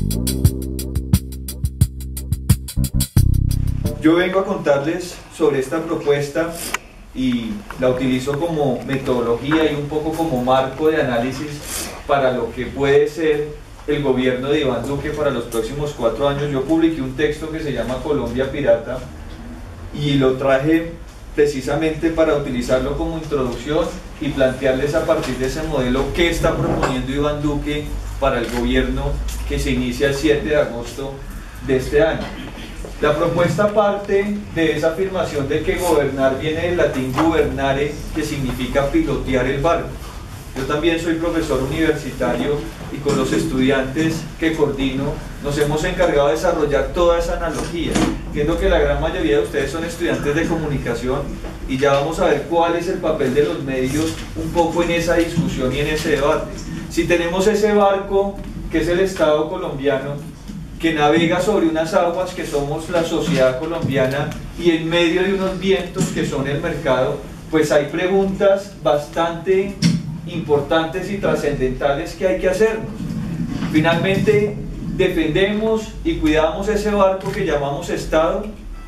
Yo vengo a contarles sobre esta propuesta y la utilizo como metodología y un poco como marco de análisis para lo que puede ser el gobierno de Iván Duque para los próximos 4 años. Yo publiqué un texto que se llama Colombia Pirata y lo traje precisamente para utilizarlo como introducción y plantearles a partir de ese modelo qué está proponiendo Iván Duque para el gobierno que se inicia el 7 de agosto de este año. La propuesta parte de esa afirmación de que gobernar viene del latín gubernare, que significa pilotear el barco. Yo también soy profesor universitario y con los estudiantes que coordino nos hemos encargado de desarrollar toda esa analogía. Entiendo que la gran mayoría de ustedes son estudiantes de comunicación y ya vamos a ver cuál es el papel de los medios un poco en esa discusión y en ese debate. Si tenemos ese barco que es el Estado colombiano, que navega sobre unas aguas que somos la sociedad colombiana y en medio de unos vientos que son el mercado, pues hay preguntas bastante importantes y trascendentales que hay que hacernos. Finalmente, defendemos y cuidamos ese barco que llamamos Estado.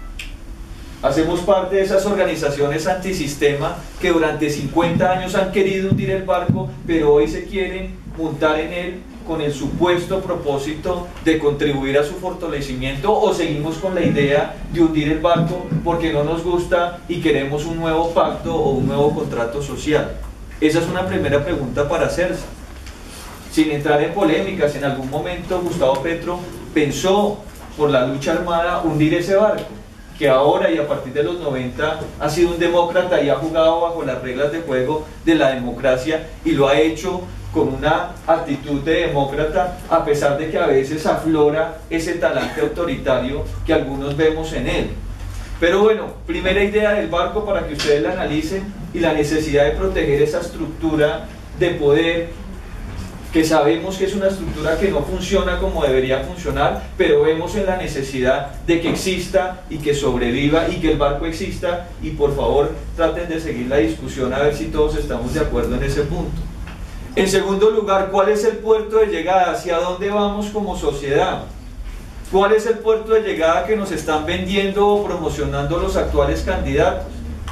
Hacemos parte de esas organizaciones antisistema que durante 50 años han querido hundir el barco, pero hoy se quieren montar en él con el supuesto propósito de contribuir a su fortalecimiento, o seguimos con la idea de hundir el barco porque no nos gusta y queremos un nuevo pacto o un nuevo contrato social. Esa es una primera pregunta para hacerse. Sin entrar en polémicas, en algún momento Gustavo Petro pensó por la lucha armada hundir ese barco, que ahora y a partir de los 90 ha sido un demócrata y ha jugado bajo las reglas de juego de la democracia y lo ha hecho con una actitud de demócrata, a pesar de que a veces aflora ese talante autoritario que algunos vemos en él. Pero bueno, primera idea del barco para que ustedes la analicen y la necesidad de proteger esa estructura de poder que sabemos que es una estructura que no funciona como debería funcionar, pero vemos en la necesidad de que exista y que sobreviva y que el barco exista, y por favor traten de seguir la discusión a ver si todos estamos de acuerdo en ese punto. En segundo lugar, ¿cuál es el puerto de llegada? ¿Hacia dónde vamos como sociedad? ¿Cuál es el puerto de llegada que nos están vendiendo o promocionando los actuales candidatos?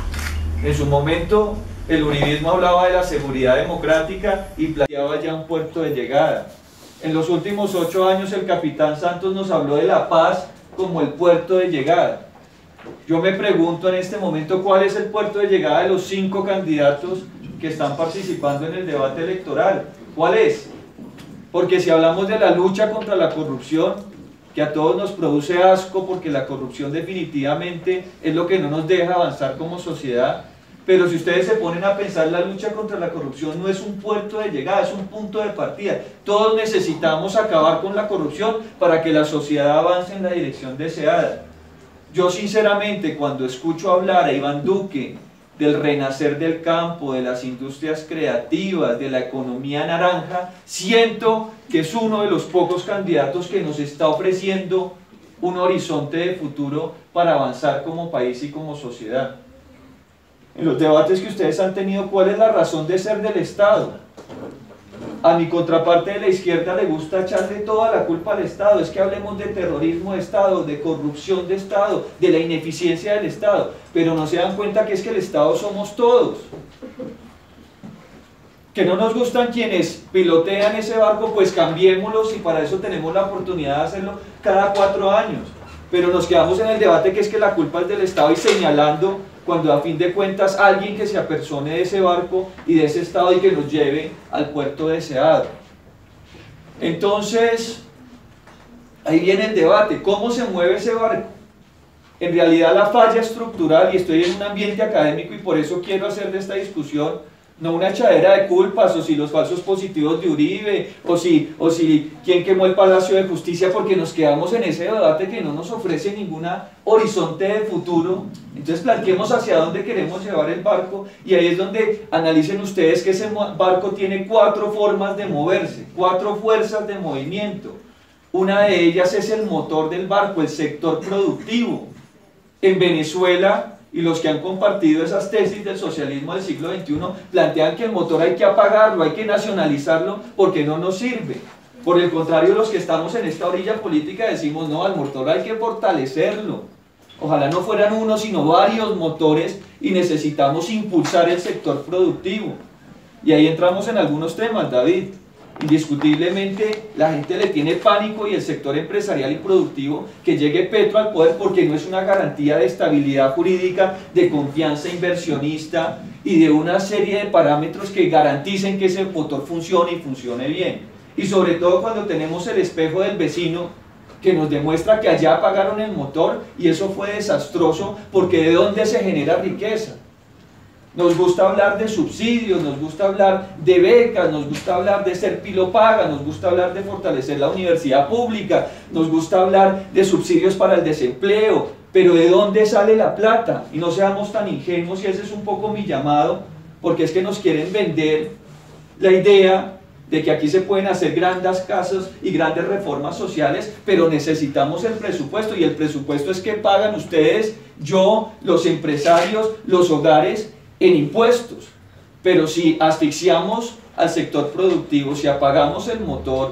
En su momento, el uribismo hablaba de la seguridad democrática y planteaba ya un puerto de llegada. En los últimos 8 años, el capitán Santos nos habló de la paz como el puerto de llegada. Yo me pregunto en este momento cuál es el puerto de llegada de los 5 candidatos que están participando en el debate electoral. ¿Cuál es? Porque si hablamos de la lucha contra la corrupción, que a todos nos produce asco porque la corrupción definitivamente es lo que no nos deja avanzar como sociedad, pero si ustedes se ponen a pensar, la lucha contra la corrupción no es un puerto de llegada, es un punto de partida. Todos necesitamos acabar con la corrupción para que la sociedad avance en la dirección deseada. Yo sinceramente, cuando escucho hablar a Iván Duque del renacer del campo, de las industrias creativas, de la economía naranja, siento que es uno de los pocos candidatos que nos está ofreciendo un horizonte de futuro para avanzar como país y como sociedad. En los debates que ustedes han tenido, ¿cuál es la razón de ser del Estado? A mi contraparte de la izquierda le gusta echarle toda la culpa al Estado. Es que hablemos de terrorismo de Estado, de corrupción de Estado, de la ineficiencia del Estado, pero no se dan cuenta que es que el Estado somos todos. Que no nos gustan quienes pilotean ese barco, pues cambiémoslos, y para eso tenemos la oportunidad de hacerlo cada 4 años. Pero nos quedamos en el debate que es que la culpa es del Estado y señalando, cuando a fin de cuentas alguien que se apersone de ese barco y de ese Estado y que nos lleve al puerto deseado. Entonces, ahí viene el debate, ¿cómo se mueve ese barco? En realidad la falla estructural, y estoy en un ambiente académico y por eso quiero hacer de esta discusión no una echadera de culpas, o si los falsos positivos de Uribe, o si quién quemó el Palacio de Justicia, porque nos quedamos en ese debate que no nos ofrece ningún horizonte de futuro. Entonces planteemos hacia dónde queremos llevar el barco, y ahí es donde analicen ustedes que ese barco tiene 4 formas de moverse, 4 fuerzas de movimiento. Una de ellas es el motor del barco, el sector productivo. En Venezuela, y los que han compartido esas tesis del socialismo del siglo XXI plantean que el motor hay que apagarlo, hay que nacionalizarlo porque no nos sirve. Por el contrario, los que estamos en esta orilla política decimos, no, al motor hay que fortalecerlo. Ojalá no fueran uno, sino varios motores, y necesitamos impulsar el sector productivo. Y ahí entramos en algunos temas, David. Indiscutiblemente la gente le tiene pánico, y el sector empresarial y productivo, que llegue Petro al poder, porque no es una garantía de estabilidad jurídica, de confianza inversionista y de una serie de parámetros que garanticen que ese motor funcione y funcione bien. Y sobre todo cuando tenemos el espejo del vecino que nos demuestra que allá apagaron el motor y eso fue desastroso, porque ¿de dónde se genera riqueza? Nos gusta hablar de subsidios, nos gusta hablar de becas, nos gusta hablar de ser pilopaga, nos gusta hablar de fortalecer la universidad pública, nos gusta hablar de subsidios para el desempleo, pero ¿de dónde sale la plata? Y no seamos tan ingenuos, y ese es un poco mi llamado, porque es que nos quieren vender la idea de que aquí se pueden hacer grandes casas y grandes reformas sociales, pero necesitamos el presupuesto, y el presupuesto es que pagan ustedes, yo, los empresarios, los hogares, en impuestos. Pero si asfixiamos al sector productivo, si apagamos el motor,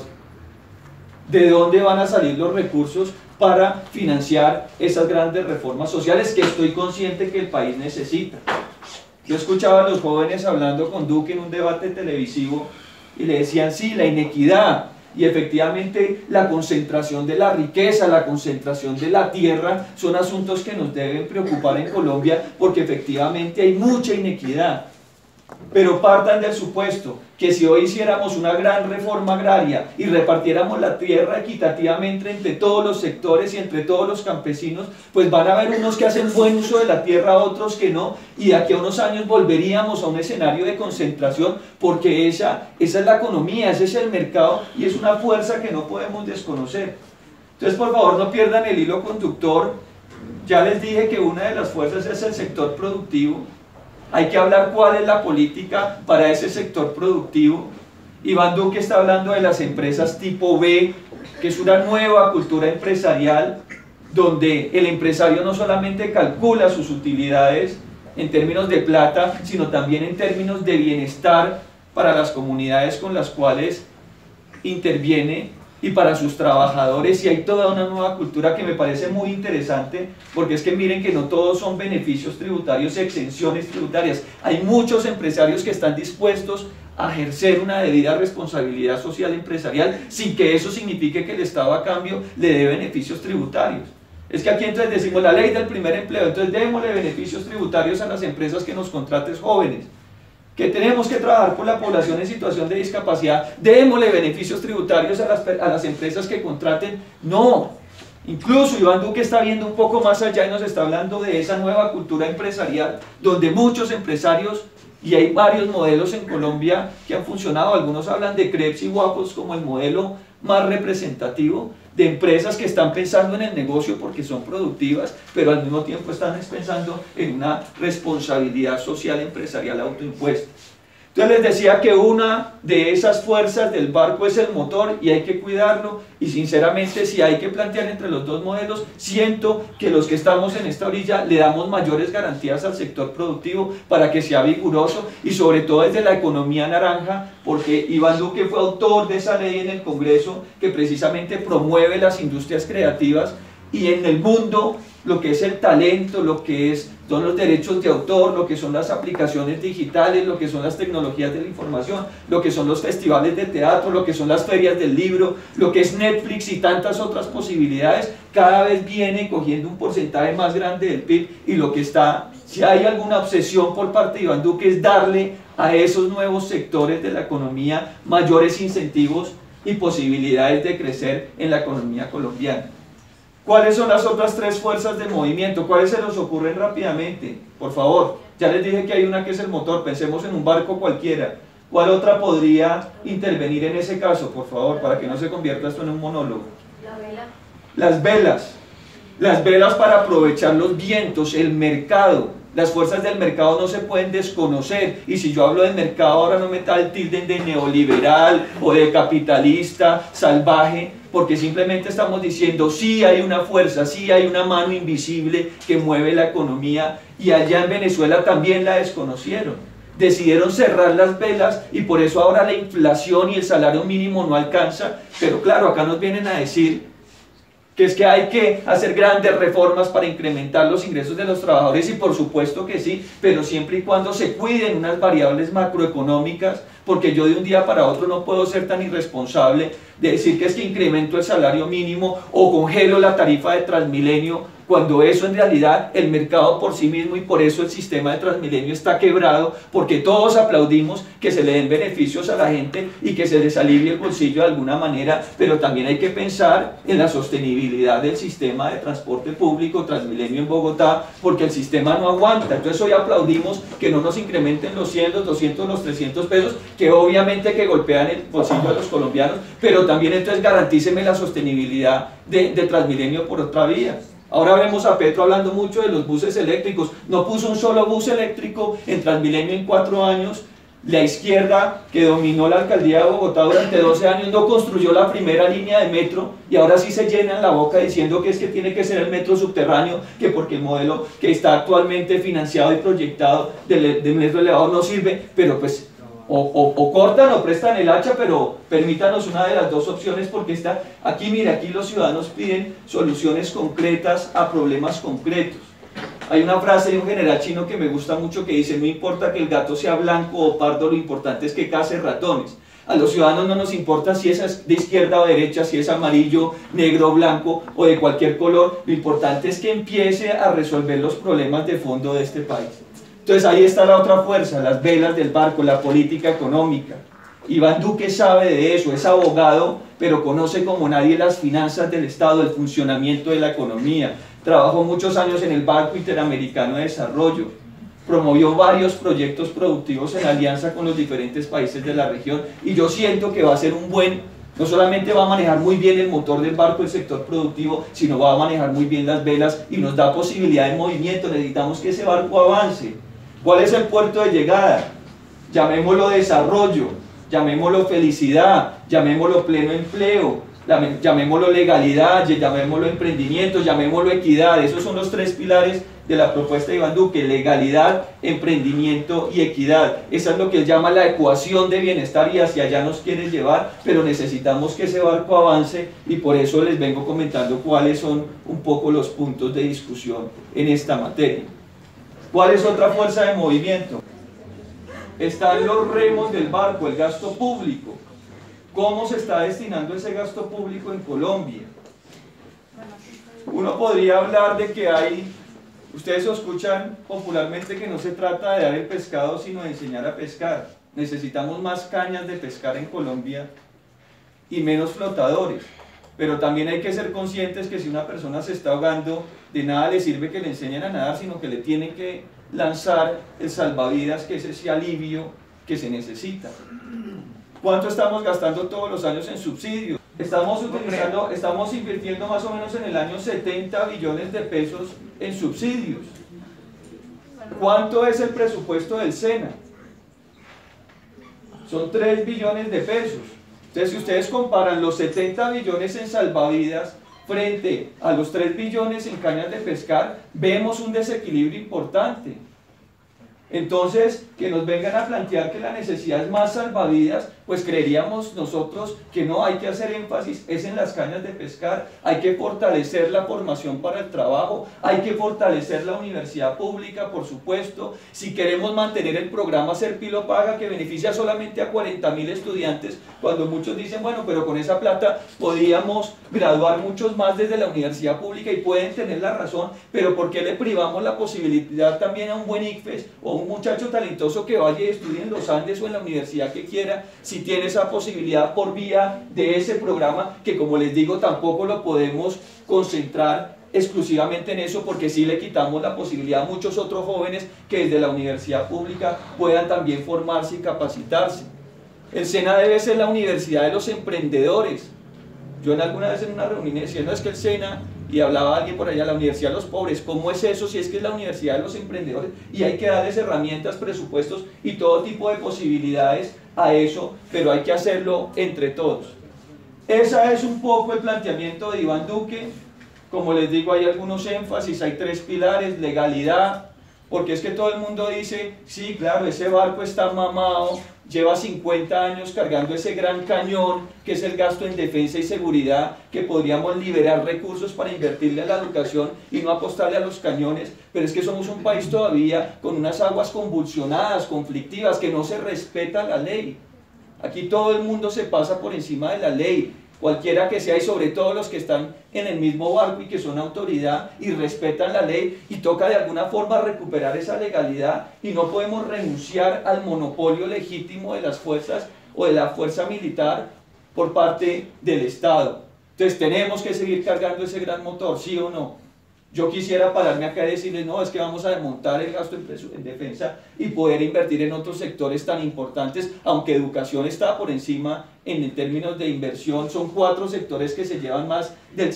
¿de dónde van a salir los recursos para financiar esas grandes reformas sociales que estoy consciente que el país necesita? Yo escuchaba a los jóvenes hablando con Duque en un debate televisivo, y le decían, sí, la inequidad, y efectivamente la concentración de la riqueza, la concentración de la tierra, son asuntos que nos deben preocupar en Colombia, porque efectivamente hay mucha inequidad. Pero partan del supuesto que si hoy hiciéramos una gran reforma agraria y repartiéramos la tierra equitativamente entre todos los sectores y entre todos los campesinos, pues van a haber unos que hacen buen uso de la tierra, otros que no, y de aquí a unos años volveríamos a un escenario de concentración, porque esa es la economía, ese es el mercado, y es una fuerza que no podemos desconocer. Entonces, por favor, no pierdan el hilo conductor. Ya les dije que una de las fuerzas es el sector productivo. Hay que hablar cuál es la política para ese sector productivo. Iván Duque está hablando de las empresas tipo B, que es una nueva cultura empresarial, donde el empresario no solamente calcula sus utilidades en términos de plata, sino también en términos de bienestar para las comunidades con las cuales interviene y para sus trabajadores. Y hay toda una nueva cultura que me parece muy interesante, porque es que miren que no todos son beneficios tributarios y exenciones tributarias. Hay muchos empresarios que están dispuestos a ejercer una debida responsabilidad social empresarial sin que eso signifique que el Estado a cambio le dé beneficios tributarios. Es que aquí entonces decimos la ley del primer empleo, entonces démosle beneficios tributarios a las empresas que nos contraten jóvenes, que tenemos que trabajar por la población en situación de discapacidad, démosle beneficios tributarios a las empresas que contraten. No, incluso Iván Duque está viendo un poco más allá y nos está hablando de esa nueva cultura empresarial, donde muchos empresarios, y hay varios modelos en Colombia que han funcionado, algunos hablan de crepes y waffles como el modelo más representativo, de empresas que están pensando en el negocio porque son productivas, pero al mismo tiempo están pensando en una responsabilidad social empresarial autoimpuesta. Entonces les decía que una de esas fuerzas del barco es el motor, y hay que cuidarlo, y sinceramente si hay que plantear entre los dos modelos, siento que los que estamos en esta orilla le damos mayores garantías al sector productivo para que sea vigoroso, y sobre todo desde la economía naranja, porque Iván Duque fue autor de esa ley en el Congreso que precisamente promueve las industrias creativas, y en el mundo lo que es el talento, lo que son los derechos de autor, lo que son las aplicaciones digitales, lo que son las tecnologías de la información, lo que son los festivales de teatro, lo que son las ferias del libro, lo que es Netflix y tantas otras posibilidades, cada vez viene cogiendo un porcentaje más grande del PIB, y lo que está, si hay alguna obsesión por parte de Iván Duque, es darle a esos nuevos sectores de la economía mayores incentivos y posibilidades de crecer en la economía colombiana. ¿Cuáles son las otras tres fuerzas de movimiento? ¿Cuáles se nos ocurren rápidamente? Por favor, ya les dije que hay una que es el motor, pensemos en un barco cualquiera. ¿Cuál otra podría intervenir en ese caso, por favor, para que no se convierta esto en un monólogo? La vela. Las velas. Las velas para aprovechar los vientos, el mercado. Las fuerzas del mercado no se pueden desconocer, y si yo hablo del mercado ahora no me tilden de neoliberal o de capitalista salvaje, porque simplemente estamos diciendo sí hay una fuerza, sí hay una mano invisible que mueve la economía, y allá en Venezuela también la desconocieron. decidieron cerrar las velas y por eso ahora la inflación y el salario mínimo no alcanza. Pero claro, acá nos vienen a decir que es que hay que hacer grandes reformas para incrementar los ingresos de los trabajadores, y por supuesto que sí, pero siempre y cuando se cuiden unas variables macroeconómicas, porque yo de un día para otro no puedo ser tan irresponsable de decir que es que incremento el salario mínimo o congelo la tarifa de Transmilenio, cuando eso en realidad el mercado por sí mismo, y por eso el sistema de Transmilenio está quebrado, porque todos aplaudimos que se le den beneficios a la gente y que se les alivie el bolsillo de alguna manera, pero también hay que pensar en la sostenibilidad del sistema de transporte público Transmilenio en Bogotá, porque el sistema no aguanta. Entonces hoy aplaudimos que no nos incrementen los 100, los 200, los 300 pesos, que obviamente que golpean el bolsillo de los colombianos, pero también entonces garantíceme la sostenibilidad de Transmilenio por otra vía. Ahora vemos a Petro hablando mucho de los buses eléctricos. No puso un solo bus eléctrico en Transmilenio en 4 años. La izquierda, que dominó la alcaldía de Bogotá durante 12 años, no construyó la primera línea de metro, y ahora sí se llenan la boca diciendo que es que tiene que ser el metro subterráneo, que porque el modelo que está actualmente financiado y proyectado del metro elevado no sirve. Pero pues o cortan o prestan el hacha, pero permítanos una de las dos opciones, porque está aquí, mire, aquí los ciudadanos piden soluciones concretas a problemas concretos. Hay una frase de un general chino que me gusta mucho que dice: no importa que el gato sea blanco o pardo, lo importante es que case ratones. A los ciudadanos no nos importa si es de izquierda o derecha, si es amarillo, negro, blanco o de cualquier color, lo importante es que empiece a resolver los problemas de fondo de este país. Entonces ahí está la otra fuerza, las velas del barco, la política económica. Iván Duque sabe de eso, es abogado, pero conoce como nadie las finanzas del Estado, el funcionamiento de la economía. Trabajó muchos años en el Banco Interamericano de Desarrollo, promovió varios proyectos productivos en alianza con los diferentes países de la región, y yo siento que va a ser un buen, no solamente va a manejar muy bien el motor del barco, el sector productivo, sino va a manejar muy bien las velas y nos da posibilidad de movimiento. Necesitamos que ese barco avance. ¿Cuál es el puerto de llegada? Llamémoslo desarrollo, llamémoslo felicidad, llamémoslo pleno empleo, llamémoslo legalidad, llamémoslo emprendimiento, llamémoslo equidad. Esos son los 3 pilares de la propuesta de Iván Duque: legalidad, emprendimiento y equidad. Esa es lo que él llama la ecuación de bienestar, y hacia allá nos quiere llevar, pero necesitamos que ese barco avance, y por eso les vengo comentando cuáles son un poco los puntos de discusión en esta materia. ¿Cuál es otra fuerza de movimiento? Están los remos del barco, el gasto público. ¿Cómo se está destinando ese gasto público en Colombia? Uno podría hablar de que ustedes escuchan popularmente que no se trata de dar el pescado, sino de enseñar a pescar. Necesitamos más cañas de pescar en Colombia y menos flotadores. Pero también hay que ser conscientes que si una persona se está ahogando, de nada le sirve que le enseñen a nadar, sino que le tienen que lanzar el salvavidas, que es ese alivio que se necesita. ¿Cuánto estamos gastando todos los años en subsidios? Estamos invirtiendo más o menos en el año 70 billones de pesos en subsidios. ¿Cuánto es el presupuesto del SENA? Son 3 billones de pesos. Entonces, si ustedes comparan los 70 billones en salvavidas frente a los 3 billones en cañas de pescar, vemos un desequilibrio importante. Entonces, que nos vengan a plantear que la necesidad es más salvavidas, pues creeríamos nosotros que no, hay que hacer énfasis es en las cañas de pescar, hay que fortalecer la formación para el trabajo, hay que fortalecer la universidad pública, por supuesto. Si queremos mantener el programa Serpilo Paga, que beneficia solamente a 40.000 estudiantes, cuando muchos dicen, bueno, pero con esa plata podíamos graduar muchos más desde la universidad pública, y pueden tener la razón, pero ¿por qué le privamos la posibilidad también a un buen ICFES o un muchacho talentoso que vaya y estudie en los Andes o en la universidad que quiera, si tiene esa posibilidad por vía de ese programa, que como les digo tampoco lo podemos concentrar exclusivamente en eso, porque si le quitamos la posibilidad a muchos otros jóvenes que desde la universidad pública puedan también formarse y capacitarse? El SENA debe ser la universidad de los emprendedores. Yo en alguna vez en una reunión decía, no, es que el SENA, y hablaba alguien por allá, la universidad de los pobres. ¿Cómo es eso si es que es la universidad de los emprendedores? Y hay que darles herramientas, presupuestos y todo tipo de posibilidades a eso, pero hay que hacerlo entre todos. Ese es un poco el planteamiento de Iván Duque. Como les digo, hay algunos énfasis, hay 3 pilares: legalidad, porque es que todo el mundo dice, sí, claro, ese barco está mamado, lleva 50 años cargando ese gran cañón, que es el gasto en defensa y seguridad, que podríamos liberar recursos para invertirle a la educación y no apostarle a los cañones, pero es que somos un país todavía con unas aguas convulsionadas, conflictivas, que no se respeta la ley. Aquí todo el mundo se pasa por encima de la ley, cualquiera que sea, y sobre todo los que están en el mismo barco y que son autoridad y respetan la ley, y toca de alguna forma recuperar esa legalidad, y no podemos renunciar al monopolio legítimo de las fuerzas o de la fuerza militar por parte del Estado. Entonces tenemos que seguir cargando ese gran motor, ¿sí o no? Yo quisiera pararme acá y decirles, no, es que vamos a desmontar el gasto en defensa y poder invertir en otros sectores tan importantes, aunque educación está por encima en términos de inversión. Son 4 sectores que se llevan más del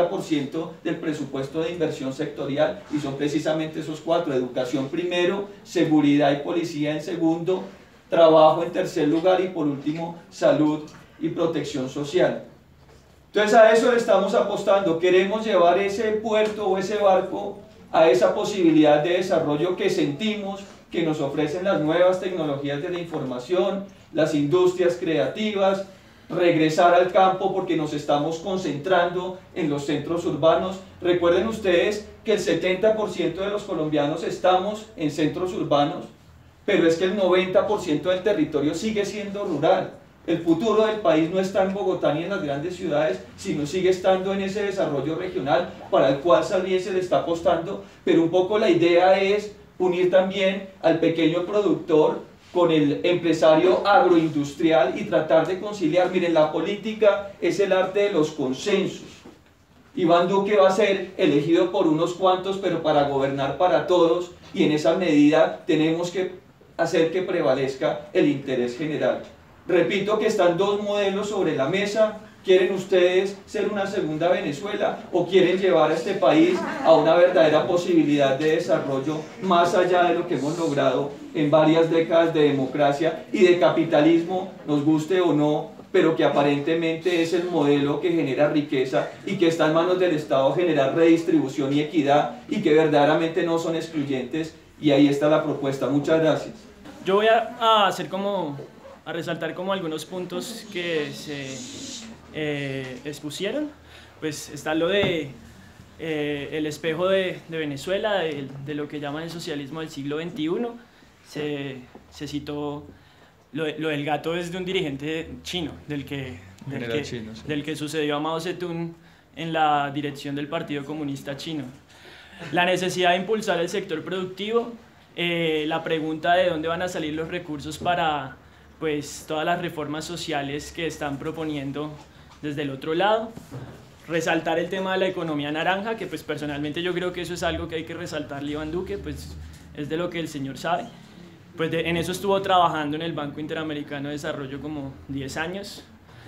60% del presupuesto de inversión sectorial, y son precisamente esos 4: educación primero, seguridad y policía en segundo, trabajo en tercer lugar, y por último salud y protección social. Entonces a eso le estamos apostando. Queremos llevar ese puerto o ese barco a esa posibilidad de desarrollo que sentimos que nos ofrecen las nuevas tecnologías de la información, las industrias creativas, regresar al campo, porque nos estamos concentrando en los centros urbanos. Recuerden ustedes que el 70% de los colombianos estamos en centros urbanos, pero es que el 90% del territorio sigue siendo rural. El futuro del país no está en Bogotá ni en las grandes ciudades, sino sigue estando en ese desarrollo regional para el cual también se le está apostando, pero un poco la idea es unir también al pequeño productor con el empresario agroindustrial y tratar de conciliar. Miren, la política es el arte de los consensos. Iván Duque va a ser elegido por unos cuantos, pero para gobernar para todos, y en esa medida tenemos que hacer que prevalezca el interés general. Repito que están 2 modelos sobre la mesa. ¿Quieren ustedes ser una segunda Venezuela o quieren llevar a este país a una verdadera posibilidad de desarrollo más allá de lo que hemos logrado en varias décadas de democracia y de capitalismo, nos guste o no, pero que aparentemente es el modelo que genera riqueza y que está en manos del Estado generar redistribución y equidad, y que verdaderamente no son excluyentes? Y ahí está la propuesta. Muchas gracias. Yo voy a resaltar como algunos puntos que se expusieron. Pues está lo de el espejo de Venezuela, de lo que llaman el socialismo del siglo XXI. Se citó lo del gato, es de un dirigente chino, del que sucedió a Mao Zedong en la dirección del Partido Comunista Chino. La necesidad de impulsar el sector productivo, la pregunta de dónde van a salir los recursos para pues todas las reformas sociales que están proponiendo desde el otro lado. Resaltar el tema de la economía naranja, que pues personalmente yo creo que eso es algo que hay que resaltarle a Iván Duque, pues es de lo que el señor sabe. Pues en eso estuvo trabajando en el Banco Interamericano de Desarrollo como 10 años.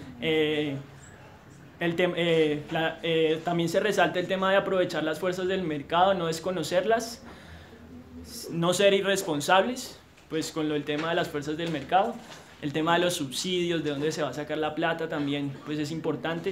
También se resalta el tema de aprovechar las fuerzas del mercado, no desconocerlas, no ser irresponsables pues con el tema de las fuerzas del mercado. El tema de los subsidios, de dónde se va a sacar la plata también pues es importante.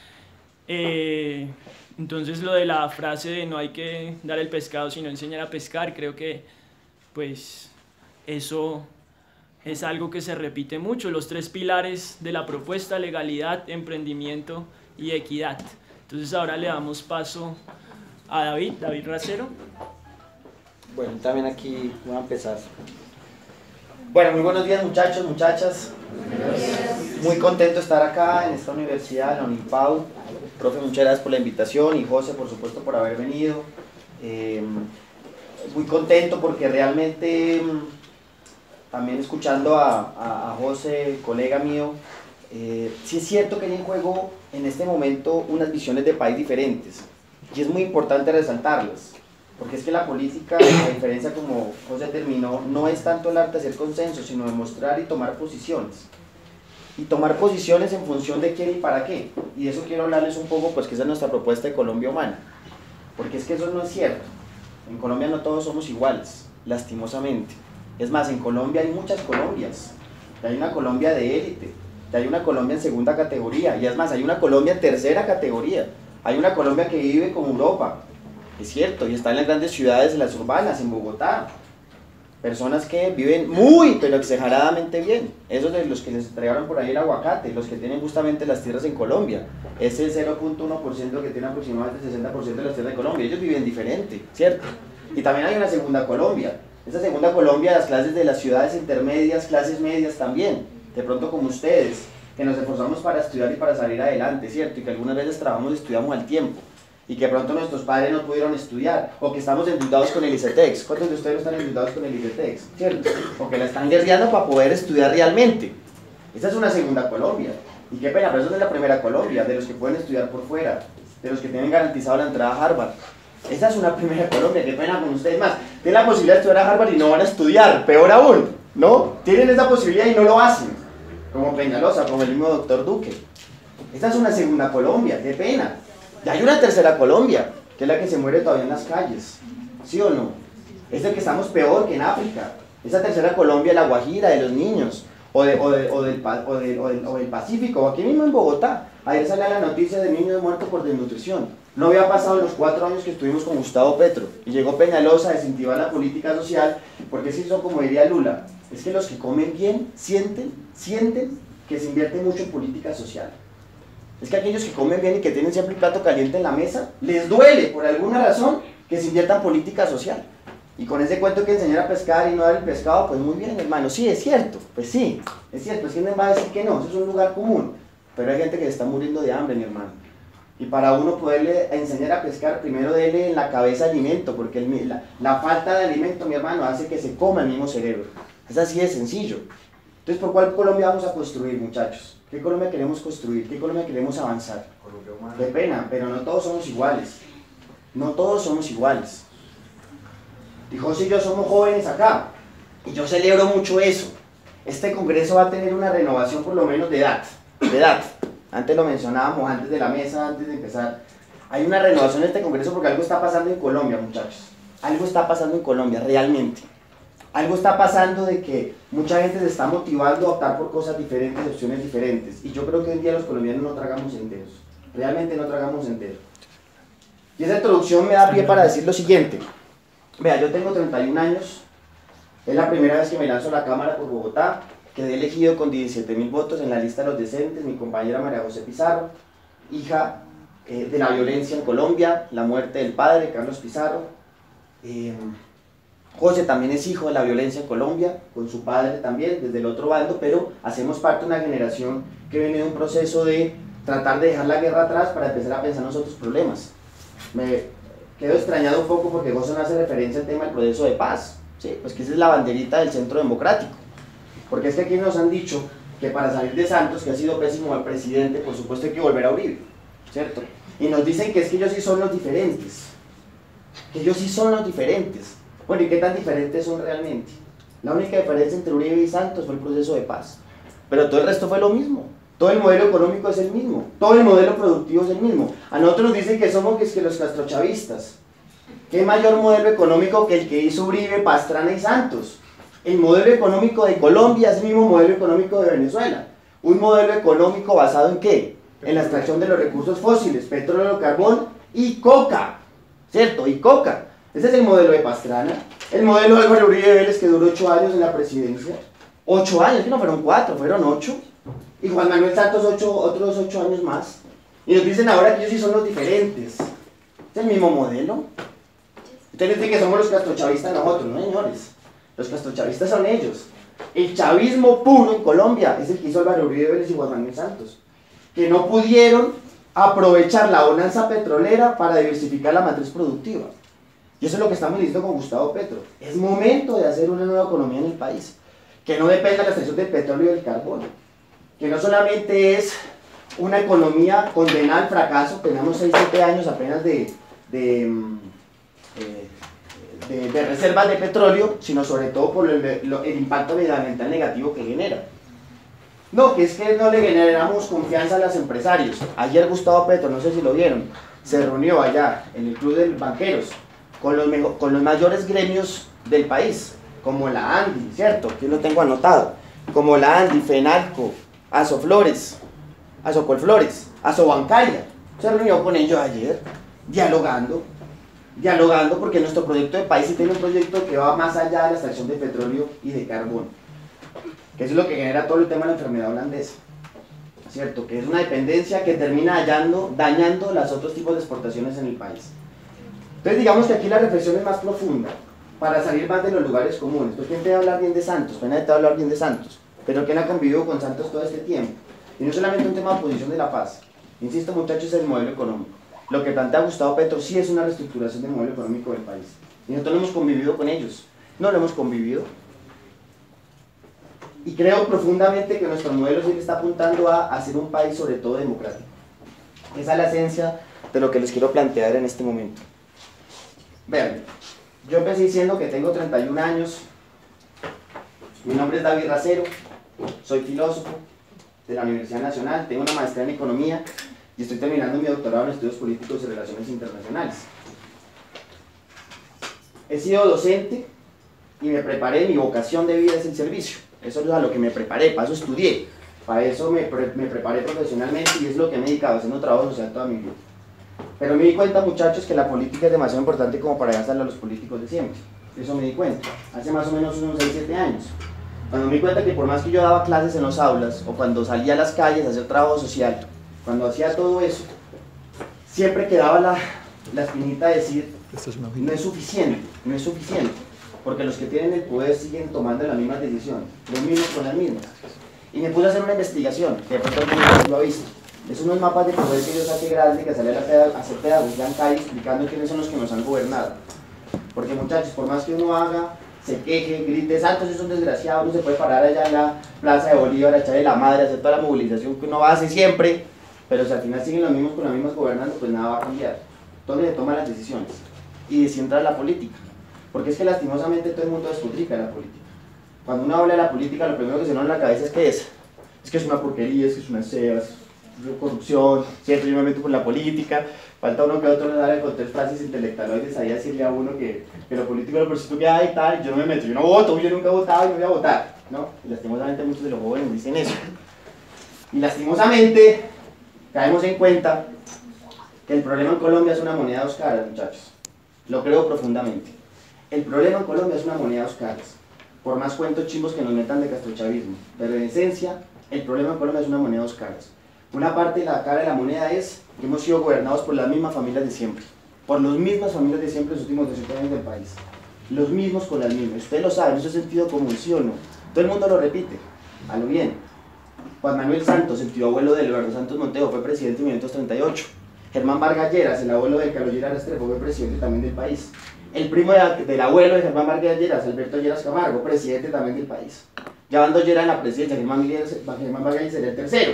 Entonces lo de la frase de no hay que dar el pescado sino enseñar a pescar, creo que pues eso es algo que se repite mucho. Los 3 pilares de la propuesta: legalidad, emprendimiento y equidad. Entonces ahora le damos paso a David Racero. Bueno, también aquí voy a empezar. Bueno, muy buenos días muchachos, muchachas. Muy contento de estar acá en esta universidad, en la Unimpau. Profe, muchas gracias por la invitación, y José, por supuesto, por haber venido. Muy contento porque realmente, también escuchando a José, colega mío, sí es cierto que hay en juego en este momento unas visiones de país diferentes, y es muy importante resaltarlas. Porque es que la política, a diferencia como José terminó, no es tanto el arte de hacer consenso, sino demostrar y tomar posiciones. Y tomar posiciones en función de quién y para qué. Y de eso quiero hablarles un poco, pues que esa es nuestra propuesta de Colombia Humana. Porque es que eso no es cierto. En Colombia no todos somos iguales, lastimosamente. Es más, en Colombia hay muchas Colombias. Y hay una Colombia de élite, y hay una Colombia en segunda categoría, y es más, hay una Colombia en tercera categoría. Hay una Colombia que vive como Europa. es cierto, y está en las grandes ciudades, en las urbanas, en Bogotá. Personas que viven muy, pero exageradamente bien. Esos de los que les entregaron por ahí el aguacate, los que tienen justamente las tierras en Colombia. Ese 0.1% que tiene aproximadamente el 60% de las tierras de Colombia. Ellos viven diferente, ¿cierto? Y también hay una segunda Colombia. Esa segunda Colombia, las clases de las ciudades intermedias, clases medias también. De pronto como ustedes, que nos esforzamos para estudiar y para salir adelante, ¿cierto? Y que algunas veces trabajamos y estudiamos al tiempo. Y que pronto nuestros padres no pudieron estudiar, o que estamos endeudados con el ICETEX. ¿Cuántos de ustedes no están endeudados con el ICETEX? ¿Cierto? O que la están guerreando para poder estudiar realmente. Esta es una segunda Colombia. Y qué pena, pero eso es la primera Colombia, de los que pueden estudiar por fuera, de los que tienen garantizado la entrada a Harvard. Esa es una primera Colombia, qué pena con ustedes más. Tienen la posibilidad de estudiar a Harvard y no van a estudiar, peor aún, ¿no? Tienen esa posibilidad y no lo hacen, como Peñalosa, como el mismo doctor Duque. Esta es una segunda Colombia, qué pena. Y hay una tercera Colombia, que es la que se muere todavía en las calles, ¿sí o no? Es el que estamos peor que en África. Esa tercera Colombia, la Guajira, de los niños, o del Pacífico, o aquí mismo en Bogotá. Ayer sale la noticia de niños muertos por desnutrición. No había pasado en los 4 años que estuvimos con Gustavo Petro, y llegó Peñalosa a desincentivar la política social, porque es eso, como diría Lula, es que los que comen bien sienten que se invierte mucho en política social. Es que aquellos que comen bien y que tienen siempre un plato caliente en la mesa, les duele por alguna razón que se invierta en política social. Y con ese cuento que enseñar a pescar y no dar el pescado, pues muy bien, hermano, sí, es cierto, pues sí, es cierto, ¿quién va a decir que no? Eso es un lugar común, pero hay gente que se está muriendo de hambre, mi hermano. Y para uno poderle enseñar a pescar, primero dele en la cabeza alimento, porque la falta de alimento, mi hermano, hace que se coma el mismo cerebro. Es así de sencillo. Entonces, ¿por cuál Colombia vamos a construir, muchachos? ¿Qué Colombia queremos construir? ¿Qué Colombia queremos avanzar? Qué pena, pero no todos somos iguales. No todos somos iguales. Y José y yo somos jóvenes acá, y yo celebro mucho eso. Este congreso va a tener una renovación por lo menos de edad. Antes lo mencionábamos, antes de la mesa, antes de empezar. Hay una renovación en este congreso porque algo está pasando en Colombia, muchachos. Algo está pasando en Colombia, realmente. Algo está pasando de que mucha gente se está motivando a optar por cosas diferentes, opciones diferentes. Y yo creo que hoy en día los colombianos no tragamos enteros. Realmente no tragamos enteros. Y esa introducción me da pie para decir lo siguiente. Vea, yo tengo 31 años. Es la primera vez que me lanzo a la Cámara por Bogotá. Quedé elegido con 17.000 votos en la lista de los decentes. Mi compañera María José Pizarro, hija de la violencia en Colombia, la muerte del padre, Carlos Pizarro. José también es hijo de la violencia en Colombia, con su padre también, desde el otro bando, pero hacemos parte de una generación que viene de un proceso de tratar de dejar la guerra atrás para empezar a pensar en los otros problemas. Me quedo extrañado un poco porque José no hace referencia al tema del proceso de paz, ¿sí? Pues que esa es la banderita del Centro Democrático, porque es que aquí nos han dicho que para salir de Santos, que ha sido pésimo al presidente, por supuesto hay que volver a Uribe, ¿cierto? Y nos dicen que es que ellos sí son los diferentes, Bueno, ¿y qué tan diferentes son realmente? La única diferencia entre Uribe y Santos fue el proceso de paz. Pero todo el resto fue lo mismo. Todo el modelo económico es el mismo. Todo el modelo productivo es el mismo. A nosotros nos dicen que somos que los castrochavistas. ¿Qué mayor modelo económico que el que hizo Uribe, Pastrana y Santos? El modelo económico de Colombia es el mismo modelo económico de Venezuela. Un modelo económico basado en ¿qué? En la extracción de los recursos fósiles, petróleo, carbón y coca. ¿Cierto? Y coca. Ese es el modelo de Pastrana. El modelo de Álvaro Uribe Vélez, que duró 8 años en la presidencia. 8 años, que no fueron 4, fueron 8. Y Juan Manuel Santos otros 8 años más. Y nos dicen ahora que ellos sí son los diferentes. Es el mismo modelo. Ustedes dicen que somos los castrochavistas nosotros, no señores. Los castrochavistas son ellos. El chavismo puro en Colombia es el que hizo Álvaro Uribe Vélez y Juan Manuel Santos. Que no pudieron aprovechar la bonanza petrolera para diversificar la matriz productiva. Y eso es lo que estamos diciendo con Gustavo Petro. Es momento de hacer una nueva economía en el país, que no dependa de la extracción del petróleo y del carbón, que no solamente es una economía condenada al fracaso, tenemos 6-7 años apenas de reservas de petróleo, sino sobre todo por el impacto medioambiental negativo que genera. No, que es que no le generamos confianza a los empresarios. Ayer Gustavo Petro, no sé si lo vieron, se reunió allá en el Club de Banqueros con los mayores gremios del país, como la ANDI, ¿cierto? Aquí lo tengo anotado, como la ANDI, FENALCO, Asoflores, Asocolflores, Asobancaria. Se reunió con ellos ayer, dialogando. dialogando, porque nuestro proyecto de país sí tiene un proyecto que va más allá de la extracción de petróleo y de carbón, que eso es lo que genera todo el tema de la enfermedad holandesa, ¿cierto? Que es una dependencia que termina dañando los otros tipos de exportaciones en el país. Entonces digamos que aquí la reflexión es más profunda, para salir más de los lugares comunes. Pues ¿quién te va a hablar bien de Santos? Pues nadie te va a hablar bien de Santos, pero ¿quién ha convivido con Santos todo este tiempo? Y no solamente un tema de oposición de la paz, insisto muchachos, es el modelo económico. Lo que plantea Gustavo Petro sí es una reestructuración del modelo económico del país. Y nosotros no hemos convivido con ellos, no lo hemos convivido. Y creo profundamente que nuestro modelo sí le está apuntando a hacer un país sobre todo democrático. Esa es la esencia de lo que les quiero plantear en este momento. Vean, yo empecé diciendo que tengo 31 años, mi nombre es David Racero, soy filósofo de la Universidad Nacional, tengo una maestría en Economía y estoy terminando mi doctorado en Estudios Políticos y Relaciones Internacionales. He sido docente y me preparé, mi vocación de vida es el servicio, eso es a lo que me preparé, para eso estudié, para eso me preparé profesionalmente y es lo que me he dedicado, haciendo trabajo social toda mi vida. Pero me di cuenta, muchachos, que la política es demasiado importante como para dejársela a los políticos de siempre. Eso me di cuenta, hace más o menos unos 6-7 años. Cuando me di cuenta que por más que yo daba clases en las aulas, o cuando salía a las calles a hacer trabajo social, cuando hacía todo eso, siempre quedaba la espinita de decir, no es suficiente, no es suficiente, porque los que tienen el poder siguen tomando las mismas decisiones, los mismos con las mismas. Y me puse a hacer una investigación, que de pronto alguien lo ha visto. Es unos mapas de poder que yo saqué grande, que salí a hacer pedagogía en calle explicando quiénes son los que nos han gobernado. Porque muchachos, por más que uno haga, se queje, grite, Santos es un desgraciado, uno se puede parar allá en la plaza de Bolívar, a echarle la madre, hacer toda la movilización que uno hace siempre, pero si al final siguen los mismos con las mismas gobernando, pues nada va a cambiar. Entonces se toman las decisiones y de si entra la política. Porque es que lastimosamente todo el mundo despotrica la política. Cuando uno habla de la política, lo primero que se nos da en la cabeza es que es que es una porquería, es que es una sea, corrupción, ¿cierto? Yo me meto con la política, falta uno que otro le da a encontrar frases intelectualoides ahí a decirle a uno que lo político lo preciso que hay y tal, yo no me meto, yo no voto, yo nunca he votado y no voy a votar, ¿no? Y lastimosamente muchos de los jóvenes dicen eso. Y lastimosamente caemos en cuenta que el problema en Colombia es una moneda de dos caras, muchachos. Lo creo profundamente. El problema en Colombia es una moneda de dos caras, por más cuentos chimbos que nos metan de castrochavismo, pero en esencia el problema en Colombia es una moneda de dos caras. Una parte de la cara de la moneda es que hemos sido gobernados por las mismas familias de siempre, por las mismas familias de siempre en los últimos 200 años del país, los mismos con las mismas. Ustedes lo saben, eso es sentido común, ¿sí o no? Todo el mundo lo repite, a lo bien. Juan Manuel Santos, el tío abuelo de Eduardo Santos Montejo, fue presidente en 1938. Germán Vargas Lleras, el abuelo de Carlos Lleras Restrepo, fue presidente también del país. El primo del abuelo de Germán Vargas Lleras, Alberto Lleras Camargo, presidente también del país. Ya van 2 Lleras en la presidencia, Germán Vargas Lleras sería el tercero.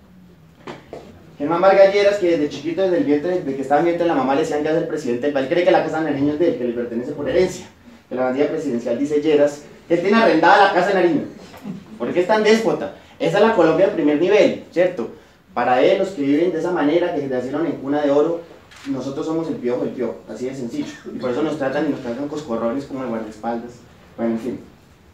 Germán Vargas Lleras, que desde chiquito, desde que estaba en vientre de la mamá, le decían que es el presidente del país, cree que la casa de Nariño es de él, que le pertenece por herencia. Que la bandera presidencial dice Lleras, que él tiene arrendada la casa de Nariño. ¿Por qué es tan déspota? Esa es la Colombia de primer nivel, ¿cierto? Para él, los que viven de esa manera, que se nacieron en cuna de oro, nosotros somos el piojo, así de sencillo. Y por eso nos tratan coscorrones como de guardaespaldas. Bueno, en fin.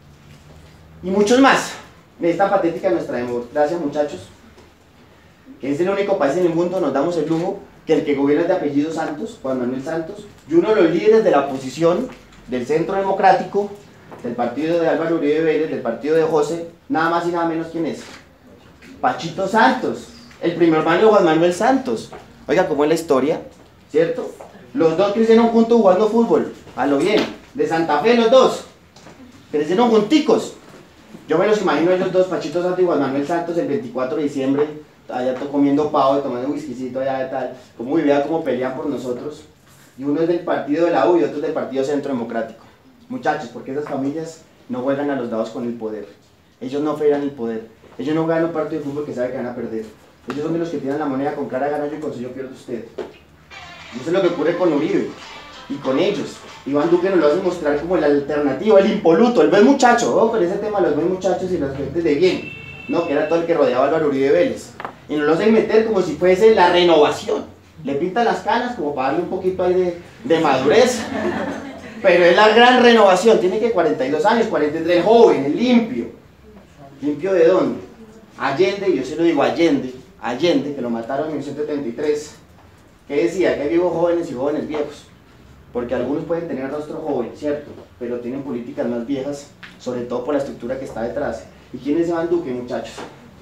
Y muchos más. De esta patética nuestra democracia, muchachos, que es el único país en el mundo, nos damos el lujo que el que gobierna es de apellido Santos, Juan Manuel Santos, y uno de los líderes de la oposición del Centro Democrático, del partido de Álvaro Uribe Vélez, del partido de José, nada más y nada menos, ¿quién es? Pachito Santos, el primer hermano de Juan Manuel Santos. Oiga, ¿cómo es la historia? ¿Cierto? Los dos crecieron juntos jugando fútbol, a lo bien, de Santa Fe los dos, crecieron junticos. Yo me los imagino ellos dos, Pachito Santos y Juan Manuel Santos, el 24 de diciembre, allá comiendo pavo, tomando un whiskycito allá de tal, cómo vivían, cómo pelean por nosotros. Y uno es del partido de la U y otro es del partido Centro Democrático. Muchachos, porque esas familias no juegan a los dados con el poder. Ellos no feiran el poder. Ellos no ganan un partido de fútbol que saben que van a perder. Ellos son de los que tiran la moneda con cara gana yo y con suyo pierde usted. Y eso es lo que ocurre con Uribe y con ellos. Iván Duque nos lo hace mostrar como el alternativo, el impoluto, el buen muchacho. Con ese tema los buen muchachos y las gentes de bien, ¿no? Que era todo el que rodeaba a Álvaro Uribe Vélez. Y nos lo hacen meter como si fuese la renovación. Le pintan las canas como para darle un poquito ahí de madurez. Pero es la gran renovación. Tiene que 42 años, 43, joven, limpio. ¿Limpio de dónde? Allende, y yo se lo digo Allende, que lo mataron en 1973. ¿Qué decía? Que hay vivos jóvenes y jóvenes viejos. porque algunos pueden tener rostro joven, ¿cierto? Pero tienen políticas más viejas, sobre todo por la estructura que está detrás. ¿Y quién es Iván Duque, muchachos?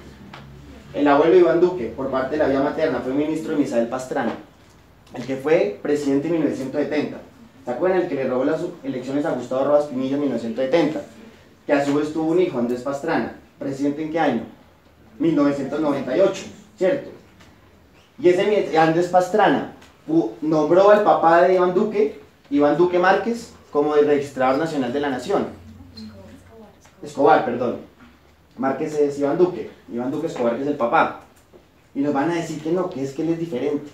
El abuelo de Iván Duque, por parte de la vía materna, fue ministro de Misael Pastrana, el que fue presidente en 1970. ¿Se acuerdan? El que le robó las elecciones a Gustavo Rojas Pinilla en 1970, que a su vez tuvo un hijo, Andrés Pastrana. ¿Presidente en qué año? 1998, ¿cierto? Y ese Andrés Pastrana nombró al papá de Iván Duque Márquez, como el registrador nacional de la nación. Escobar, perdón. Márquez es Iván Duque Escobar, que es el papá. Y nos van a decir que no, que es que él es diferente.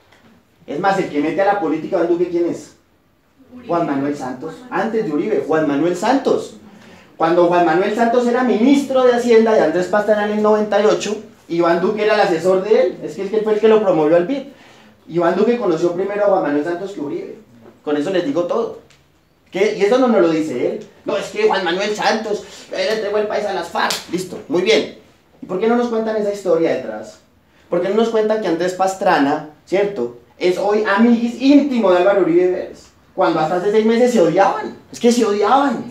Es más, el que mete a la política Iván Duque, ¿quién es? Juan Manuel Santos. Antes de Uribe, Juan Manuel Santos. Cuando Juan Manuel Santos era ministro de Hacienda de Andrés Pastrana en el 98, Iván Duque era el asesor de él. Es que él fue el que lo promovió al BID. Iván Duque conoció primero a Juan Manuel Santos que Uribe. Con eso les digo todo. ¿Qué? Y eso no nos lo dice él. No, es que Juan Manuel Santos, él entregó el país a las FARC. Listo, muy bien. ¿Y por qué no nos cuentan esa historia detrás? ¿Por qué no nos cuentan que Andrés Pastrana, ¿cierto?, es hoy amiguis íntimo de Álvaro Uribe Vélez? Cuando hasta hace 6 meses se odiaban. Es que se odiaban.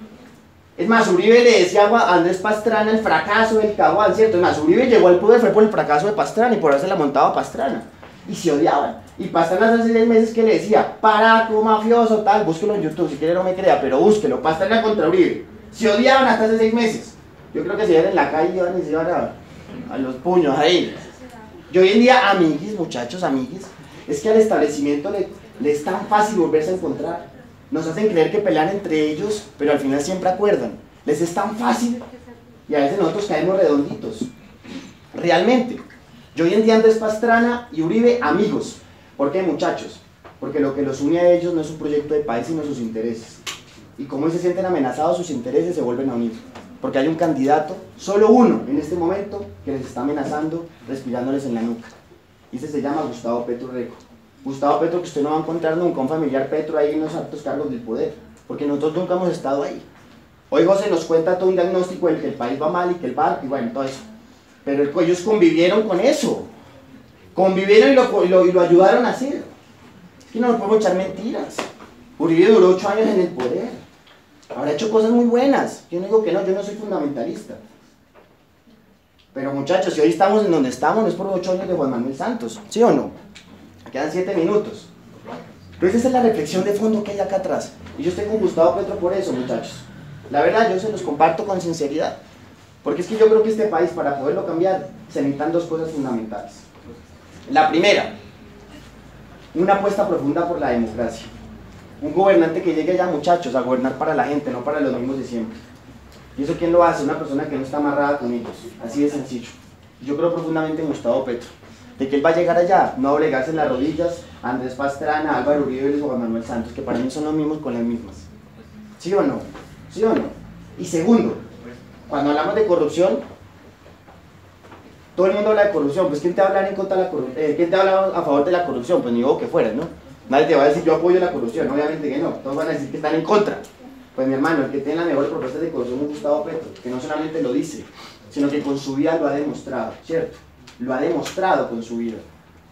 Es más, Uribe le decía a Andrés Pastrana el fracaso del Caguán, ¿cierto? Es más, Uribe llegó al poder fue por el fracaso de Pastrana y por haberse la montado a Pastrana. Y se odiaban. Y Pastrana hace 6 meses que le decía, Paraco, mafioso, tal, búsquelo en YouTube, si quiere no me crea, pero búsquelo. Pastrana contra Uribe. Se odiaban hasta hace 6 meses. Yo creo que si iban en la calle iban y se iban a los puños ahí. Y hoy en día, amiguis, muchachos, amiguis, es que al establecimiento le es tan fácil volverse a encontrar. Nos hacen creer que pelean entre ellos, pero al final siempre acuerdan. Les es tan fácil y a veces nosotros caemos redonditos. Realmente. Yo hoy en día Andrés Pastrana y Uribe, amigos. ¿Por qué, muchachos? Porque lo que los une a ellos no es un proyecto de país, sino sus intereses. Y como se sienten amenazados, sus intereses se vuelven a unir. Porque hay un candidato, solo uno en este momento, que les está amenazando, respirándoles en la nuca. Y ese se llama Gustavo Petro Urrego. Gustavo Petro, que usted no va a encontrar nunca un familiar Petro ahí en los altos cargos del poder, porque nosotros nunca hemos estado ahí. Hoy José nos cuenta todo un diagnóstico en que el país va mal y que el bar, y bueno, todo eso. Pero ellos convivieron con eso. Convivieron y lo ayudaron a hacer. Es que no nos podemos echar mentiras. Uribe duró 8 años en el poder. Habrá hecho cosas muy buenas. Yo no digo que no, yo no soy fundamentalista. Pero muchachos, si hoy estamos en donde estamos, no es por 8 años de Juan Manuel Santos, ¿sí o no? Quedan 7 minutos. Entonces esa es la reflexión de fondo que hay acá atrás. Y yo estoy con Gustavo Petro por eso, muchachos. La verdad, yo se los comparto con sinceridad. Porque es que yo creo que este país, para poderlo cambiar, se necesitan 2 cosas fundamentales. La primera, una apuesta profunda por la democracia. Un gobernante que llegue ya, muchachos, a gobernar para la gente, no para los mismos de siempre. ¿Y eso quién lo hace? Una persona que no está amarrada con ellos. Así de sencillo. Yo creo profundamente en Gustavo Petro. De que él va a llegar allá, no a doblegarse en las rodillas a Andrés Pastrana, Álvaro Uribe Vélez o Juan Manuel Santos, que para mí son los mismos con las mismas. ¿Sí o no? ¿Sí o no? Y segundo, cuando hablamos de corrupción, todo el mundo habla de corrupción, pues ¿quién te va a hablar en contra de la corrupción? ¿Quién te va a hablar a favor de la corrupción? Pues ni vos que fueras, ¿no? Nadie te va a decir yo apoyo la corrupción, obviamente que no, todos van a decir que están en contra. Pues mi hermano, el que tiene las mejores propuestas de corrupción es Gustavo Petro, que no solamente lo dice, sino que con su vida lo ha demostrado, ¿cierto? Lo ha demostrado con su vida.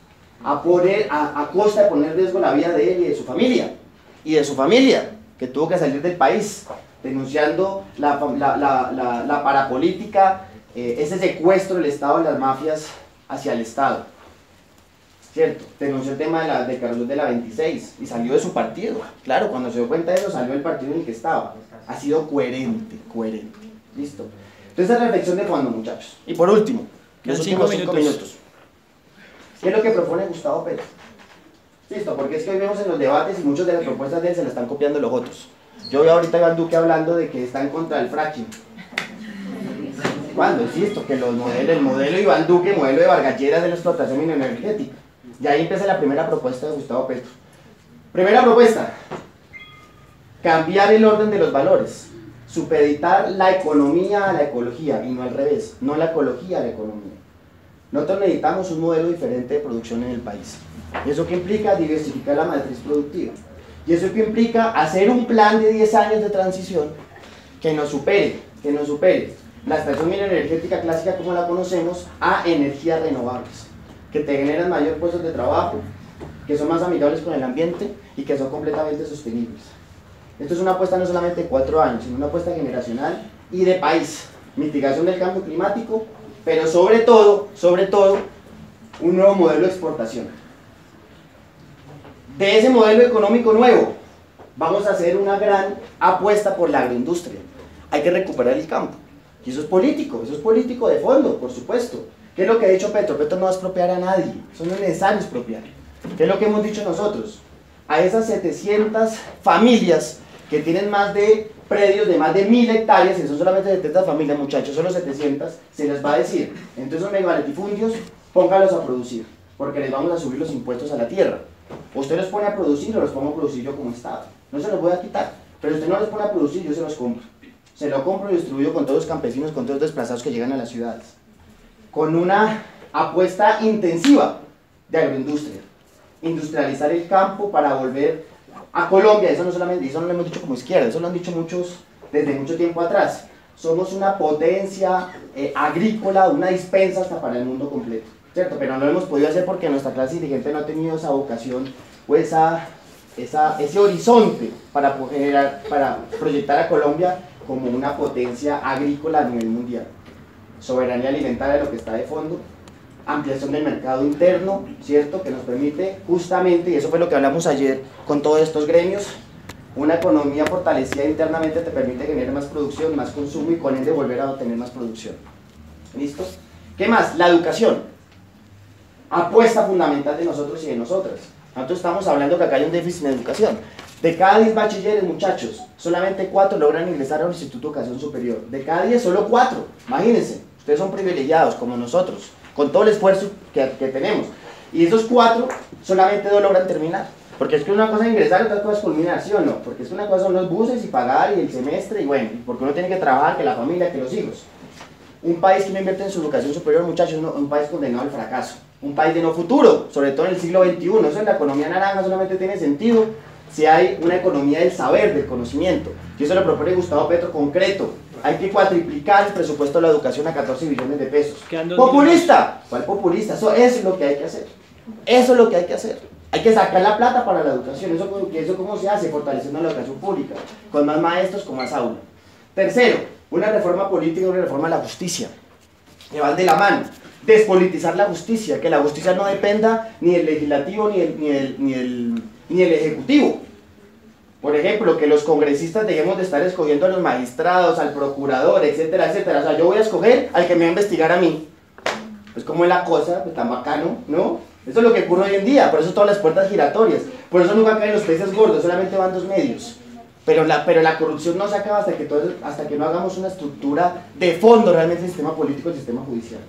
A costa de poner en riesgo la vida de él y de su familia. Y de su familia, que tuvo que salir del país, denunciando la parapolítica, ese secuestro del Estado de las mafias hacia el Estado. ¿Cierto? Denunció el tema del carrusel de la 26 y salió de su partido. Claro, cuando se dio cuenta de eso, salió del partido en el que estaba. Ha sido coherente. ¿Listo? Entonces, esa es la reflexión de fondo, muchachos. Y por último, los últimos 5 minutos. ¿Qué es lo que propone Gustavo Petro? Listo, porque es que hoy vemos en los debates y muchas de las propuestas de él se las están copiando los otros. Yo veo ahorita a Iván Duque hablando de que está en contra del fracking. ¿Cuándo? Insisto, que el modelo Iván Duque, modelo de Vargas Lleras de la explotación mineroenergética. Y ahí empieza la primera propuesta de Gustavo Petro. Primera propuesta, cambiar el orden de los valores, supeditar la economía a la ecología y no al revés, no la ecología a la economía. Nosotros necesitamos un modelo diferente de producción en el país. ¿Y eso qué implica? Diversificar la matriz productiva. ¿Y eso qué implica? Hacer un plan de 10 años de transición que nos supere la estación mineroenergética clásica como la conocemos a energías renovables, que te generan mayor puestos de trabajo, que son más amigables con el ambiente y que son completamente sostenibles. Esto es una apuesta no solamente de 4 años, sino una apuesta generacional y de país. Mitigación del cambio climático, pero sobre todo, un nuevo modelo de exportación. De ese modelo económico nuevo, vamos a hacer una gran apuesta por la agroindustria. Hay que recuperar el campo. Y eso es político de fondo, por supuesto. ¿Qué es lo que ha dicho Petro? Petro no va a expropiar a nadie, eso no es necesario expropiar. ¿Qué es lo que hemos dicho nosotros? A esas 700 familias que tienen más de predios de más de 1000 hectáreas, y son solamente 700 familias, muchachos, solo 700, se les va a decir, entonces esos megalatifundios, póngalos a producir, porque les vamos a subir los impuestos a la tierra. Usted los pone a producir o los pongo a producir yo como Estado. No se los voy a quitar, pero usted no los pone a producir, yo se los compro. Se lo compro y distribuyo con todos los campesinos, con todos los desplazados que llegan a las ciudades. Con una apuesta intensiva de agroindustria. Industrializar el campo para volver a Colombia, eso no lo hemos dicho como izquierda, eso lo han dicho muchos desde mucho tiempo atrás. Somos una potencia agrícola, una dispensa hasta para el mundo completo, ¿cierto? Pero no lo hemos podido hacer porque nuestra clase dirigente no ha tenido esa vocación o ese horizonte para proyectar a Colombia como una potencia agrícola a nivel mundial. Soberanía alimentaria, lo que está de fondo, ampliación del mercado interno, ¿cierto? Que nos permite justamente, y eso fue lo que hablamos ayer con todos estos gremios, una economía fortalecida internamente te permite generar más producción, más consumo y con ende volver a obtener más producción. ¿Listo? ¿Qué más? La educación. Apuesta fundamental de nosotros y de nosotras. Nosotros estamos hablando que acá hay un déficit en educación. De cada 10 bachilleres, muchachos, solamente 4 logran ingresar a un instituto de educación superior. De cada 10, solo 4. Imagínense, ustedes son privilegiados como nosotros, con todo el esfuerzo que tenemos. Y esos 4, solamente 2 logran terminar. Porque es que una cosa es ingresar y otra cosa es culminar, ¿sí o no? Porque es que una cosa son los buses y pagar y el semestre y bueno, porque uno tiene que trabajar, que la familia, que los hijos. Un país que no invierte en su educación superior, muchachos, es un país condenado al fracaso. Un país de no futuro, sobre todo en el siglo XXI. Eso en la economía naranja solamente tiene sentido si hay una economía del saber, del conocimiento. Y eso lo propone Gustavo Petro concreto. Hay que cuatriplicar el presupuesto de la educación a 14 billones de pesos. ¿Populista? ¿Cuál populista? Eso es lo que hay que hacer. Eso es lo que hay que hacer. Hay que sacar la plata para la educación. ¿Eso cómo se hace? Fortaleciendo la educación pública, con más maestros, con más aulas. Tercero, una reforma política y una reforma de la justicia, que van de la mano. Despolitizar la justicia, que la justicia no dependa ni del legislativo ni del ejecutivo. Por ejemplo, que los congresistas dejemos de estar escogiendo a los magistrados, al procurador, etcétera, etcétera. O sea, yo voy a escoger al que me va a investigar a mí. Pues como es la cosa, pues tan bacano, ¿no? Eso es lo que ocurre hoy en día, por eso todas las puertas giratorias. Por eso nunca caen los peces gordos, solamente van 2 medios. Pero la corrupción no se acaba hasta que no hagamos una estructura de fondo realmente el sistema político y el sistema judicial.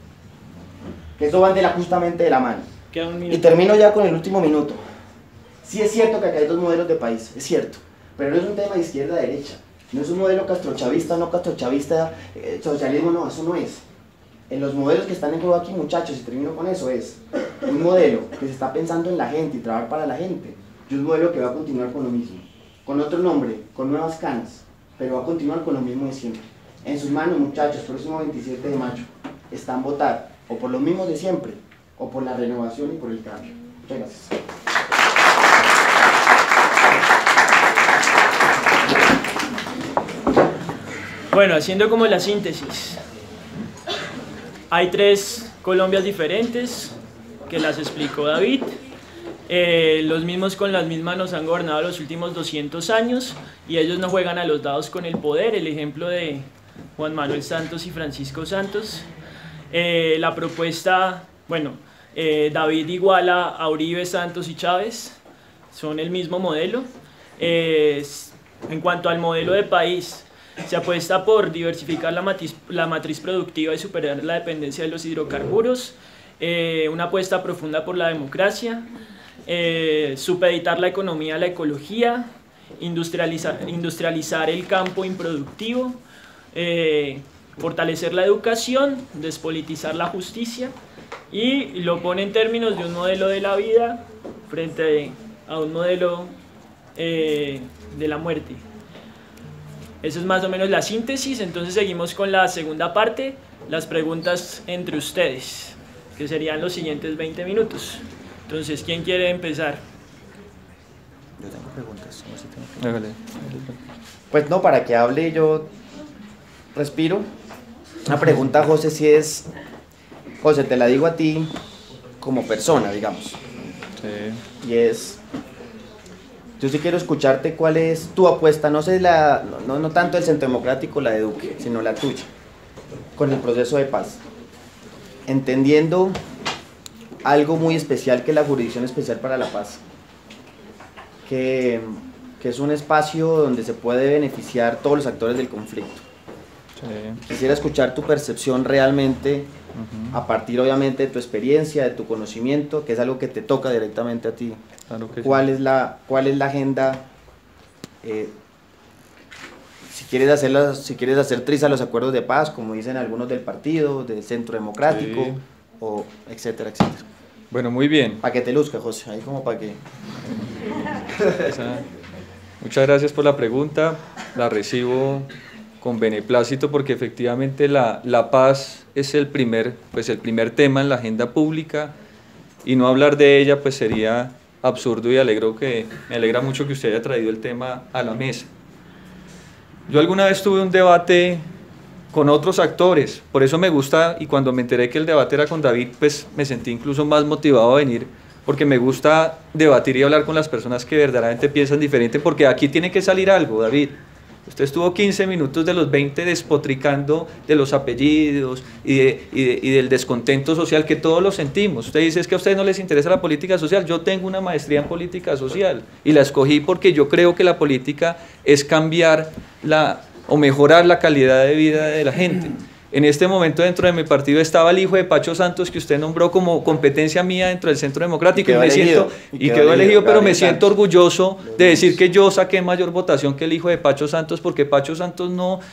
Que eso van justamente de la mano. Y termino ya con el último minuto. Sí es cierto que acá hay 2 modelos de país, es cierto, pero no es un tema de izquierda-derecha, no es un modelo castrochavista o no castrochavista, socialismo no, eso no es. En los modelos que están en juego aquí, muchachos, y termino con eso, es un modelo que se está pensando en la gente y trabajar para la gente, y un modelo que va a continuar con lo mismo, con otro nombre, con nuevas canas, pero va a continuar con lo mismo de siempre. En sus manos, muchachos, próximo 27 de mayo, están votar o por los mismos de siempre, o por la renovación y por el cambio. Muchas gracias. Bueno, haciendo como la síntesis, hay 3 Colombias diferentes, que las explicó David. Los mismos con las mismas nos han gobernado los últimos 200 años y ellos no juegan a los dados con el poder, el ejemplo de Juan Manuel Santos y Francisco Santos. La propuesta, bueno, David iguala a Uribe, Santos y Chávez, son el mismo modelo. En cuanto al modelo de país, se apuesta por diversificar la matriz productiva y superar la dependencia de los hidrocarburos, una apuesta profunda por la democracia, supeditar la economía a la ecología, industrializar el campo improductivo, fortalecer la educación, despolitizar la justicia, y lo pone en términos de un modelo de la vida frente a un modelo de la muerte. Esa es más o menos la síntesis. Entonces seguimos con la segunda parte, las preguntas entre ustedes, que serían los siguientes 20 minutos. Entonces, ¿quién quiere empezar? Yo tengo preguntas. No sé si tengo preguntas. Hágale. Pues no, para que hable yo respiro. Una pregunta, José, si es... José, te la digo a ti como persona, digamos. Sí. Y es... Yo sí quiero escucharte cuál es tu apuesta, no sé no tanto el Centro Democrático, la de Duque, sino la tuya, con el proceso de paz. Entendiendo algo muy especial que es la Jurisdicción Especial para la Paz, que es un espacio donde se puede beneficiar todos los actores del conflicto. Sí. Quisiera escuchar tu percepción realmente, a partir obviamente de tu experiencia, de tu conocimiento, que es algo que te toca directamente a ti. Claro que ¿Cuál sí. es la agenda? Si quieres hacer trizas los acuerdos de paz, como dicen algunos del partido, del Centro Democrático, Sí. o etcétera, etcétera. Bueno, muy bien. Para que te luzca, José, ahí como para que... Muchas gracias por la pregunta, la recibo con beneplácito porque efectivamente la paz es el primer tema en la agenda pública y no hablar de ella pues sería absurdo y me alegra mucho que usted haya traído el tema a la mesa. Yo alguna vez tuve un debate con otros actores, por eso me gusta, y cuando me enteré que el debate era con David, pues me sentí incluso más motivado a venir, porque me gusta debatir y hablar con las personas que verdaderamente piensan diferente, porque aquí tiene que salir algo, David. Usted estuvo 15 minutos de los 20 despotricando de los apellidos y del descontento social que todos lo sentimos. Usted dice es que a ustedes no les interesa la política social. Yo tengo una maestría en política social y la escogí porque yo creo que la política es cambiar o mejorar la calidad de vida de la gente. En este momento dentro de mi partido estaba el hijo de Pacho Santos que usted nombró como competencia mía dentro del Centro Democrático y quedó elegido, pero me siento orgulloso de decir que yo saqué mayor votación que el hijo de Pacho Santos, porque Pacho Santos no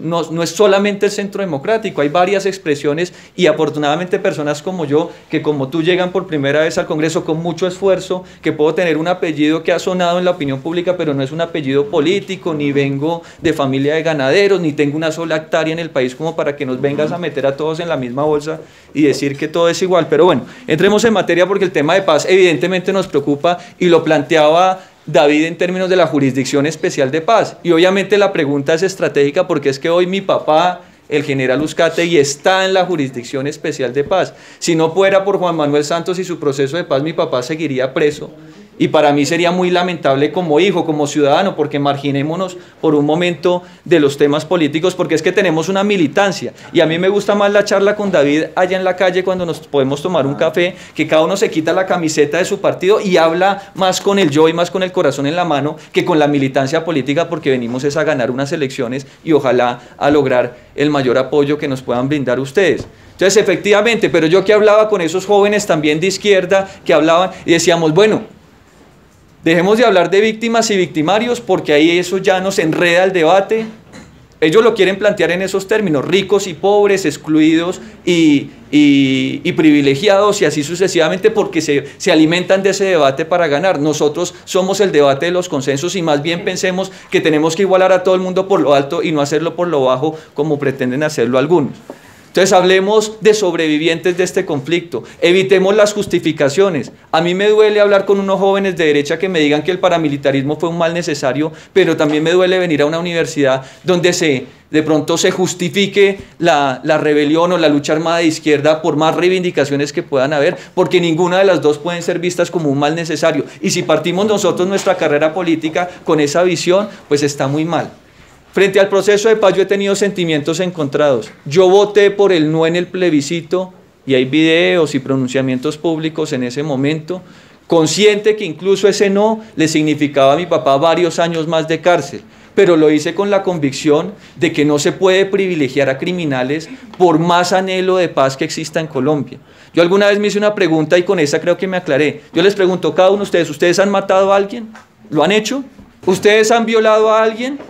es solamente el Centro Democrático, hay varias expresiones y afortunadamente personas como yo, que como tú llegan por primera vez al Congreso con mucho esfuerzo, que puedo tener un apellido que ha sonado en la opinión pública, pero no es un apellido político, ni vengo de familia de ganaderos, ni tengo una sola hectárea en el país como para que nos vengas a meter a todos en la misma bolsa y decir que todo es igual. Pero bueno, entremos en materia porque el tema de paz evidentemente nos preocupa y lo planteaba David en términos de la Jurisdicción Especial de Paz. Y obviamente la pregunta es estratégica porque es que hoy mi papá, el general Uzcategui, está en la Jurisdicción Especial de Paz. Si no fuera por Juan Manuel Santos y su proceso de paz, mi papá seguiría preso. Y para mí sería muy lamentable como hijo, como ciudadano, porque marginémonos por un momento de los temas políticos, porque es que tenemos una militancia. Y a mí me gusta más la charla con David allá en la calle cuando nos podemos tomar un café, que cada uno se quita la camiseta de su partido y habla más con el yo y más con el corazón en la mano que con la militancia política, porque venimos es a ganar unas elecciones y ojalá a lograr el mayor apoyo que nos puedan brindar ustedes. Entonces, efectivamente, pero yo que hablaba con esos jóvenes también de izquierda, que hablaban y decíamos, bueno, dejemos de hablar de víctimas y victimarios porque ahí eso ya nos enreda el debate. Ellos lo quieren plantear en esos términos, ricos y pobres, excluidos y privilegiados y así sucesivamente porque se alimentan de ese debate para ganar. Nosotros somos el debate de los consensos y más bien pensemos que tenemos que igualar a todo el mundo por lo alto y no hacerlo por lo bajo como pretenden hacerlo algunos. Entonces hablemos de sobrevivientes de este conflicto, evitemos las justificaciones. A mí me duele hablar con unos jóvenes de derecha que me digan que el paramilitarismo fue un mal necesario, pero también me duele venir a una universidad donde de pronto se justifique la rebelión o la lucha armada de izquierda por más reivindicaciones que puedan haber, porque ninguna de las dos pueden ser vistas como un mal necesario. Y si partimos nosotros nuestra carrera política con esa visión, pues está muy mal. Frente al proceso de paz yo he tenido sentimientos encontrados. Yo voté por el no en el plebiscito y hay videos y pronunciamientos públicos en ese momento, consciente que incluso ese no le significaba a mi papá varios años más de cárcel, pero lo hice con la convicción de que no se puede privilegiar a criminales por más anhelo de paz que exista en Colombia. Yo alguna vez me hice una pregunta y con esa creo que me aclaré. Yo les pregunto a cada uno de ustedes, ¿ustedes han matado a alguien? ¿Lo han hecho? ¿Ustedes han violado a alguien?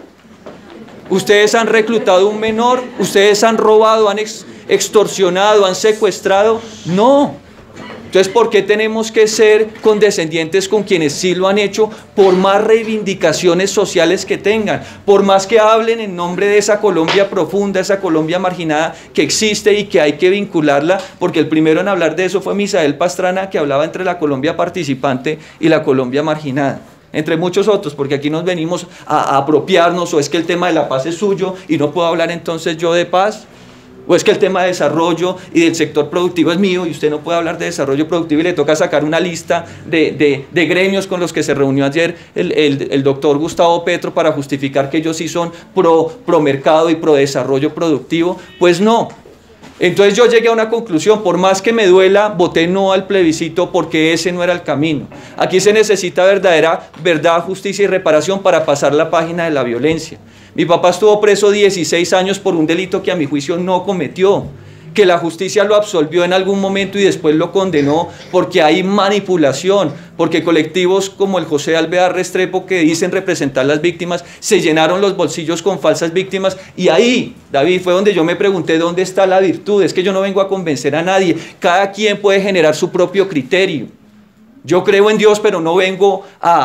¿Ustedes han reclutado a un menor? ¿Ustedes han robado, han extorsionado, han secuestrado? No. Entonces, ¿por qué tenemos que ser condescendientes con quienes sí lo han hecho por más reivindicaciones sociales que tengan? Por más que hablen en nombre de esa Colombia profunda, esa Colombia marginada que existe y que hay que vincularla, porque el primero en hablar de eso fue Misael Pastrana, que hablaba entre la Colombia participante y la Colombia marginada. entre muchos otros, porque aquí nos venimos a apropiarnos, o es que el tema de la paz es suyo y no puedo hablar entonces yo de paz, o es que el tema de desarrollo y del sector productivo es mío y usted no puede hablar de desarrollo productivo y le toca sacar una lista de gremios con los que se reunió ayer el doctor Gustavo Petro para justificar que ellos sí son pro mercado y pro desarrollo productivo. Pues no. Entonces yo llegué a una conclusión: por más que me duela, voté no al plebiscito porque ese no era el camino. Aquí se necesita verdadera verdad, justicia y reparación para pasar la página de la violencia. Mi papá estuvo preso 16 años por un delito que a mi juicio no cometió, que la justicia lo absolvió en algún momento y después lo condenó porque hay manipulación, porque colectivos como el José Alvear Restrepo, que dicen representar las víctimas, se llenaron los bolsillos con falsas víctimas. Y ahí, David, fue donde yo me pregunté dónde está la virtud. Es que yo no vengo a convencer a nadie, cada quien puede generar su propio criterio. Yo creo en Dios, pero no vengo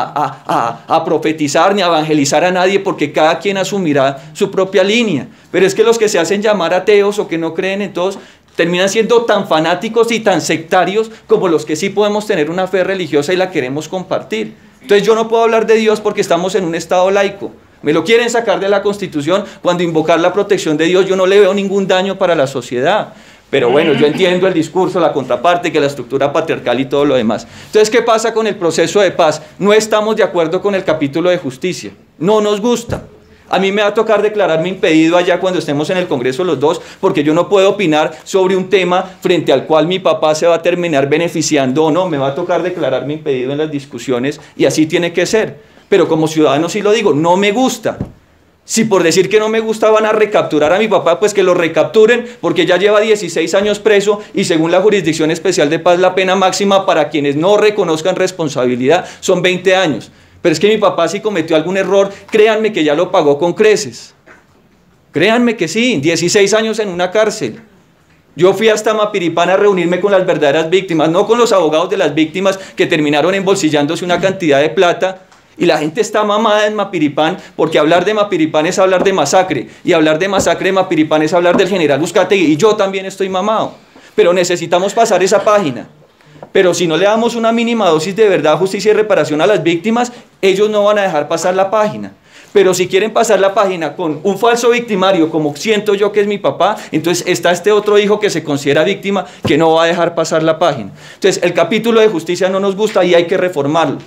a profetizar ni a evangelizar a nadie, porque cada quien asumirá su propia línea. Pero es que los que se hacen llamar ateos o que no creen en todos terminan siendo tan fanáticos y tan sectarios como los que sí podemos tener una fe religiosa y la queremos compartir. Entonces yo no puedo hablar de Dios porque estamos en un estado laico. Me lo quieren sacar de la Constitución cuando invocar la protección de Dios yo no le veo ningún daño para la sociedad. Pero bueno, yo entiendo el discurso, la contraparte, que la estructura patriarcal y todo lo demás. Entonces, ¿qué pasa con el proceso de paz? No estamos de acuerdo con el capítulo de justicia. No nos gusta. A mí me va a tocar declararme impedido allá cuando estemos en el Congreso los dos, porque yo no puedo opinar sobre un tema frente al cual mi papá se va a terminar beneficiando o no. Me va a tocar declararme impedido en las discusiones y así tiene que ser. Pero como ciudadano sí lo digo, no me gusta. Si por decir que no me gusta van a recapturar a mi papá, pues que lo recapturen, porque ya lleva 16 años preso y según la Jurisdicción Especial de Paz la pena máxima para quienes no reconozcan responsabilidad son 20 años. Pero es que mi papá, si cometió algún error, créanme que ya lo pagó con creces. Créanme que sí, 16 años en una cárcel. Yo fui hasta Mapiripán a reunirme con las verdaderas víctimas, no con los abogados de las víctimas que terminaron embolsillándose una cantidad de plata. Y la gente está mamada en Mapiripán, porque hablar de Mapiripán es hablar de masacre, y hablar de masacre de Mapiripán es hablar del general Uzcategui, y yo también estoy mamado. Pero necesitamos pasar esa página. Pero si no le damos una mínima dosis de verdad, justicia y reparación a las víctimas, ellos no van a dejar pasar la página. Pero si quieren pasar la página con un falso victimario, como siento yo que es mi papá, entonces está este otro hijo que se considera víctima, que no va a dejar pasar la página. Entonces el capítulo de justicia no nos gusta y hay que reformarlo.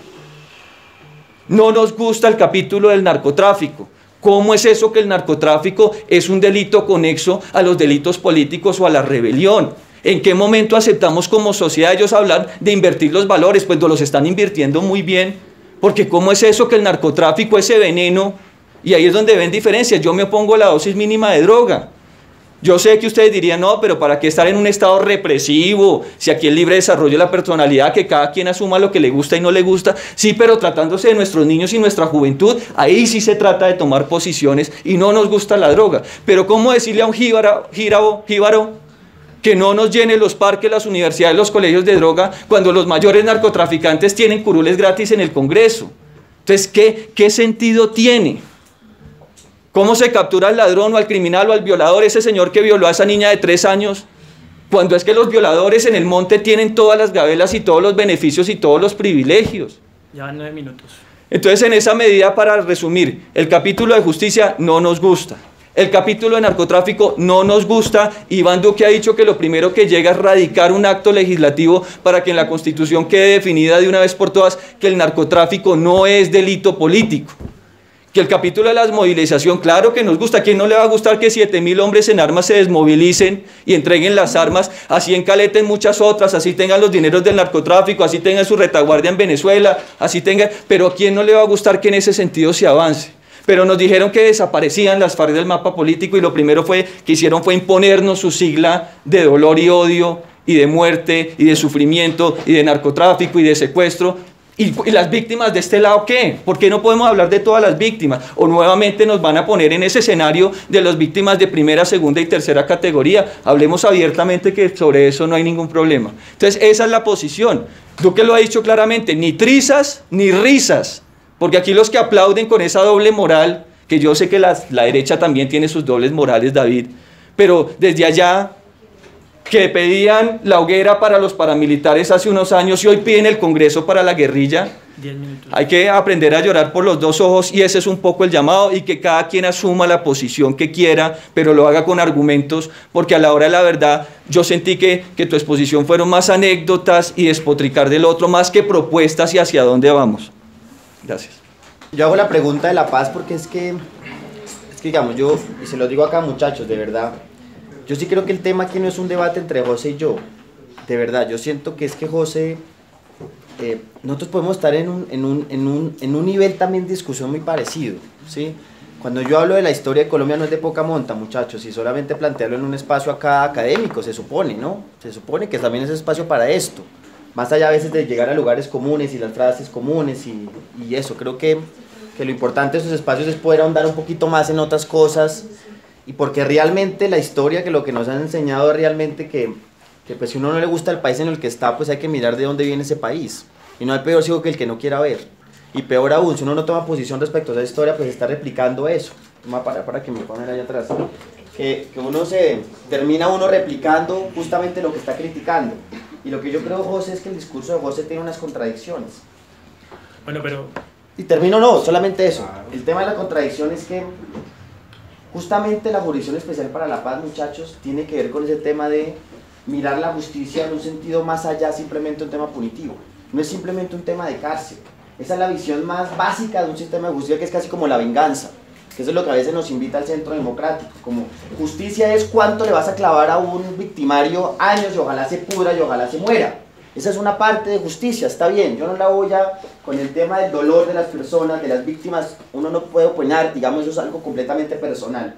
No nos gusta el capítulo del narcotráfico. ¿Cómo es eso que el narcotráfico es un delito conexo a los delitos políticos o a la rebelión? ¿En qué momento aceptamos como sociedad ellos hablar de invertir los valores? Pues los están invirtiendo muy bien, porque ¿cómo es eso que el narcotráfico, ese veneno? Y ahí es donde ven diferencias. Yo me opongo a la dosis mínima de droga. Yo sé que ustedes dirían, no, pero ¿para qué estar en un estado represivo? Si aquí el libre desarrollo de la personalidad, que cada quien asuma lo que le gusta y no le gusta. Sí, pero tratándose de nuestros niños y nuestra juventud, ahí sí se trata de tomar posiciones y no nos gusta la droga. Pero ¿cómo decirle a un jíbaro que no nos llene los parques, las universidades, los colegios de droga, cuando los mayores narcotraficantes tienen curules gratis en el Congreso? Entonces, ¿qué sentido tiene? ¿Cómo se captura al ladrón o al criminal o al violador, ese señor que violó a esa niña de 3 años? Cuando es que los violadores en el monte tienen todas las gabelas y todos los beneficios y todos los privilegios. Ya van 9 minutos. Entonces, en esa medida, para resumir, el capítulo de justicia no nos gusta. El capítulo de narcotráfico no nos gusta. Iván Duque ha dicho que lo primero que llega es radicar un acto legislativo para que en la Constitución quede definida de una vez por todas que el narcotráfico no es delito político. Que el capítulo de la desmovilización, claro que nos gusta. ¿A quién no le va a gustar que 7.000 hombres en armas se desmovilicen y entreguen las armas? Así encaleten muchas otras, así tengan los dineros del narcotráfico, así tengan su retaguardia en Venezuela, así tengan... Pero ¿a quién no le va a gustar que en ese sentido se avance? Pero nos dijeron que desaparecían las FARC del mapa político y lo primero que hicieron fue imponernos su sigla de dolor y odio y de muerte y de sufrimiento y de narcotráfico y de secuestro. ¿Y las víctimas de este lado qué? ¿Por qué no podemos hablar de todas las víctimas? O nuevamente nos van a poner en ese escenario de las víctimas de primera, segunda y tercera categoría. Hablemos abiertamente que sobre eso no hay ningún problema. Entonces esa es la posición. Duque lo ha dicho claramente, ni trizas ni risas. Porque aquí los que aplauden con esa doble moral, que yo sé que la derecha también tiene sus dobles morales, David, pero desde allá... que pedían la hoguera para los paramilitares hace unos años y hoy piden el Congreso para la guerrilla, 10 minutos. Hay que aprender a llorar por los dos ojos y ese es un poco el llamado y que cada quien asuma la posición que quiera, pero lo haga con argumentos, porque a la hora de la verdad yo sentí que tu exposición fueron más anécdotas y despotricar del otro más que propuestas y hacia dónde vamos. Gracias. Yo hago la pregunta de la paz porque es que digamos, yo, y se lo digo acá muchachos, de verdad, yo sí creo que el tema aquí no es un debate entre José y yo, de verdad, yo siento que es que José, nosotros podemos estar en un nivel también de discusión muy parecido, ¿sí? Cuando yo hablo de la historia de Colombia no es de poca monta, muchachos, y solamente plantearlo en un espacio acá académico, se supone, ¿no? Se supone que también es espacio para esto, más allá a veces de llegar a lugares comunes y las frases comunes y eso, creo que lo importante de esos espacios es poder ahondar un poquito más en otras cosas, y porque realmente la historia, que lo que nos han enseñado es realmente que pues si uno no le gusta el país en el que está, pues hay que mirar de dónde viene ese país, y no hay peor ciego que el que no quiera ver, y peor aún, si uno no toma posición respecto a esa historia, pues está replicando eso. Voy a parar para que me pongan allá atrás, que uno termina replicando justamente lo que está criticando, y lo que yo creo, José, es que el discurso de José tiene unas contradicciones. Bueno, pero... Y termino, no, solamente eso. El tema de la contradicción es que justamente la Jurisdicción Especial para la Paz, muchachos, tiene que ver con ese tema de mirar la justicia en un sentido más allá, simplemente un tema punitivo. No es simplemente un tema de cárcel. Esa es la visión más básica de un sistema de justicia, que es casi como la venganza, que eso es lo que a veces nos invita al centro democrático, como justicia es cuánto le vas a clavar a un victimario años y ojalá se pudra y ojalá se muera. Esa es una parte de justicia, está bien, yo no la voy a, con el tema del dolor de las personas, de las víctimas, uno no puede opinar, digamos, eso es algo completamente personal.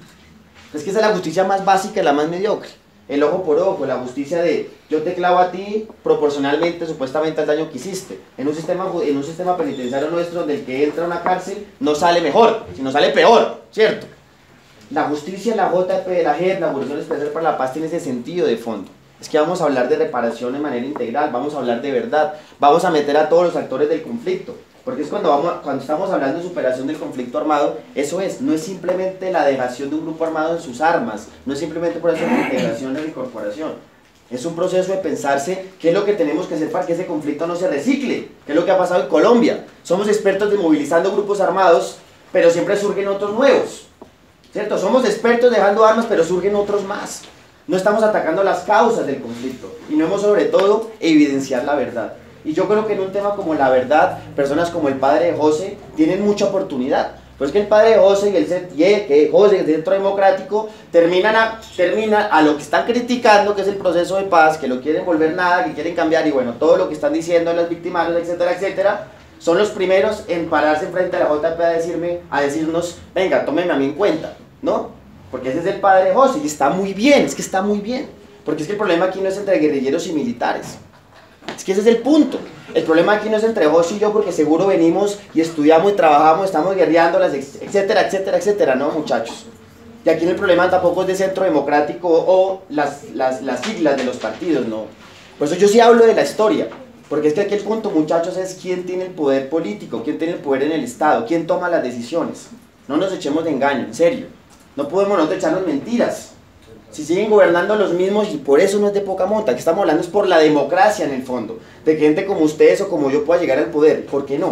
Es que esa es la justicia más básica y la más mediocre, el ojo por ojo, la justicia de yo te clavo a ti proporcionalmente, supuestamente al daño que hiciste. En un sistema penitenciario nuestro, donde el que entra a una cárcel no sale mejor, sino sale peor, ¿cierto? La justicia, la JEP, la JEP, la Jurisdicción Especial para la Paz, tiene ese sentido de fondo. Es que vamos a hablar de reparación de manera integral, vamos a hablar de verdad, vamos a meter a todos los actores del conflicto, porque es cuando estamos hablando de superación del conflicto armado, eso es, no es simplemente la dejación de un grupo armado en sus armas, no es simplemente por eso la integración y la incorporación, es un proceso de pensarse qué es lo que tenemos que hacer para que ese conflicto no se recicle, qué es lo que ha pasado en Colombia. Somos expertos de movilizando grupos armados, pero siempre surgen otros nuevos, ¿cierto? Somos expertos dejando armas, pero surgen otros más. No estamos atacando las causas del conflicto y no hemos sobre todo evidenciar la verdad. Y yo creo que en un tema como la verdad, personas como el padre de José tienen mucha oportunidad. Pues que el padre de José y el Centro Democrático terminan a lo que están criticando, que es el proceso de paz, que lo quieren volver nada, que quieren cambiar, y bueno, todo lo que están diciendo en los victimarios, etcétera, etcétera, son los primeros en pararse frente a la JP a decirnos, venga, tómeme a mí en cuenta, ¿no? Porque ese es el padre de José, y está muy bien, es que está muy bien, porque es que el problema aquí no es entre guerrilleros y militares, es que ese es el punto. El problema aquí no es entre José y yo, porque seguro venimos y estudiamos y trabajamos, estamos guerreándolas, etcétera, etcétera, etcétera, no, muchachos. Y aquí el problema tampoco es de Centro Democrático o las siglas de los partidos, no. Por eso yo sí hablo de la historia, porque es que aquí el punto, muchachos, es quién tiene el poder político, quién tiene el poder en el Estado, quién toma las decisiones. No nos echemos de engaño, en serio. No podemos nosotros echarnos mentiras. Si siguen gobernando los mismos, y por eso no es de poca monta, que estamos hablando es por la democracia en el fondo, de que gente como ustedes o como yo pueda llegar al poder, ¿por qué no?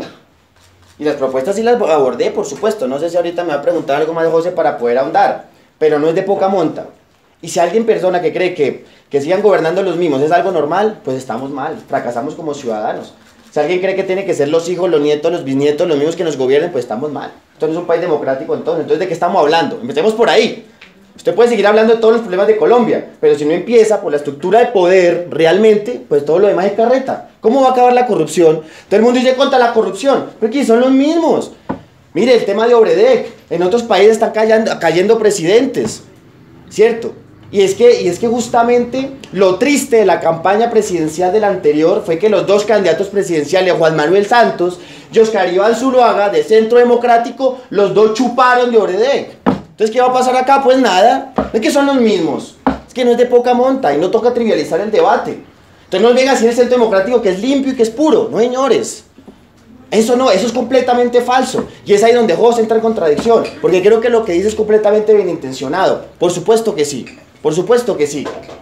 Y las propuestas sí las abordé, por supuesto, no sé si ahorita me va a preguntar algo más de José para poder ahondar, pero no es de poca monta. Y si alguien persona que cree que sigan gobernando los mismos es algo normal, pues estamos mal, fracasamos como ciudadanos. Si alguien cree que tiene que ser los hijos, los nietos, los bisnietos, los mismos que nos gobiernen, pues estamos mal. Esto no es un país democrático entonces ¿de qué estamos hablando? Empecemos por ahí. Usted puede seguir hablando de todos los problemas de Colombia, pero si no empieza por la estructura de poder realmente, pues todo lo demás es carreta. ¿Cómo va a acabar la corrupción? Todo el mundo dice contra la corrupción, pero aquí son los mismos. Mire, el tema de Obredec, en otros países están cayendo presidentes, ¿cierto? Y es que justamente lo triste de la campaña presidencial del anterior fue que los dos candidatos presidenciales, Juan Manuel Santos y Oscar Iván Zuluaga, de Centro Democrático, los dos chuparon de Obredec. Entonces, ¿qué va a pasar acá? Pues nada, es que son los mismos, es que no es de poca monta y no toca trivializar el debate. Entonces no venga a decir el Centro Democrático que es limpio y que es puro, no señores. Eso no, eso es completamente falso. Y es ahí donde José entra en contradicción, porque creo que lo que dice es completamente bien intencionado. Por supuesto que sí, por supuesto que sí.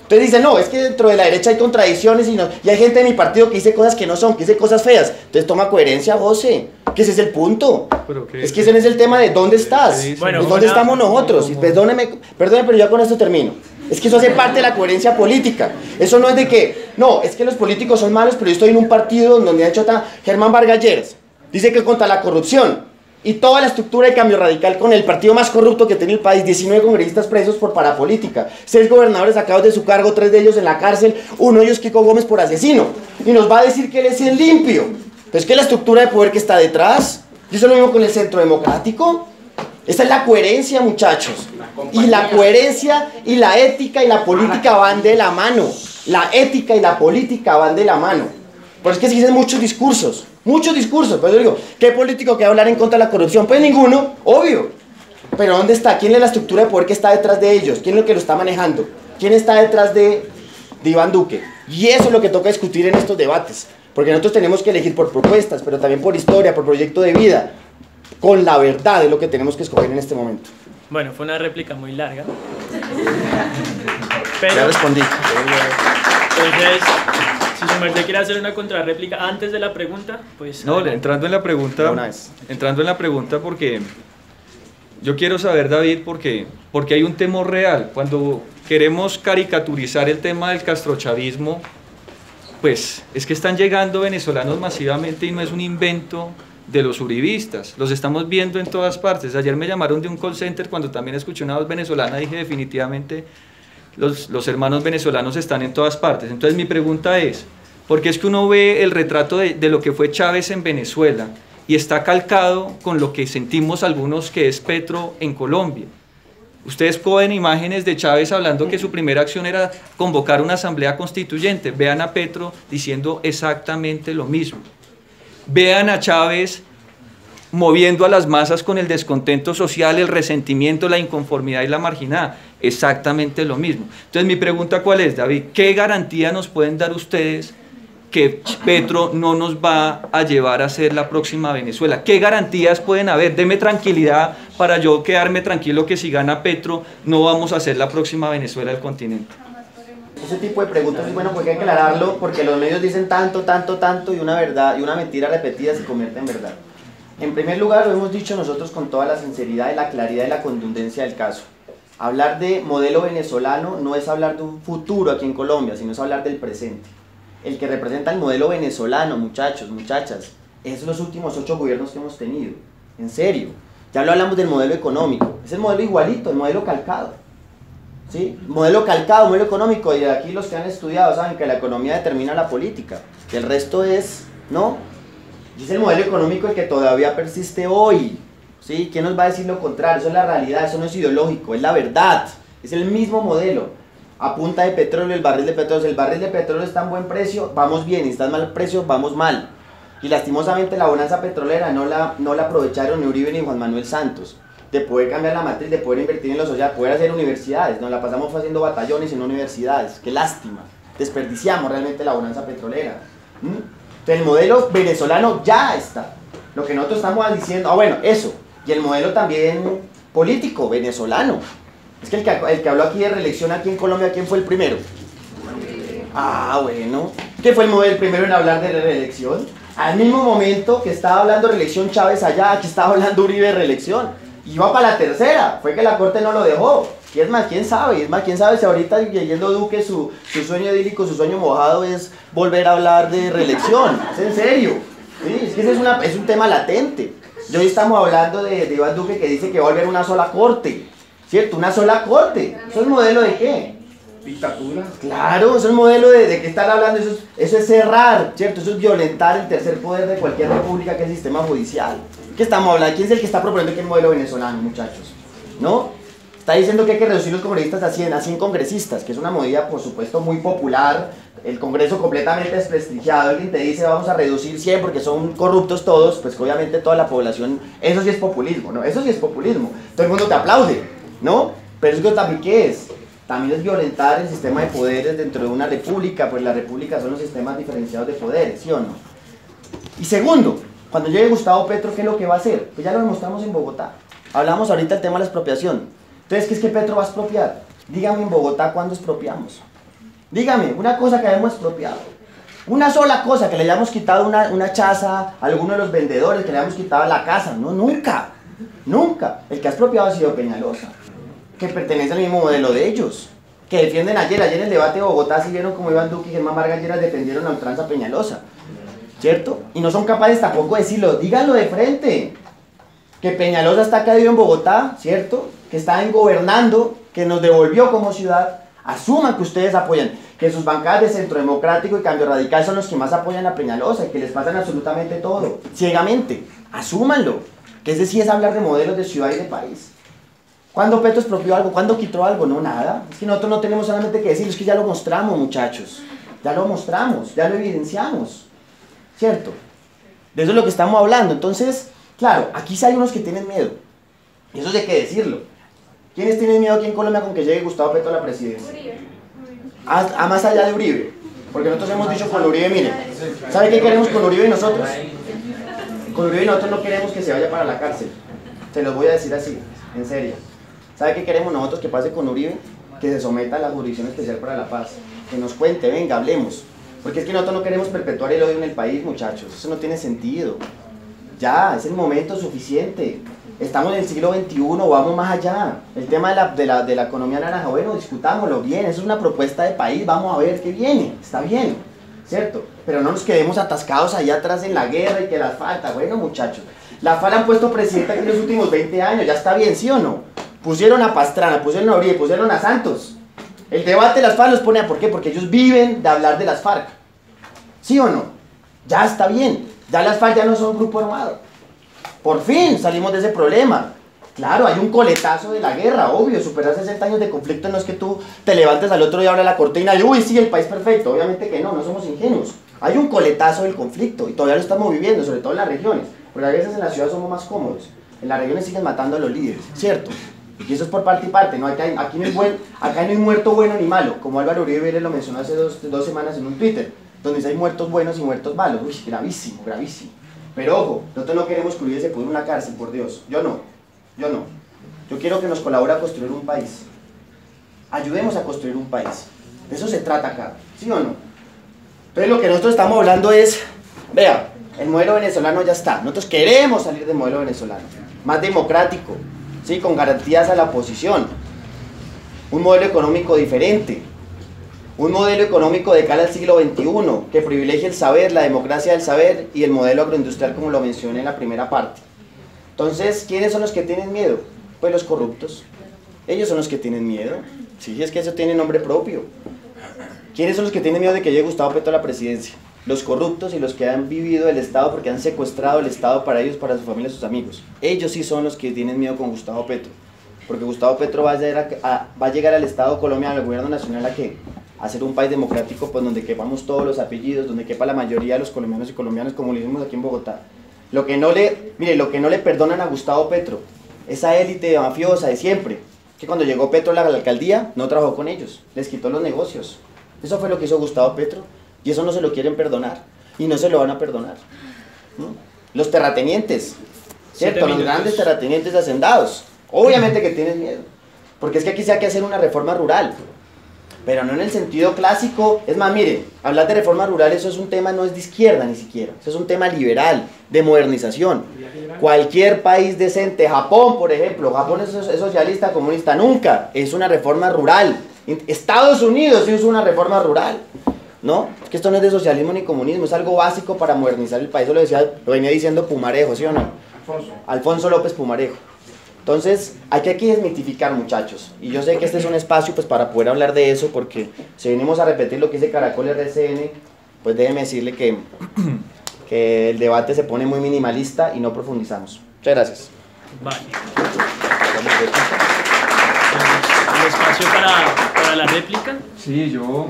Entonces dicen, no, es que dentro de la derecha hay contradicciones y hay gente de mi partido que dice cosas que no son, que dice cosas feas. Entonces toma coherencia, José, que ese es el punto. Es que ese no es el tema de dónde estás, bueno, ¿dónde estamos nosotros? Y perdóneme, pero ya con esto termino. Es que eso hace parte de la coherencia política. Eso no es de que, no, es que los políticos son malos, pero yo estoy en un partido donde ha hecho Germán Vargas Lleras. Dice que contra la corrupción. Y toda la estructura de Cambio Radical con el partido más corrupto que tiene el país, 19 congresistas presos por parapolítica, 6 gobernadores sacados de su cargo, 3 de ellos en la cárcel, uno de ellos Kiko Gómez por asesino, y nos va a decir que él es el limpio. Pero es que la estructura de poder que está detrás, y eso es lo mismo con el Centro Democrático. Esa es la coherencia, muchachos, y la coherencia y la ética y la política van de la mano. La ética y la política van de la mano. Por eso es que se dicen muchos discursos, por eso digo, ¿qué político que va a hablar en contra de la corrupción? Pues ninguno, obvio. Pero ¿dónde está? ¿Quién es la estructura de poder que está detrás de ellos? ¿Quién es lo que lo está manejando? ¿Quién está detrás de Iván Duque? Y eso es lo que toca discutir en estos debates. Porque nosotros tenemos que elegir por propuestas, pero también por historia, por proyecto de vida. Con la verdad es lo que tenemos que escoger en este momento. Bueno, fue una réplica muy larga. Pero, ya respondí. Entonces, si su merced quiere hacer una contrarréplica antes de la pregunta, pues... No, entrando en la pregunta porque yo quiero saber, David, porque hay un temor real. Cuando queremos caricaturizar el tema del castrochavismo, pues es que están llegando venezolanos masivamente y no es un invento de los uribistas, los estamos viendo en todas partes. Ayer me llamaron de un call center cuando también escuché una voz venezolana, dije definitivamente los hermanos venezolanos están en todas partes. Entonces mi pregunta es, porque es que uno ve el retrato de lo que fue Chávez en Venezuela y está calcado con lo que sentimos algunos que es Petro en Colombia. Ustedes cogen imágenes de Chávez hablando que su primera acción era convocar una asamblea constituyente. Vean a Petro diciendo exactamente lo mismo. Vean a Chávez moviendo a las masas con el descontento social, el resentimiento, la inconformidad y la marginada. Exactamente lo mismo. Entonces mi pregunta, ¿cuál es, David? ¿Qué garantía nos pueden dar ustedes que Petro no nos va a llevar a ser la próxima Venezuela? ¿Qué garantías pueden haber? Deme tranquilidad para yo quedarme tranquilo que si gana Petro no vamos a ser la próxima Venezuela del continente. Ese tipo de preguntas es bueno porque hay que aclararlo, porque los medios dicen tanto y una verdad y una mentira repetida se convierte en verdad. En primer lugar, lo hemos dicho nosotros con toda la sinceridad y la claridad y la contundencia del caso. Hablar de modelo venezolano no es hablar de un futuro aquí en Colombia, sino es hablar del presente. El que representa el modelo venezolano, muchachos, muchachas, es los últimos 8 gobiernos que hemos tenido. En serio. Ya lo hablamos del modelo económico. Es el modelo igualito, el modelo calcado. ¿Sí? Modelo calcado, modelo económico. Y aquí los que han estudiado saben que la economía determina la política. Que el resto es, ¿no? Y es el modelo económico el que todavía persiste hoy. ¿Sí? ¿Quién nos va a decir lo contrario? Eso es la realidad, eso no es ideológico, es la verdad. Es el mismo modelo. A punta de petróleo, el barril de petróleo. Si el barril de petróleo está en buen precio, vamos bien. Si está en mal precio, vamos mal. Y lastimosamente la bonanza petrolera no la aprovecharon ni Uribe ni Juan Manuel Santos. De poder cambiar la matriz, de poder invertir en la sociedad, de poder hacer universidades. Nos la pasamos haciendo batallones en universidades. Qué lástima. Desperdiciamos realmente la bonanza petrolera. Entonces el modelo venezolano ya está. Lo que nosotros estamos diciendo, bueno, eso. Y el modelo también político venezolano. Es que el que habló aquí de reelección aquí en Colombia, ¿quién fue el primero? Bueno. ¿Qué fue el primero en hablar de reelección? Al mismo momento que estaba hablando de reelección Chávez allá, aquí estaba hablando Uribe de reelección. Iba para la tercera, fue que la corte no lo dejó. Y es más, quién sabe si ahorita leyendo Duque su sueño idílico, su sueño mojado es volver a hablar de reelección. Es en serio. ¿Sí? Es que ese es un tema latente. Y hoy estamos hablando de Iván Duque que dice que va a volver una sola corte. ¿Cierto? Una sola corte. ¿Eso es modelo de qué? Dictadura. Claro, eso es el modelo de que están hablando, eso es cerrar, ¿cierto? Eso es violentar el tercer poder de cualquier república que es el sistema judicial. ¿Qué estamos hablando? ¿Quién es el que está proponiendo que el modelo venezolano, muchachos? ¿No? Está diciendo que hay que reducir los congresistas a 100 congresistas, que es una medida, por supuesto, muy popular. El Congreso completamente desprestigiado. Alguien te dice vamos a reducir 100 porque son corruptos todos, pues que obviamente toda la población, eso sí es populismo, ¿no? Eso sí es populismo. Todo el mundo te aplaude, ¿no? Pero eso también, ¿qué es? También es violentar el sistema de poderes dentro de una república, pues la república son los sistemas diferenciados de poderes, ¿sí o no? Y segundo, cuando llegue Gustavo Petro, ¿qué es lo que va a hacer? Pues ya lo demostramos en Bogotá. Hablamos ahorita del tema de la expropiación. Entonces, ¿qué es que Petro va a expropiar? Dígame en Bogotá, ¿cuándo expropiamos? Dígame, una cosa que hayamos expropiado. Una sola cosa que le hayamos quitado una chaza a alguno de los vendedores, que le hayamos quitado la casa. No, nunca. Nunca. El que ha expropiado ha sido Peñalosa, que pertenece al mismo modelo de ellos, que defienden ayer en el debate de Bogotá, si vieron como Iván Duque y Germán Vargas Lleras defendieron a ultranza Peñalosa, ¿cierto? Y no son capaces tampoco de decirlo, díganlo de frente, que Peñalosa está caído en Bogotá, ¿cierto? Que está gobernando, que nos devolvió como ciudad, asuman que ustedes apoyan, que sus bancadas de Centro Democrático y Cambio Radical son los que más apoyan a Peñalosa y que les pasan absolutamente todo, ciegamente, asúmanlo, que ese sí es hablar de modelos de ciudad y de país. ¿Cuándo Petro expropió algo? ¿Cuándo quitó algo? No, nada. Es que nosotros no tenemos solamente que decir, es que ya lo mostramos, muchachos. Ya lo mostramos, ya lo evidenciamos. ¿Cierto? De eso es lo que estamos hablando. Entonces, claro, aquí sí hay unos que tienen miedo. Y eso sí hay que decirlo. ¿Quiénes tienen miedo aquí en Colombia con que llegue Gustavo Petro a la presidencia? A más allá de Uribe. Porque nosotros hemos dicho con Uribe, mire, ¿sabe qué queremos con Uribe y nosotros? Con Uribe y nosotros no queremos que se vaya para la cárcel. Se los voy a decir así, en serio. ¿Sabe qué queremos nosotros que pase con Uribe? Que se someta a la Jurisdicción Especial para la Paz. Que nos cuente, venga, hablemos. Porque es que nosotros no queremos perpetuar el odio en el país, muchachos. Eso no tiene sentido. Ya, es el momento suficiente. Estamos en el siglo XXI, vamos más allá. El tema de la economía naranja, bueno, discutámoslo bien. Eso es una propuesta de país, vamos a ver qué viene. Está bien, ¿cierto? Pero no nos quedemos atascados allá atrás en la guerra y que las falta. Bueno, muchachos, la FARC han puesto presidenta aquí en los últimos 20 años, ya está bien, ¿sí o no? Pusieron a Pastrana, pusieron a Uribe, pusieron a Santos. El debate de las FARC los pone a ¿por qué? Porque ellos viven de hablar de las FARC. ¿Sí o no? Ya está bien. Ya las FARC ya no son un grupo armado. Por fin salimos de ese problema. Claro, hay un coletazo de la guerra, obvio. Superar 60 años de conflicto no es que tú te levantes al otro día, abres la cortina y uy, sí, el país perfecto. Obviamente que no, no somos ingenuos. Hay un coletazo del conflicto y todavía lo estamos viviendo, sobre todo en las regiones. Porque a veces en la ciudad somos más cómodos. En las regiones siguen matando a los líderes, ¿cierto? Y eso es por parte y parte, ¿no? Acá no hay muerto bueno ni malo, como Álvaro Uribe lo mencionó hace dos semanas en un Twitter, donde dice hay muertos buenos y muertos malos. Uy, gravísimo, gravísimo. Pero ojo, nosotros no queremos que Uribe se pudre en una cárcel, por Dios. Yo no. Yo quiero que nos colabore a construir un país. Ayudemos a construir un país. De eso se trata acá, ¿sí o no? Entonces lo que nosotros estamos hablando es, vea, el modelo venezolano ya está. Nosotros queremos salir del modelo venezolano, más democrático, ¿sí? Con garantías a la oposición, un modelo económico diferente, un modelo económico de cara al siglo XXI, que privilegie el saber, la democracia del saber y el modelo agroindustrial como lo mencioné en la primera parte. Entonces, ¿quiénes son los que tienen miedo? Pues los corruptos. Ellos son los que tienen miedo. Sí, es que eso tiene nombre propio. ¿Quiénes son los que tienen miedo de que llegue Gustavo Petro a la presidencia? Los corruptos y los que han vivido el Estado porque han secuestrado el Estado para ellos, para su familia, sus amigos. Ellos sí son los que tienen miedo con Gustavo Petro. Porque Gustavo Petro va a llegar al Estado colombiano, al gobierno nacional, ¿a qué? A ser un país democrático, pues donde quepamos todos los apellidos, donde quepa la mayoría de los colombianos y colombianas, como lo hicimos aquí en Bogotá. Lo que no le perdonan a Gustavo Petro, esa élite mafiosa de siempre, que cuando llegó Petro a la alcaldía, no trabajó con ellos, les quitó los negocios. Eso fue lo que hizo Gustavo Petro, y eso no se lo quieren perdonar, y no se lo van a perdonar. ¿No? Los terratenientes, ¿cierto? Los grandes terratenientes hacendados, obviamente que tienen miedo, porque es que aquí se hay que hacer una reforma rural, pero no en el sentido clásico. Es más, miren, hablar de reforma rural, eso es un tema, no es de izquierda ni siquiera, eso es un tema liberal, de modernización. Cualquier país decente, Japón por ejemplo, Japón es socialista, comunista, nunca, es una reforma rural. Estados Unidos sí es una reforma rural, ¿no? Es que esto no es de socialismo ni comunismo, es algo básico para modernizar el país. Eso lo venía diciendo Pumarejo, ¿sí o no? Alfonso López Pumarejo. Entonces, hay que aquí desmitificar, muchachos, y yo sé que este es un espacio pues para poder hablar de eso, porque si venimos a repetir lo que dice Caracol RCN, pues déjeme decirle que el debate se pone muy minimalista y no profundizamos. Muchas gracias. Vale. ¿El espacio para la réplica? Sí, yo...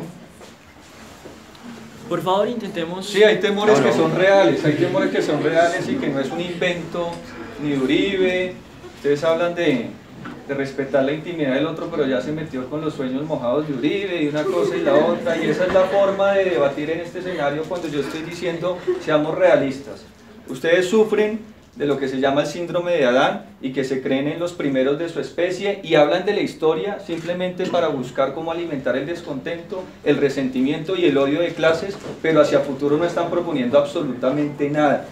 Por favor, intentemos... Sí, hay temores que son reales, hay temores que son reales y que no es un invento ni de Uribe. Ustedes hablan de respetar la intimidad del otro, pero ya se metió con los sueños mojados de Uribe y una cosa y la otra, y esa es la forma de debatir en este escenario cuando yo estoy diciendo seamos realistas. Ustedes sufren de lo que se llama el síndrome de Adán y que se creen en los primeros de su especie y hablan de la historia simplemente para buscar cómo alimentar el descontento, el resentimiento y el odio de clases, pero hacia futuro no están proponiendo absolutamente nada.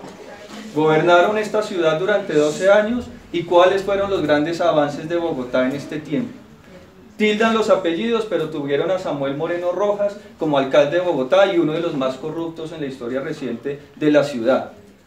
Gobernaron esta ciudad durante 12 años y ¿cuáles fueron los grandes avances de Bogotá en este tiempo? Tildan los apellidos, pero tuvieron a Samuel Moreno Rojas como alcalde de Bogotá y uno de los más corruptos en la historia reciente de la ciudad.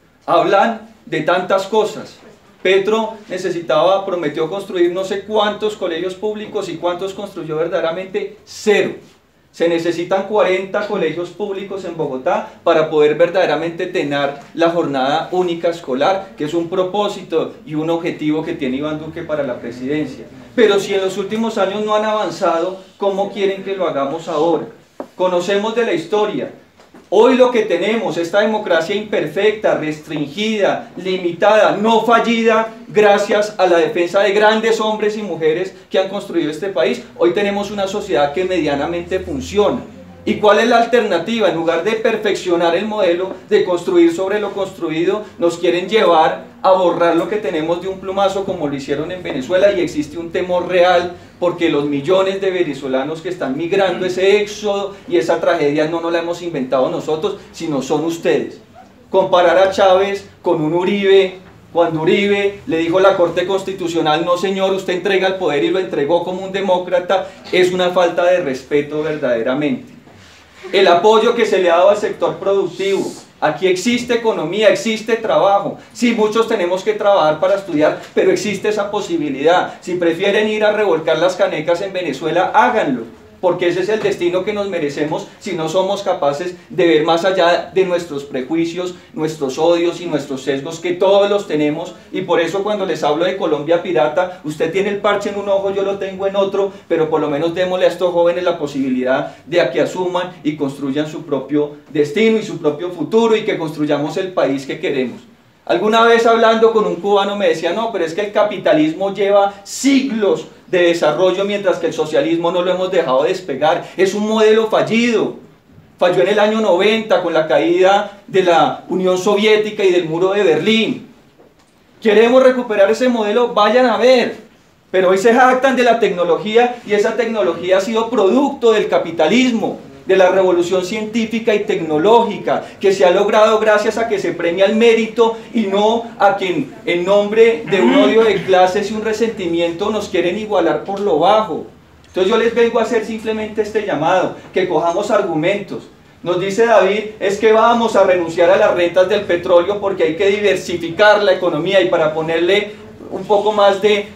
Hablan de tantas cosas. Petro prometió construir no sé cuántos colegios públicos y cuántos construyó verdaderamente, 0. Se necesitan 40 colegios públicos en Bogotá para poder verdaderamente tener la jornada única escolar, que es un propósito y un objetivo que tiene Iván Duque para la presidencia. Pero si en los últimos años no han avanzado, ¿cómo quieren que lo hagamos ahora? Conocemos de la historia. Hoy lo que tenemos, esta democracia imperfecta, restringida, limitada, no fallida, gracias a la defensa de grandes hombres y mujeres que han construido este país, hoy tenemos una sociedad que medianamente funciona. ¿Y cuál es la alternativa? En lugar de perfeccionar el modelo, de construir sobre lo construido, nos quieren llevar a borrar lo que tenemos de un plumazo como lo hicieron en Venezuela, y existe un temor real porque los millones de venezolanos que están migrando, ese éxodo y esa tragedia no nos la hemos inventado nosotros, sino son ustedes. Comparar a Chávez con un Uribe, cuando Uribe le dijo a la Corte Constitucional, no señor, usted entrega el poder y lo entregó como un demócrata, es una falta de respeto verdaderamente. El apoyo que se le ha dado al sector productivo. Aquí existe economía, existe trabajo. Sí, muchos tenemos que trabajar para estudiar, pero existe esa posibilidad. Si prefieren ir a revolcar las canecas en Venezuela, háganlo, porque ese es el destino que nos merecemos si no somos capaces de ver más allá de nuestros prejuicios, nuestros odios y nuestros sesgos, que todos los tenemos. Y por eso cuando les hablo de Colombia pirata, usted tiene el parche en un ojo, yo lo tengo en otro, pero por lo menos démosle a estos jóvenes la posibilidad de que asuman y construyan su propio destino y su propio futuro, y que construyamos el país que queremos. Alguna vez hablando con un cubano me decía, no, pero es que el capitalismo lleva siglos de desarrollo, mientras que el socialismo no lo hemos dejado despegar. Es un modelo fallido. Falló en el año 90 con la caída de la Unión Soviética y del muro de Berlín. ¿Queremos recuperar ese modelo? Vayan a ver. Pero hoy se jactan de la tecnología, y esa tecnología ha sido producto del capitalismo, de la revolución científica y tecnológica, que se ha logrado gracias a que se premia el mérito y no a quien en nombre de un odio de clases y un resentimiento nos quieren igualar por lo bajo. Entonces yo les vengo a hacer simplemente este llamado, que cojamos argumentos. Nos dice David, es que vamos a renunciar a las rentas del petróleo porque hay que diversificar la economía, y para ponerle un poco más de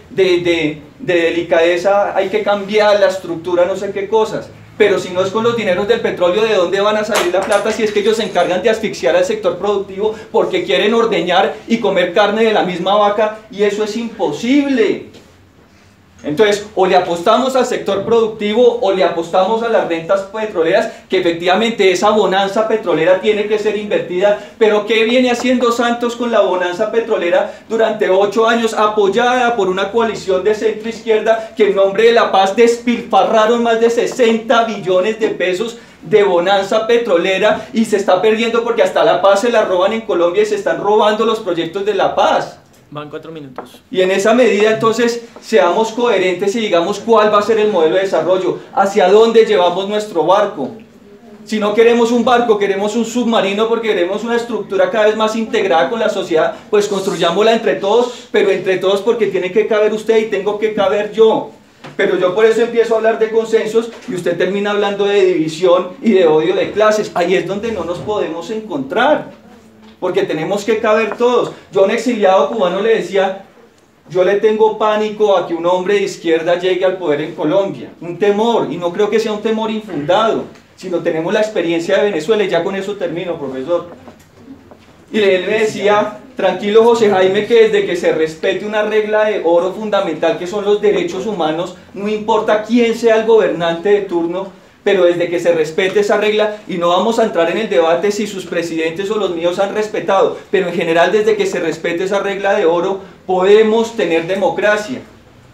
delicadeza hay que cambiar la estructura, no sé qué cosas. Pero si no es con los dineros del petróleo, ¿de dónde van a salir la plata si es que ellos se encargan de asfixiar al sector productivo porque quieren ordeñar y comer carne de la misma vaca? Y eso es imposible. Entonces, o le apostamos al sector productivo o le apostamos a las rentas petroleras, que efectivamente esa bonanza petrolera tiene que ser invertida. Pero ¿qué viene haciendo Santos con la bonanza petrolera durante 8 años, apoyada por una coalición de centro izquierda que en nombre de la paz despilfarraron más de 60 billones de pesos de bonanza petrolera, y se está perdiendo porque hasta la paz se la roban en Colombia y se están robando los proyectos de la paz? Van 4 minutos. Y en esa medida entonces seamos coherentes y digamos cuál va a ser el modelo de desarrollo, hacia dónde llevamos nuestro barco. Si no queremos un barco, queremos un submarino, porque queremos una estructura cada vez más integrada con la sociedad, pues construyámosla entre todos, pero entre todos porque tiene que caber usted y tengo que caber yo. Pero yo por eso empiezo a hablar de consensos y usted termina hablando de división y de odio de clases. Ahí es donde no nos podemos encontrar, porque tenemos que caber todos. Yo a un exiliado cubano le decía, yo le tengo pánico a que un hombre de izquierda llegue al poder en Colombia, un temor, y no creo que sea un temor infundado, sino tenemos la experiencia de Venezuela, y ya con eso termino, profesor. Y él me decía, tranquilo José Jaime, que desde que se respete una regla de oro fundamental que son los derechos humanos, no importa quién sea el gobernante de turno, pero desde que se respete esa regla, y no vamos a entrar en el debate si sus presidentes o los míos han respetado, pero en general desde que se respete esa regla de oro podemos tener democracia.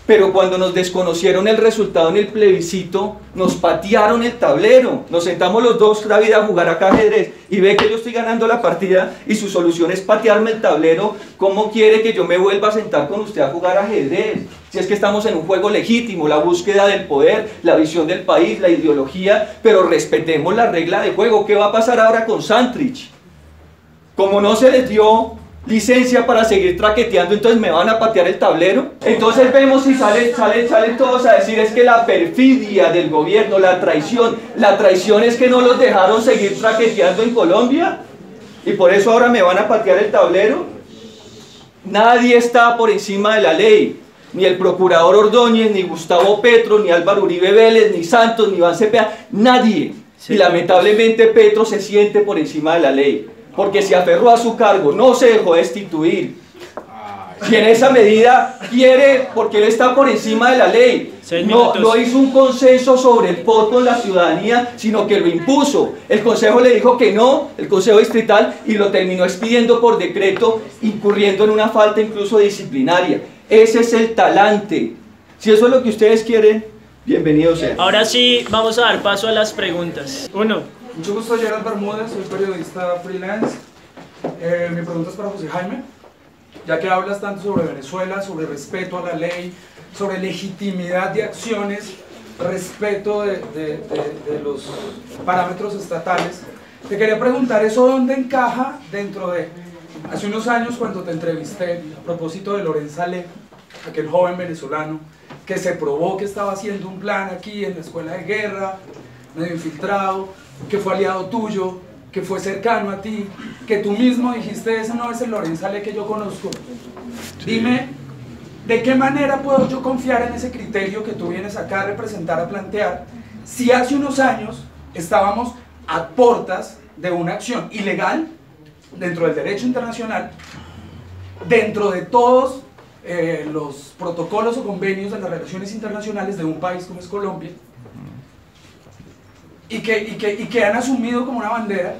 pero cuando nos desconocieron el resultado en el plebiscito, nos patearon el tablero. Nos sentamos los dos, David, a jugar acá ajedrez, y ve que yo estoy ganando la partida y su solución es patearme el tablero. ¿Cómo quiere que yo me vuelva a sentar con usted a jugar ajedrez? Si es que estamos en un juego legítimo, la búsqueda del poder, la visión del país, la ideología, pero respetemos la regla de juego. ¿Qué va a pasar ahora con Santrich? Como no se les dio licencia para seguir traqueteando, entonces me van a patear el tablero. Entonces vemos y salen todos a decir es que la perfidia del gobierno, la traición es que no los dejaron seguir traqueteando en Colombia y por eso ahora me van a patear el tablero. Nadie está por encima de la ley, ni el procurador Ordóñez, ni Gustavo Petro, ni Álvaro Uribe Vélez, ni Santos, ni Iván Cepeda, nadie. Y lamentablemente Petro se siente por encima de la ley, porque se aferró a su cargo, no se dejó destituir. Y en esa medida quiere, porque él está por encima de la ley, no hizo un consenso sobre el POT con la ciudadanía, sino que lo impuso. El Consejo le dijo que no, el Consejo Distrital, y lo terminó expidiendo por decreto, incurriendo en una falta incluso disciplinaria. Ese es el talante. Si eso es lo que ustedes quieren, bienvenido sea. Ahora sí, vamos a dar paso a las preguntas. Mucho gusto, Gerald Bermúdez, soy periodista freelance. Mi pregunta es para José Jaime. Ya que hablas tanto sobre Venezuela, sobre respeto a la ley, sobre legitimidad de acciones, respeto de los parámetros estatales, te quería preguntar eso dónde encaja dentro de... Hace unos años cuando te entrevisté a propósito de Lorenz Ale, aquel joven venezolano que se probó que estaba haciendo un plan aquí en la escuela de guerra, medio infiltrado, que fue aliado tuyo, que fue cercano a ti, que tú mismo dijiste, ese no es el Lorenz Ale que yo conozco. Sí. Dime, ¿de qué manera puedo yo confiar en ese criterio que tú vienes acá a representar, a plantear, si hace unos años estábamos a portas de una acción ilegal dentro del derecho internacional, dentro de todos los protocolos o convenios de las relaciones internacionales de un país como es Colombia, y que han asumido como una bandera,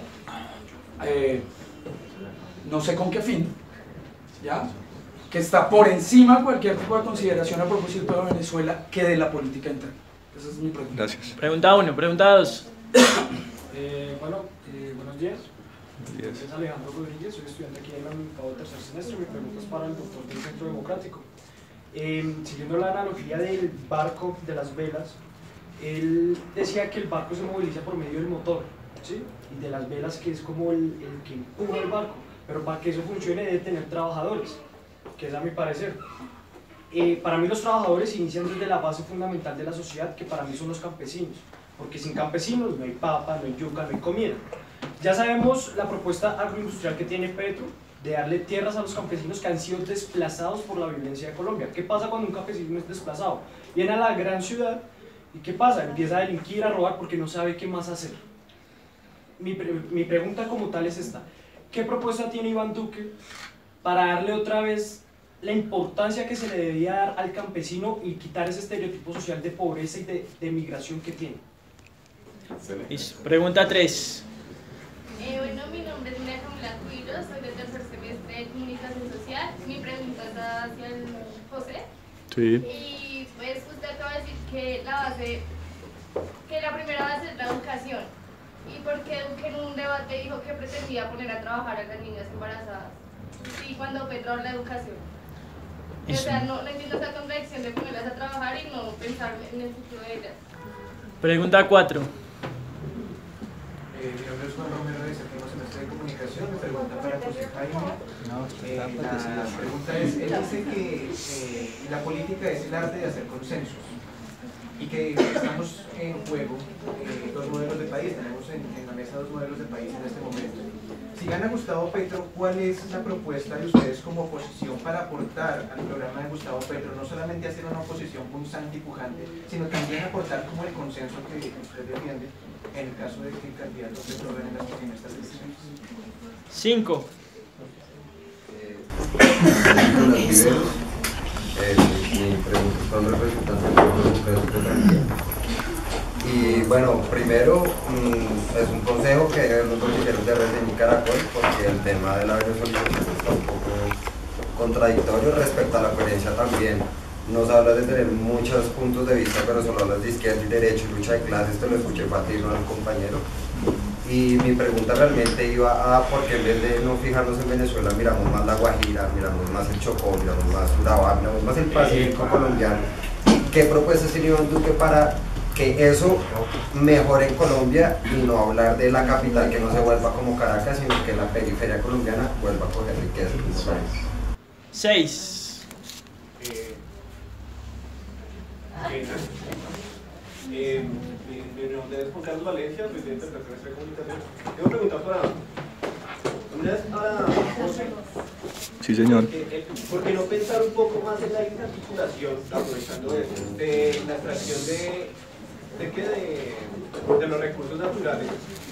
no sé con qué fin, ¿ya? Que está por encima de cualquier tipo de consideración a propósito de Venezuela que de la política interna. Esa es mi pregunta. Gracias. Pregunta 1, pregunta 2. Buenos días. Mi nombre es Alejandro Rodríguez, soy estudiante aquí en la UNICAO de tercer semestre. Mi pregunta es para el doctor del Centro Democrático. Siguiendo la analogía del barco, de las velas, él decía que el barco se moviliza por medio del motor, ¿sí? Y de las velas, que es como el que empuja el barco, pero para que eso funcione debe tener trabajadores, que es a mi parecer. Para mí los trabajadores inician desde la base fundamental de la sociedad, que para mí son los campesinos, porque sin campesinos no hay papa, no hay yuca, no hay comida. Ya sabemos la propuesta agroindustrial que tiene Petro, de darle tierras a los campesinos que han sido desplazados por la violencia de Colombia. ¿Qué pasa cuando un campesino es desplazado? Viene a la gran ciudad, ¿y qué pasa? Empieza a delinquir, a robar porque no sabe qué más hacer. Mi pregunta como tal es esta: ¿qué propuesta tiene Iván Duque para darle otra vez la importancia que se le debía dar al campesino y quitar ese estereotipo social de pobreza y de migración que tiene? Pregunta 3. Bueno, mi nombre es María Camila Cuiro, soy de tercer semestre de Comunicación Social. Mi pregunta es hacia el José. Sí. Y pues usted acaba de decir que la primera base es la educación. ¿Y por qué Duque en un debate dijo que pretendía poner a trabajar a las niñas embarazadas? Y cuando Petro habla de educación. O sea, no entiendo esa contradicción de ponerlas a trabajar y no pensar en el futuro de ellas. Pregunta 4. Mi nombre es Juan Romero, de séptimo semestre de comunicación. Mi pregunta para José Jaime. La pregunta es, él dice que la política es el arte de hacer consensos y que estamos en juego dos modelos de país. Tenemos en la mesa dos modelos de país en este momento. Si gana Gustavo Petro, ¿cuál es la propuesta de ustedes como oposición para aportar al programa de Gustavo Petro? No solamente hacer una oposición punzante y pujante, sino también aportar como el consenso que usted defiende en el caso de que el candidato Petro gane las estas decisiones. 5. Mi pregunta es para un representante del pueblo democrático. Y bueno, primero es un consejo que deben los noticieros de RCN Caracol, porque el tema de la venezuelización está un poco contradictorio respecto a la coherencia también nos hablas de tener muchos puntos de vista, pero solo hablas de izquierda y derecha y lucha de clases, te lo escuché para ti, no al compañero. Y mi pregunta realmente iba a por qué en vez de no fijarnos en Venezuela, miramos más la Guajira, miramos más el Chocó, miramos más Urabá, miramos más el Pacífico colombiano. ¿Qué propuestas tiene Iván Duque para que eso mejore en Colombia y no hablar de la capital que no se vuelva como Caracas, sino que la periferia colombiana vuelva a coger riqueza? 6. Mi nombre es Juan Carlos Valencia, presidente del Tercer Semestre de Comunicación. Tengo preguntas para José. Sí, señor. ¿Por qué no pensar un poco más en la interarticulación, aprovechando esto, de la extracción de los recursos naturales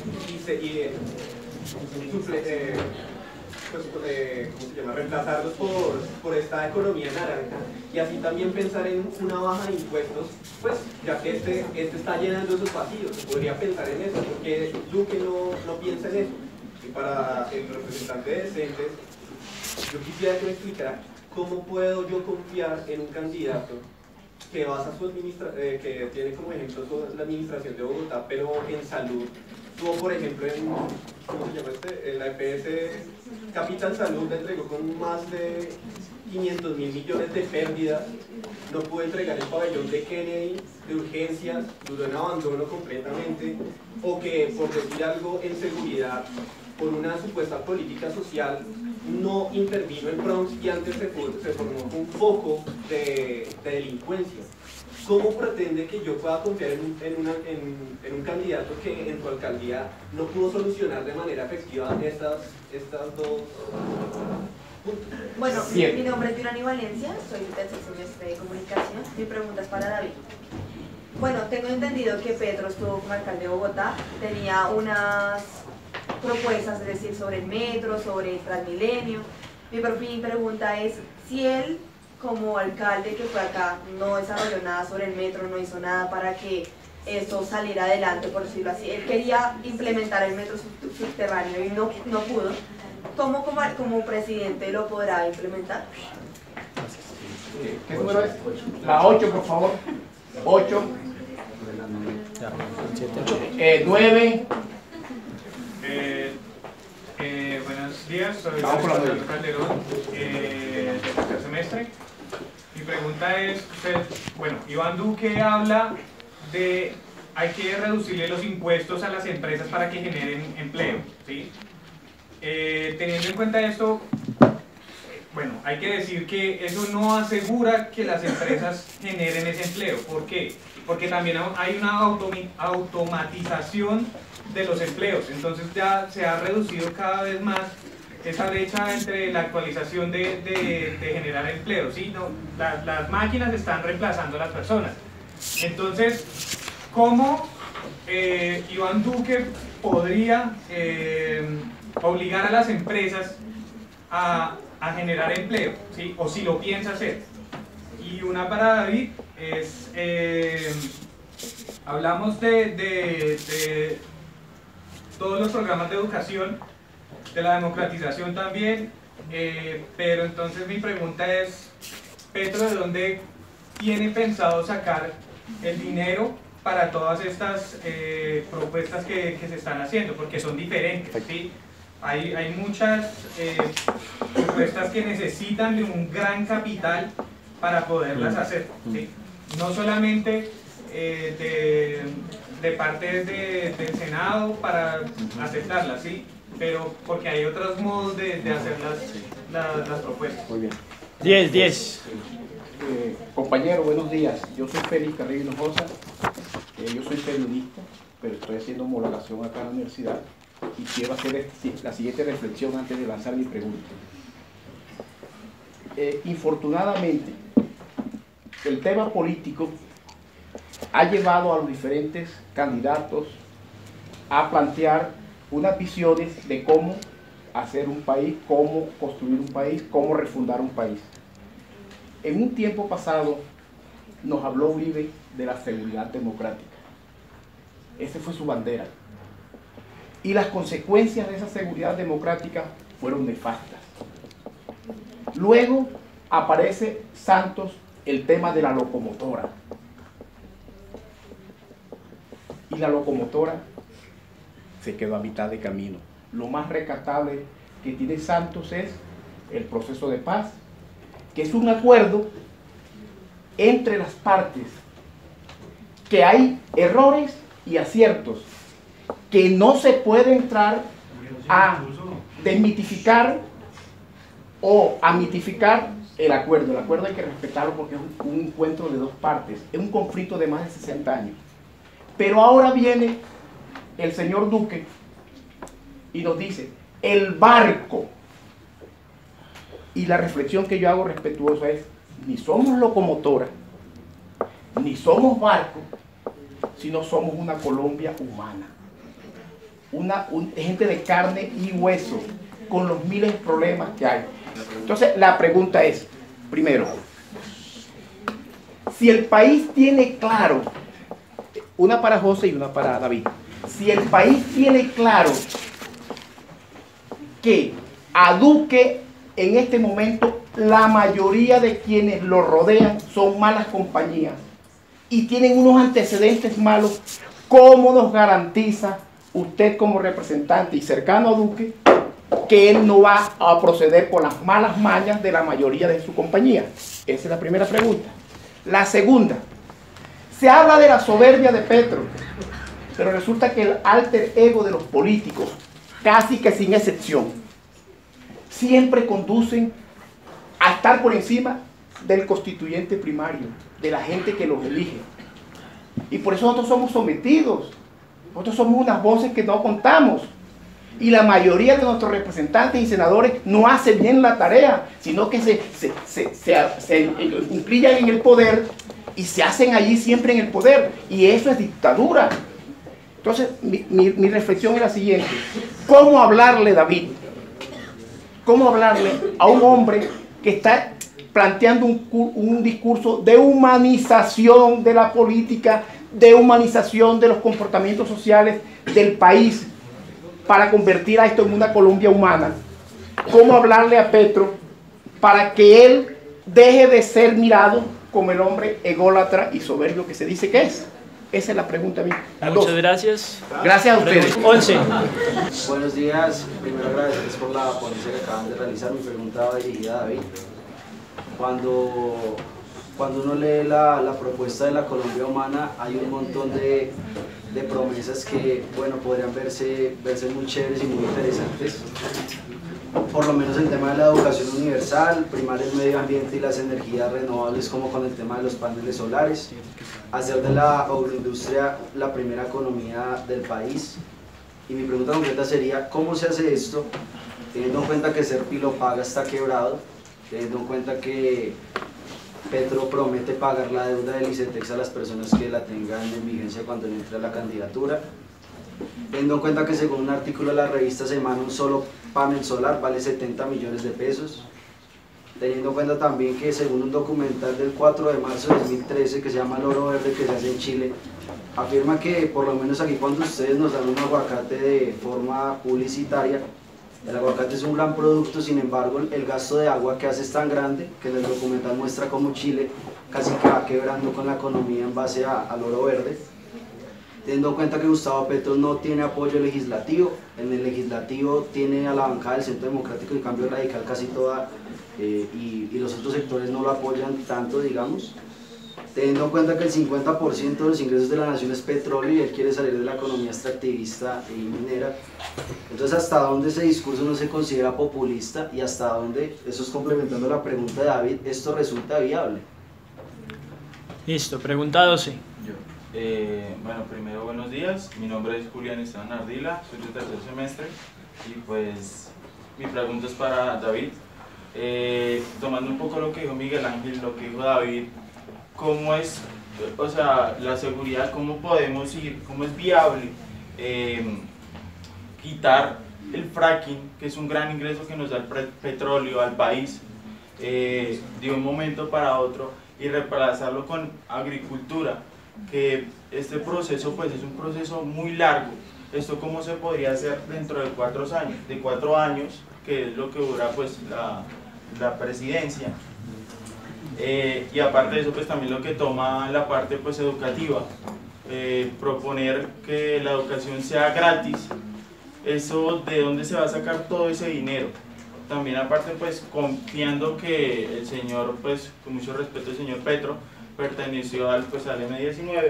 ¿cómo se llama? Reemplazarlos por esta economía naranja, y así también pensar en una baja de impuestos, pues ya que este está llenando esos vacíos? Se podría pensar en eso, porque Duque no piensa en eso. Y para el representante de Decentes, yo quisiera que me explicara cómo puedo yo confiar en un candidato que basa su que tiene como ejemplo la administración de Bogotá, pero en salud tuvo, por ejemplo, ¿cómo se llama en la EPS Capital Salud le entregó con más de 500.000 millones de pérdidas, no pudo entregar el pabellón de Kennedy de urgencias, duró en abandono completamente, o que, por decir algo, en seguridad, por una supuesta política social, no intervino el Bronx y antes se formó un foco de delincuencia. ¿Cómo pretende que yo pueda confiar en un candidato que en su alcaldía no pudo solucionar de manera efectiva estas dos puntos? Bueno, mi nombre es Yurani Valencia, soy del tercer semestre de comunicación. Mi pregunta es para David. Bueno, tengo entendido que Petro estuvo como alcalde de Bogotá, tenía unas propuestas, es decir, sobre el metro, sobre el Transmilenio. Mi pregunta es, si él como alcalde que fue acá no desarrolló nada sobre el metro, no hizo nada para que esto saliera adelante, por decirlo así, él quería implementar el metro subterráneo y no pudo, ¿cómo como presidente lo podrá implementar? ¿Qué número es? La 8, por favor. 8. 9. Buenos días, soy Alejandro Calderón, del tercer semestre. Mi pregunta es, Iván Duque habla de hay que reducirle los impuestos a las empresas para que generen empleo, ¿sí? Teniendo en cuenta esto, hay que decir que eso no asegura que las empresas generen ese empleo. ¿Por qué? Porque también hay una automatización de los empleos, entonces ya se ha reducido cada vez más esa brecha entre la actualización de generar empleo, ¿sí? Las máquinas están reemplazando a las personas. Entonces, ¿cómo Iván Duque podría obligar a las empresas a generar empleo, ¿sí? O si lo piensa hacer? Y una para David es, hablamos de todos los programas de educación, de la democratización también, pero entonces mi pregunta es, Petro, ¿de dónde tiene pensado sacar el dinero para todas estas propuestas que se están haciendo? Porque son diferentes, ¿sí? Hay muchas propuestas que necesitan de un gran capital para poderlas hacer, ¿sí? No solamente de parte del Senado para aceptarlas, ¿sí? Pero porque hay otros modos de hacer las propuestas. Muy bien. 10. Compañero, buenos días. Yo soy Félix Carrillo Hinojosa. Yo soy periodista, pero estoy haciendo homologación acá en la universidad y quiero hacer la siguiente reflexión antes de lanzar mi pregunta. Infortunadamente, el tema político ha llevado a los diferentes candidatos a plantear unas visiones de cómo hacer un país, cómo construir un país, cómo refundar un país. En un tiempo pasado nos habló Uribe de la seguridad democrática. Esa fue su bandera. Y las consecuencias de esa seguridad democrática fueron nefastas. Luego aparece Santos el tema de la locomotora. Y la locomotora se quedó a mitad de camino. Lo más rescatable que tiene Santos es el proceso de paz, que es un acuerdo entre las partes, que hay errores y aciertos, que no se puede entrar a desmitificar o a mitificar el acuerdo. El acuerdo hay que respetarlo porque es un encuentro de dos partes, es un conflicto de más de 60 años. Pero ahora viene el señor Duque y nos dice, el barco. Y la reflexión que yo hago respetuosa es, ni somos locomotora, ni somos barco, sino somos una Colombia humana. Una gente de carne y hueso, con los miles de problemas que hay. Entonces, la pregunta es, primero, si el país tiene claro, una para José y una para David, si el país tiene claro que a Duque en este momento la mayoría de quienes lo rodean son malas compañías y tienen unos antecedentes malos, ¿cómo nos garantiza usted como representante y cercano a Duque que él no va a proceder por las malas mañas de la mayoría de su compañía? Esa es la primera pregunta. La segunda, se habla de la soberbia de Petro, pero resulta que el alter ego de los políticos, casi que sin excepción, siempre conducen a estar por encima del constituyente primario, de la gente que los elige. Y por eso nosotros somos sometidos, nosotros somos unas voces que no contamos. Y la mayoría de nuestros representantes y senadores no hacen bien la tarea, sino que se inclinan en el poder y se hacen allí siempre en el poder. Y eso es dictadura. Entonces, mi reflexión es la siguiente. ¿Cómo hablarle, David? ¿Cómo hablarle a un hombre que está planteando un discurso de humanización de la política, de humanización de los comportamientos sociales del país, para convertir a esto en una Colombia humana? ¿Cómo hablarle a Petro para que él deje de ser mirado como el hombre ególatra y soberbio que se dice que es? Esa es la pregunta mía. Muchas gracias. Gracias a ustedes. 11. Buenos días. Primero agradecerles por la ponencia que acaban de realizar. Mi pregunta va dirigida a David. Cuando uno lee la propuesta de la Colombia humana, hay un montón de promesas que, bueno, podrían verse muy chéveres y muy interesantes. Por lo menos el tema de la educación universal, primar el medio ambiente y las energías renovables, como con el tema de los paneles solares, hacer de la agroindustria la primera economía del país. Y mi pregunta concreta sería, ¿cómo se hace esto? Teniendo en cuenta que Serpilopaga está quebrado, teniendo en cuenta que Petro promete pagar la deuda del ICETEX a las personas que la tengan en vigencia cuando entre a la candidatura, teniendo en cuenta que según un artículo de la revista Semana un solo panel solar vale 70 millones de pesos, teniendo en cuenta también que según un documental del 4 de marzo de 2013 que se llama El Oro Verde, que se hace en Chile, afirma que por lo menos aquí cuando ustedes nos dan un aguacate de forma publicitaria, el aguacate es un gran producto, sin embargo el gasto de agua que hace es tan grande que en el documental muestra cómo Chile casi que va quebrando con la economía en base al oro verde. Teniendo en cuenta que Gustavo Petro no tiene apoyo legislativo, en el legislativo tiene a la bancada del Centro Democrático y Cambio Radical casi toda, y los otros sectores no lo apoyan tanto, digamos. Teniendo en cuenta que el 50% de los ingresos de la nación es petróleo y él quiere salir de la economía extractivista y minera. Entonces, ¿hasta dónde ese discurso no se considera populista y hasta dónde, eso es complementando la pregunta de David, esto resulta viable? Listo, pregunta 12. Bueno, primero buenos días, mi nombre es Julián Esteban Ardila, soy de tercer semestre y pues mi pregunta es para David. Tomando un poco lo que dijo Miguel Ángel, lo que dijo David, ¿cómo es, o sea, la seguridad, cómo podemos ir, cómo es viable quitar el fracking, que es un gran ingreso que nos da el petróleo al país, de un momento para otro y reemplazarlo con agricultura? Que este proceso pues es un proceso muy largo. ¿Esto cómo se podría hacer dentro de 4 años? De 4 años, que es lo que dura pues la presidencia. Y aparte de eso, pues también lo que toma la parte pues educativa, proponer que la educación sea gratis. Eso, ¿de dónde se va a sacar todo ese dinero? También aparte pues confiando que el señor, pues con mucho respeto el señor Petro, perteneció al M19,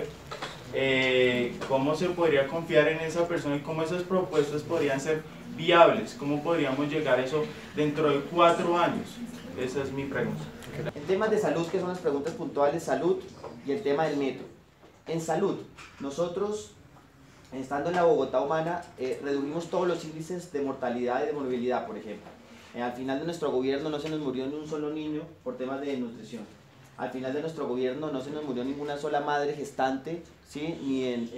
¿cómo se podría confiar en esa persona y cómo esas propuestas podrían ser viables? ¿Cómo podríamos llegar a eso dentro de 4 años? Esa es mi pregunta. En temas de salud, que son las preguntas puntuales, salud y el tema del metro. En salud, nosotros, estando en la Bogotá humana, redujimos todos los índices de mortalidad y de morbilidad, por ejemplo. Al final de nuestro gobierno no se nos murió ni un solo niño por temas de nutrición. Al final de nuestro gobierno no se nos murió ninguna sola madre gestante, ¿sí? Ni en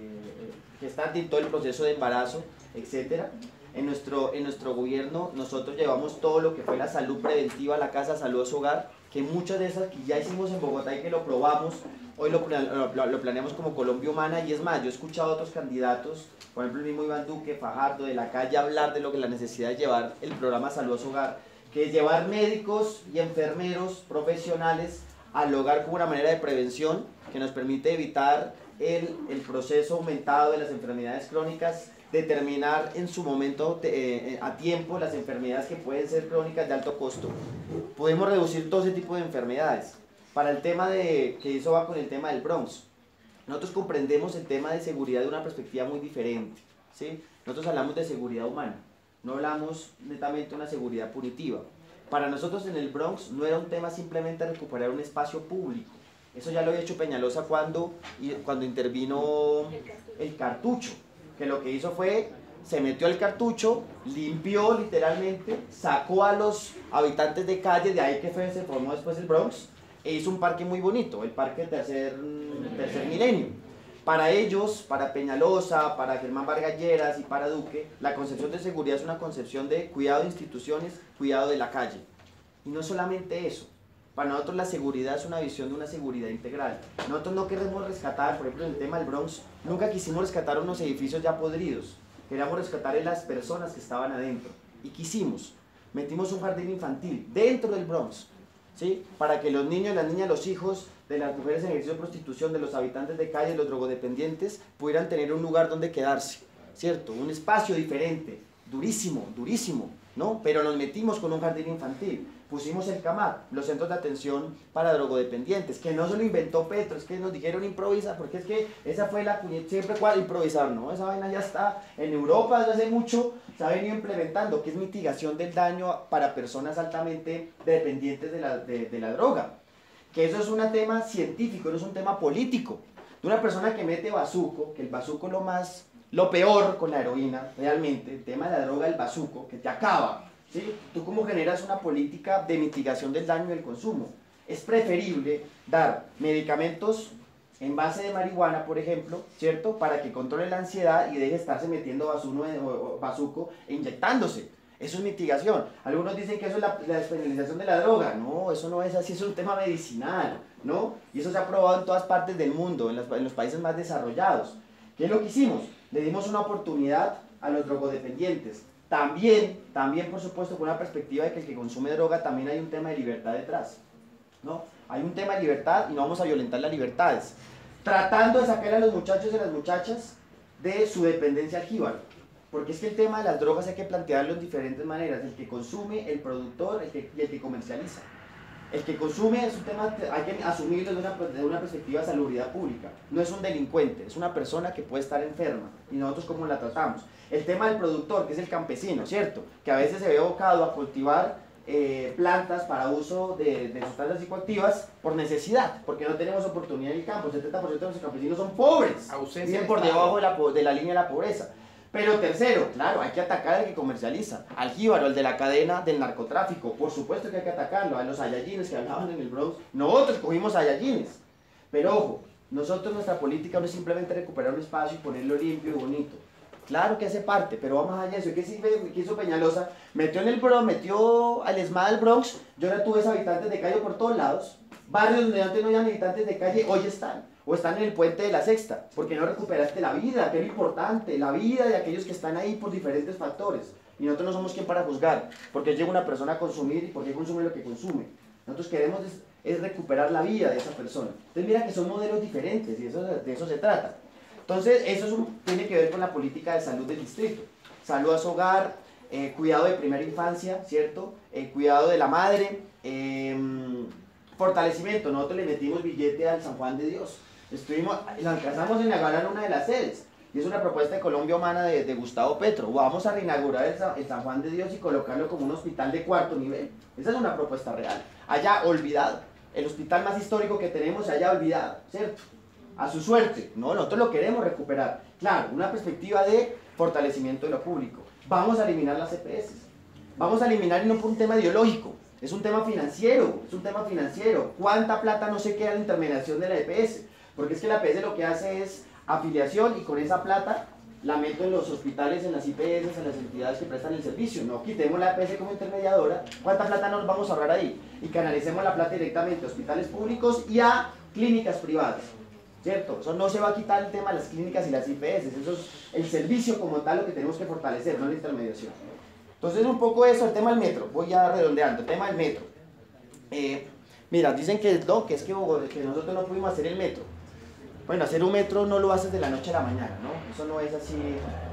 gestante en todo el proceso de embarazo, etc. En nuestro gobierno nosotros llevamos todo lo que fue la salud preventiva, la casa salud a su hogar, que muchas de esas que ya hicimos en Bogotá y que lo probamos, hoy lo planeamos como Colombia Humana. Y es más, yo he escuchado a otros candidatos, por ejemplo el mismo Iván Duque, Fajardo, de la calle, hablar de lo que la necesidad de llevar el programa Salud a su hogar, que es llevar médicos y enfermeros profesionales al hogar como una manera de prevención que nos permite evitar el proceso aumentado de las enfermedades crónicas, determinar en su momento a tiempo las enfermedades que pueden ser crónicas de alto costo. Podemos reducir todo ese tipo de enfermedades. Para el tema que eso va con el tema del Bronx, nosotros comprendemos el tema de seguridad de una perspectiva muy diferente, ¿sí? Nosotros hablamos de seguridad humana, no hablamos netamente de una seguridad punitiva. Para nosotros en el Bronx no era un tema simplemente recuperar un espacio público. Eso ya lo había hecho Peñalosa cuando intervino el cartucho, que lo que hizo fue, se metió al cartucho, limpió literalmente, sacó a los habitantes de calle, de ahí que se formó después el Bronx, e hizo un parque muy bonito, el parque Tercer Milenio. Para ellos, para Peñalosa, para Germán Vargas Lleras y para Duque, la concepción de seguridad es una concepción de cuidado de instituciones, cuidado de la calle. Y no solamente eso, para nosotros la seguridad es una visión de una seguridad integral. Nosotros no queremos rescatar, por ejemplo en el tema del Bronx, nunca quisimos rescatar unos edificios ya podridos, queríamos rescatar a las personas que estaban adentro. ¿Y qué hicimos? Metimos un jardín infantil dentro del Bronx, ¿sí? Para que los niños, las niñas, los hijos de las mujeres en ejercicio de prostitución, de los habitantes de calle, los drogodependientes, pudieran tener un lugar donde quedarse, ¿cierto? Un espacio diferente, durísimo, durísimo, ¿no? Pero nos metimos con un jardín infantil, pusimos el CAMAT, los centros de atención para drogodependientes, que no se lo inventó Petro, es que nos dijeron improvisar, porque es que esa fue la puñeta, siempre cual improvisar, ¿no? Esa vaina ya está en Europa desde hace mucho, se ha venido implementando, que es mitigación del daño para personas altamente dependientes de la droga. Que eso es un tema científico, no es un tema político. De una persona que mete bazuco, que el bazuco es lo peor con la heroína, realmente, el tema de la droga, el bazuco, que te acaba, ¿sí? ¿Tú cómo generas una política de mitigación del daño del consumo? Es preferible dar medicamentos en base de marihuana, por ejemplo, ¿cierto? Para que controle la ansiedad y deje de estarse metiendo bazuco e inyectándose. Eso es mitigación. Algunos dicen que eso es la despenalización de la droga. No, eso no es así, eso es un tema medicinal, ¿no? Y eso se ha probado en todas partes del mundo, en los países más desarrollados. ¿Qué es lo que hicimos? Le dimos una oportunidad a los drogodependientes. También, por supuesto, con una perspectiva de que el que consume droga también hay un tema de libertad detrás, ¿no? Hay un tema de libertad y no vamos a violentar las libertades. Tratando de sacar a los muchachos y a las muchachas de su dependencia al jíbaro. Porque es que el tema de las drogas hay que plantearlo en diferentes maneras. El que consume, el productor y el que comercializa. El que consume es un tema, hay que asumirlo de una perspectiva de salubridad pública. No es un delincuente, es una persona que puede estar enferma. Y nosotros cómo la tratamos. El tema del productor, que es el campesino, ¿cierto? Que a veces se ve abocado a cultivar plantas para uso de sustancias psicoactivas por necesidad, porque no tenemos oportunidad en el campo. El 70% de los campesinos son pobres, viven por debajo de la línea de la pobreza. Pero tercero, claro, hay que atacar al que comercializa, al jíbaro, al de la cadena del narcotráfico. Por supuesto que hay que atacarlo, a los Saiyajines que hablaban en el Bronx. Nosotros cogimos Saiyajines. Pero ojo, nuestra política no es simplemente recuperar un espacio y ponerlo limpio y bonito. Claro que hace parte, pero vamos allá de eso. ¿Qué hizo Peñalosa? Metió al ESMAD del Bronx, yo ahora tuve habitantes de calle por todos lados. Barrios donde antes no habían habitantes de calle, hoy están. O están en el puente de la Sexta, porque no recuperaste la vida, que es lo importante, la vida de aquellos que están ahí por diferentes factores. Y nosotros no somos quien para juzgar, porque llega una persona a consumir y por qué consume lo que consume. Nosotros queremos es recuperar la vida de esa persona. Entonces mira que son modelos diferentes y de eso se trata. Entonces eso tiene que ver con la política de salud del distrito. Salud a su hogar, cuidado de primera infancia, ¿cierto? Cuidado de la madre, fortalecimiento. Nosotros le metimos billete al San Juan de Dios. Lo alcanzamos a inaugurar una de las sedes. Y es una propuesta de Colombia Humana de Gustavo Petro. Vamos a reinaugurar el San Juan de Dios y colocarlo como un hospital de 4º nivel. Esa es una propuesta real. Allá olvidado. El hospital más histórico que tenemos se haya olvidado, ¿cierto? A su suerte. No, nosotros lo queremos recuperar. Claro, una perspectiva de fortalecimiento de lo público. Vamos a eliminar las EPS. Vamos a eliminar, y no por un tema ideológico, es un tema financiero, ¿Cuánta plata no se queda en la intermediación de la EPS? Porque es que la EPS lo que hace es afiliación y con esa plata la meto en los hospitales, en las IPS, en las entidades que prestan el servicio. No quitemos la EPS como intermediadora. ¿Cuánta plata nos vamos a ahorrar ahí? Y canalicemos la plata directamente a hospitales públicos y a clínicas privadas, ¿cierto? Eso no se va a quitar el tema de las clínicas y las IPS. Eso es el servicio como tal lo que tenemos que fortalecer, no la intermediación. Entonces un poco eso, el tema del metro. Voy ya redondeando, el tema del metro. Mira, dicen que no, que nosotros no pudimos hacer el metro. Bueno, hacer un metro no lo haces de la noche a la mañana, ¿no? Eso no es así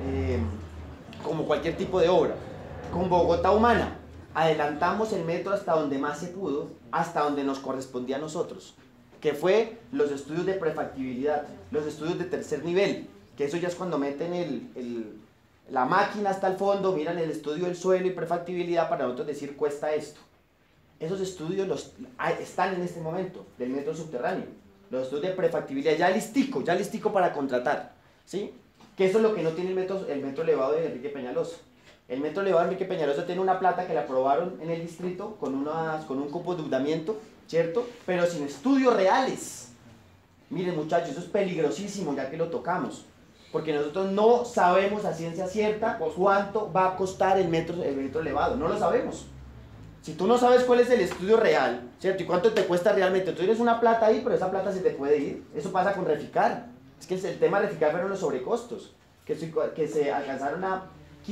como cualquier tipo de obra. Con Bogotá Humana, adelantamos el metro hasta donde más se pudo, hasta donde nos correspondía a nosotros, que fue los estudios de prefactibilidad, los estudios de 3er nivel, que eso ya es cuando meten la máquina hasta el fondo, miran el estudio del suelo y prefactibilidad para nosotros decir cuesta esto. Esos estudios están en este momento del metro subterráneo. Los estudios de prefactibilidad ya listico para contratar, ¿sí? Que eso es lo que no tiene el metro elevado de Enrique Peñalosa. El metro elevado de Enrique Peñalosa tiene una plata que la aprobaron en el distrito con un cupo de endeudamiento, ¿cierto? Pero sin estudios reales. Miren muchachos, eso es peligrosísimo ya que lo tocamos, porque nosotros no sabemos a ciencia cierta cuánto va a costar el metro elevado, no lo sabemos. Si tú no sabes cuál es el estudio real, ¿cierto? Y cuánto te cuesta realmente, tú tienes una plata ahí, pero esa plata se te puede ir. Eso pasa con Reficar. Es que el tema de Reficar fueron los sobrecostos, que se alcanzaron a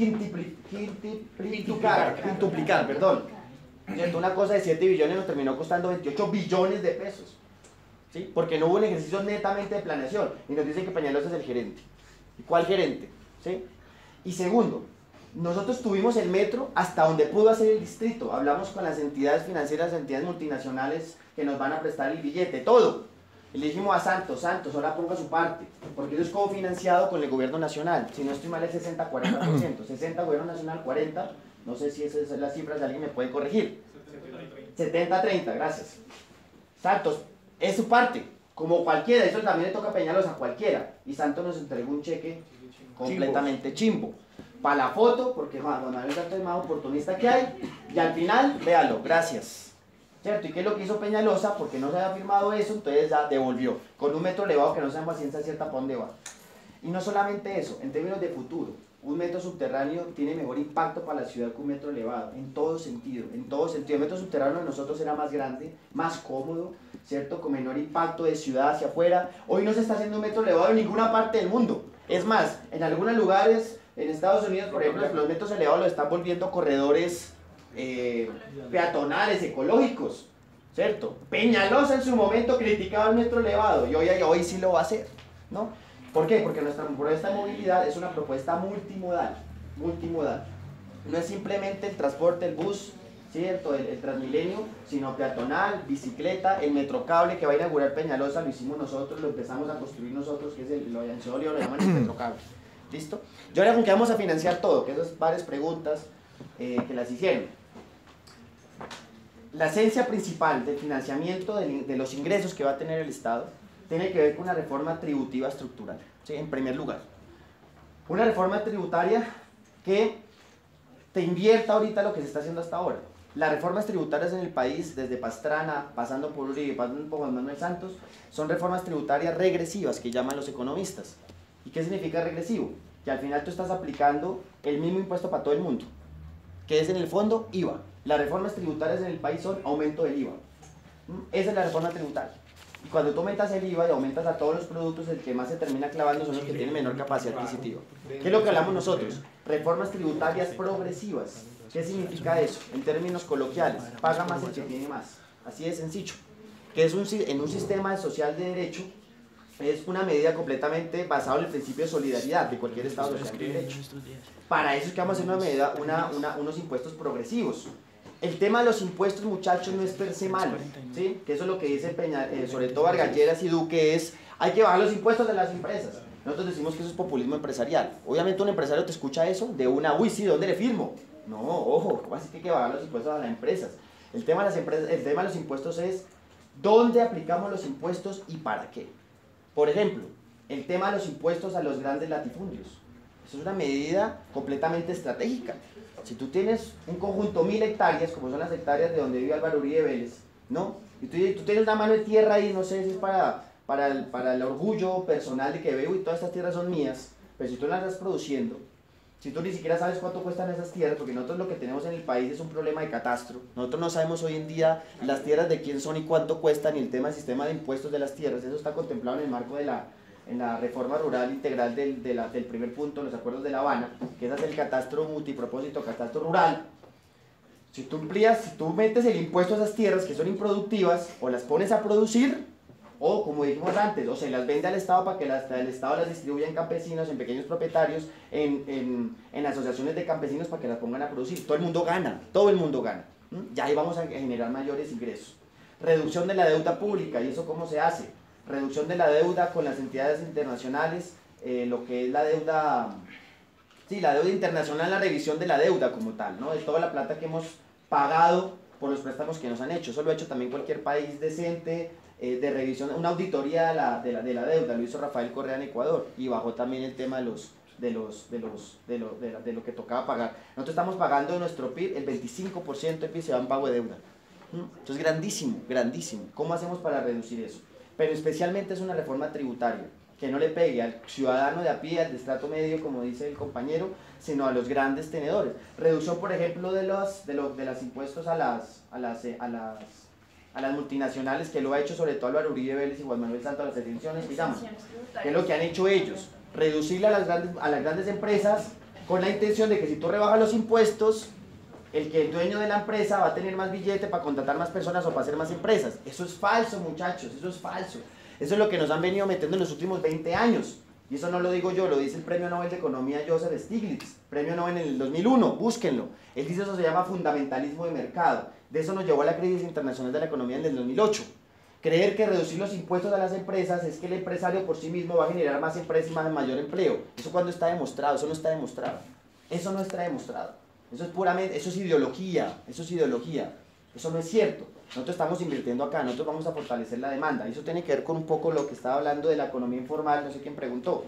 quintuplicar, perdón. ¿Cierto? Una cosa de 7 billones nos terminó costando 28 billones de pesos. ¿Sí? Porque no hubo un ejercicio netamente de planeación. Y nos dicen que Peñalosa es el gerente. ¿Y cuál gerente? ¿Sí? Y segundo, nosotros tuvimos el metro hasta donde pudo hacer el distrito. Hablamos con las entidades financieras, entidades multinacionales que nos van a prestar el billete, todo. Y le dijimos a Santos, ahora ponga su parte, porque eso es cofinanciado con el gobierno nacional. Si no estoy mal es 60-40%. 60 gobierno nacional, 40, no sé si esa es la cifra, si alguien me puede corregir. 70-30, gracias. Santos, es su parte, como cualquiera, eso también le toca a Peñalosa, cualquiera. Y Santos nos entregó un cheque completamente chimbo. Para la foto, porque Juan Manuel Santos es más oportunista que hay, y al final, véalo, gracias. ¿Cierto? ¿Y qué es lo que hizo Peñalosa? Porque no se había firmado eso, entonces ya devolvió, con un metro elevado que no sabemos a ciencia cierta para dónde va. Y no solamente eso, en términos de futuro, un metro subterráneo tiene mejor impacto para la ciudad que un metro elevado, en todo sentido, El metro subterráneo de nosotros era más grande, más cómodo, ¿cierto? Con menor impacto de ciudad hacia afuera. Hoy no se está haciendo un metro elevado en ninguna parte del mundo. Es más, en algunos lugares, en Estados Unidos, por ejemplo, los metros elevados los están volviendo corredores peatonales, ecológicos, ¿cierto? Peñalosa en su momento criticaba el metro elevado y hoy sí lo va a hacer, ¿no? ¿Por qué? Porque nuestra propuesta de movilidad es una propuesta multimodal. No es simplemente el transporte, el bus, ¿cierto? El Transmilenio, sino peatonal, bicicleta, el metrocable que va a inaugurar Peñalosa, lo hicimos nosotros, lo empezamos a construir nosotros, que es lo llaman el metrocable. ¿Listo? Y ahora con qué vamos a financiar todo, que esas varias preguntas que las hicieron. La esencia principal del financiamiento de los ingresos que va a tener el Estado tiene que ver con una reforma tributiva estructural, ¿sí? En primer lugar. Una reforma tributaria que te invierta ahorita lo que se está haciendo hasta ahora. Las reformas tributarias en el país, desde Pastrana, pasando por Uribe, pasando por Juan Manuel Santos, son reformas tributarias regresivas que llaman los economistas. ¿Y qué significa regresivo? Que al final tú estás aplicando el mismo impuesto para todo el mundo, que es en el fondo IVA. Las reformas tributarias en el país son aumento del IVA. Esa es la reforma tributaria. Y cuando tú aumentas el IVA y aumentas a todos los productos, el que más se termina clavando son los que tienen menor capacidad adquisitiva. ¿Qué es lo que hablamos nosotros? Reformas tributarias progresivas. ¿Qué significa eso? En términos coloquiales, paga más el que tiene más. así de sencillo, que es en un sistema social de derecho, es una medida completamente basada en el principio de solidaridad de cualquier Estado social de derecho. Para eso es que vamos a hacer una medida, unos impuestos progresivos. El tema de los impuestos, muchachos, no es per se malo, ¿sí? Que eso es lo que dice sobre todo Vargas Lleras y Duque, es hay que bajar los impuestos de las empresas. Nosotros decimos que eso es populismo empresarial. Obviamente un empresario te escucha eso de una, uy, sí, ¿dónde le firmo? No, ojo, ¿cómo así que hay que bajar los impuestos a las empresas? El tema de los impuestos es dónde aplicamos los impuestos y para qué. Por ejemplo, el tema de los impuestos a los grandes latifundios. Eso es una medida completamente estratégica. Si tú tienes un conjunto 1000 hectáreas, como son las hectáreas de donde vive Álvaro Uribe Vélez, ¿no? Y tú tienes una mano de tierra ahí, no sé si es para el orgullo personal de que veo y todas estas tierras son mías, pero si tú las estás produciendo, si tú ni siquiera sabes cuánto cuestan esas tierras, porque nosotros lo que tenemos en el país es un problema de catastro, nosotros no sabemos hoy en día las tierras de quién son y cuánto cuestan, y el tema del sistema de impuestos de las tierras, eso está contemplado en el marco de la reforma rural integral del primer punto, los acuerdos de La Habana, que es el catastro multipropósito, catastro rural. Si tú metes el impuesto a esas tierras que son improductivas, o las pones a producir, o como dijimos antes, o se las vende al Estado para que el Estado las distribuya en campesinos, en pequeños propietarios, en asociaciones de campesinos para que las pongan a producir. Todo el mundo gana, todo el mundo gana. Ya ahí vamos a generar mayores ingresos. Reducción de la deuda pública, ¿y eso cómo se hace? Reducción de la deuda con las entidades internacionales, lo que es la deuda internacional, la revisión de la deuda como tal, ¿no? De toda la plata que hemos pagado por los préstamos que nos han hecho. Eso lo ha hecho también cualquier país decente, de revisión, una auditoría de la deuda, lo hizo Rafael Correa en Ecuador, y bajó también el tema de lo que tocaba pagar. Nosotros estamos pagando de nuestro PIB, el 25% del PIB se va en pago de deuda. Entonces, grandísimo, grandísimo. ¿Cómo hacemos para reducir eso? Pero especialmente es una reforma tributaria, que no le pegue al ciudadano de a pie, al de estrato medio, como dice el compañero, sino a los grandes tenedores. Reducción, por ejemplo, de los impuestos a las multinacionales, que lo ha hecho sobre todo Álvaro Uribe Vélez y Juan Manuel Santos, a las exenciones, digamos, que es lo que han hecho ellos, reducirle a las grandes empresas con la intención de que si tú rebajas los impuestos, el dueño de la empresa va a tener más billete para contratar más personas o para hacer más empresas. Eso es falso, muchachos, eso es falso. Eso es lo que nos han venido metiendo en los últimos 20 años. Y eso no lo digo yo, lo dice el Premio Nobel de Economía Joseph Stiglitz, Premio Nobel en el 2001, búsquenlo. Él dice eso se llama fundamentalismo de mercado. De eso nos llevó a la crisis internacional de la economía en el 2008. Creer que reducir los impuestos a las empresas es que el empresario por sí mismo va a generar más empresas y mayor empleo. Eso cuando está demostrado, eso no está demostrado. Eso no está demostrado. Eso es puramente, eso es ideología, eso no es cierto. Nosotros estamos invirtiendo acá, nosotros vamos a fortalecer la demanda, y eso tiene que ver con un poco lo que estaba hablando de la economía informal, no sé quién preguntó.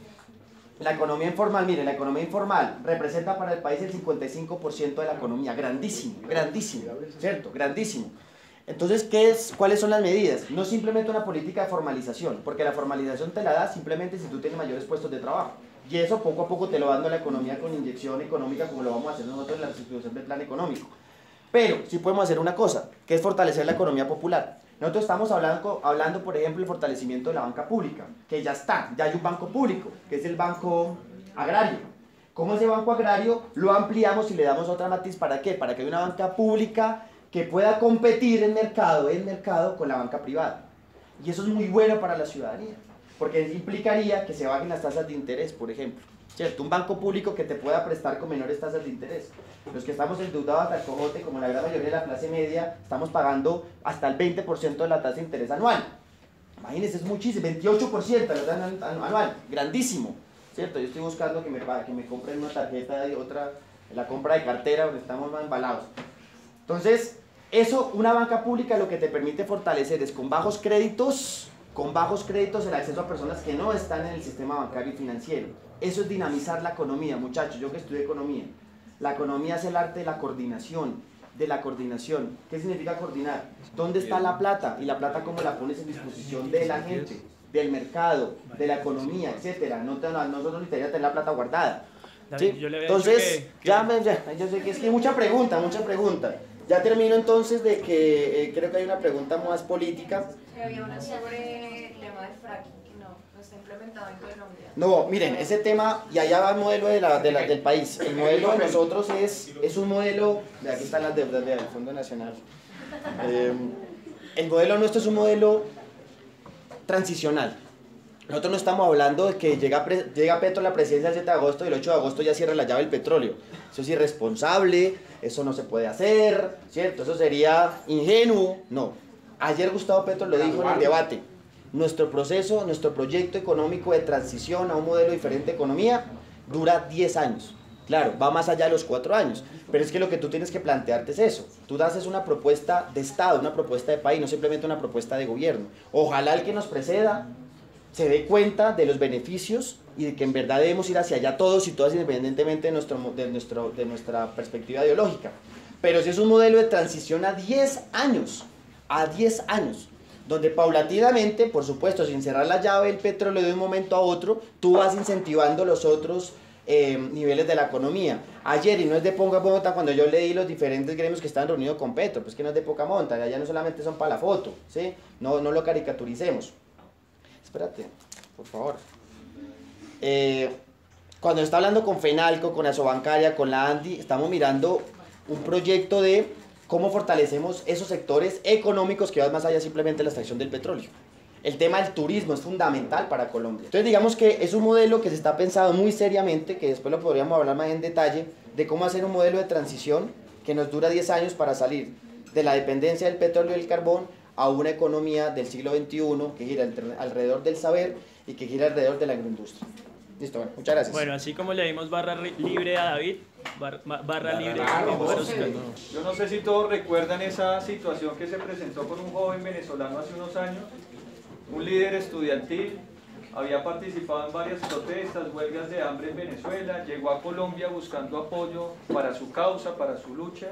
La economía informal, mire, la economía informal representa para el país el 55% de la economía, grandísimo, grandísimo, ¿cierto? Grandísimo. Entonces, ¿cuáles son las medidas? No simplemente una política de formalización, porque la formalización te la da simplemente si tú tienes mayores puestos de trabajo. Y eso poco a poco te lo va dando la economía con inyección económica, como lo vamos a hacer nosotros en la distribución del plan económico. Pero sí podemos hacer una cosa, que es fortalecer la economía popular. Nosotros estamos hablando, por ejemplo, del fortalecimiento de la banca pública, que ya está, ya hay un banco público, que es el Banco Agrario. ¿Cómo ese Banco Agrario lo ampliamos y le damos otra matiz? ¿Para qué? Para que haya una banca pública que pueda competir en mercado con la banca privada. Y eso es muy bueno para la ciudadanía, porque implicaría que se bajen las tasas de interés, por ejemplo, ¿cierto? Un banco público que te pueda prestar con menores tasas de interés. Los que estamos endeudados hasta el cojote, como la gran mayoría de la clase media, estamos pagando hasta el 20% de la tasa de interés anual. Imagínense, es muchísimo, 28% de la tasa anual, grandísimo, ¿cierto? Yo estoy buscando que me compren una tarjeta y otra, la compra de cartera, donde estamos más embalados. Entonces, eso, una banca pública lo que te permite fortalecer es con bajos créditos el acceso a personas que no están en el sistema bancario y financiero. Eso es dinamizar la economía, muchachos. Yo que estudié economía, la economía es el arte de la coordinación. ¿Qué significa coordinar? ¿Dónde está la plata? Y la plata, ¿cómo la pones en disposición de la gente, del mercado, de la economía, etcétera? Nosotros necesitaríamos tener la plata guardada, ¿sí? Entonces, yo sé que es que hay mucha pregunta. Ya termino entonces de que creo que hay una pregunta más política. Había una sobre el tema del fracking que no está implementado en Colombia. No, miren, ese tema, y allá va el modelo del país. El modelo de nosotros es un modelo, de aquí están las deudas del Fondo Nacional. el modelo nuestro es un modelo transicional. Nosotros no estamos hablando de que llega Petro a la presidencia el 7 de agosto y el 8 de agosto ya cierra la llave del petróleo. Eso es irresponsable, eso no se puede hacer, ¿cierto? Eso sería ingenuo. No. Ayer Gustavo Petro lo dijo en el debate. Nuestro proceso, nuestro proyecto económico de transición a un modelo diferente de economía dura 10 años. Claro, va más allá de los 4 años, pero es que lo que tú tienes que plantearte es eso. Tú haces una propuesta de Estado, una propuesta de país, no simplemente una propuesta de gobierno. Ojalá el que nos preceda se dé cuenta de los beneficios y de que en verdad debemos ir hacia allá todos y todas independientemente de nuestra perspectiva ideológica. Pero si es un modelo de transición a 10 años, donde paulatinamente, por supuesto, sin cerrar la llave del petróleo de un momento a otro, tú vas incentivando los otros niveles de la economía. Ayer, y no es de poca monta, cuando yo leí los diferentes gremios que están reunidos con Petro, pues que no es de poca monta, allá no solamente son para la foto, ¿sí? No lo caricaturicemos. Espérate, por favor. Cuando está hablando con Fenalco, con Asobancaria, con la ANDI, estamos mirando un proyecto de cómo fortalecemos esos sectores económicos que van más allá simplemente de la extracción del petróleo. El tema del turismo es fundamental para Colombia. Entonces digamos que es un modelo que se está pensando muy seriamente, que después lo podríamos hablar más en detalle, de cómo hacer un modelo de transición que nos dura 10 años para salir de la dependencia del petróleo y del carbón a una economía del siglo XXI que gira alrededor del saber y que gira alrededor de la agroindustria. Listo, bueno, muchas gracias. Bueno, así como le dimos barra libre a David, barra libre a Yo no sé si todos recuerdan esa situación que se presentó con un joven venezolano hace unos años, un líder estudiantil, había participado en varias protestas, huelgas de hambre en Venezuela, llegó a Colombia buscando apoyo para su causa, para su lucha.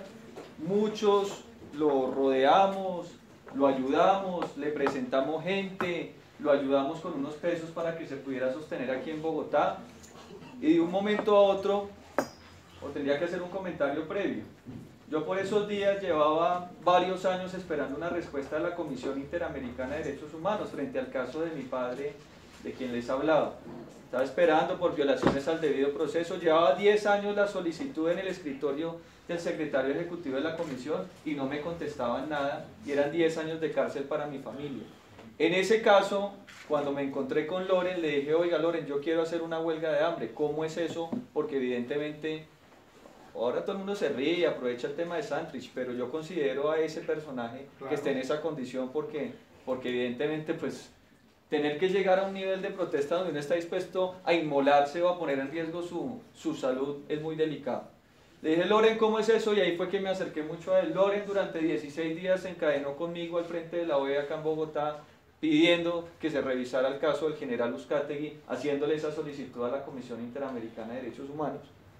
Muchos lo rodeamos, lo ayudamos, le presentamos gente, lo ayudamos con unos pesos para que se pudiera sostener aquí en Bogotá, y de un momento a otro, o tendría que hacer un comentario previo, yo por esos días llevaba varios años esperando una respuesta de la Comisión Interamericana de Derechos Humanos frente al caso de mi padre, de quien les hablaba. Estaba esperando por violaciones al debido proceso, llevaba 10 años la solicitud en el escritorio del secretario ejecutivo de la comisión y no me contestaban nada, y eran 10 años de cárcel para mi familia. En ese caso, cuando me encontré con Loren, le dije, oiga Loren, yo quiero hacer una huelga de hambre. ¿Cómo es eso? Porque evidentemente, ahora todo el mundo se ríe y aprovecha el tema de Santrich, pero yo considero a ese personaje que esté en esa condición porque evidentemente pues tener que llegar a un nivel de protesta donde uno está dispuesto a inmolarse o a poner en riesgo su salud es muy delicado. Le dije, Loren, ¿cómo es eso? Y ahí fue que me acerqué mucho a él. Loren durante 16 días se encadenó conmigo al frente de la OEA acá en Bogotá, pidiendo que se revisara el caso del general Uzcategui, haciéndole esa solicitud a la Comisión Interamericana de Derechos Humanos.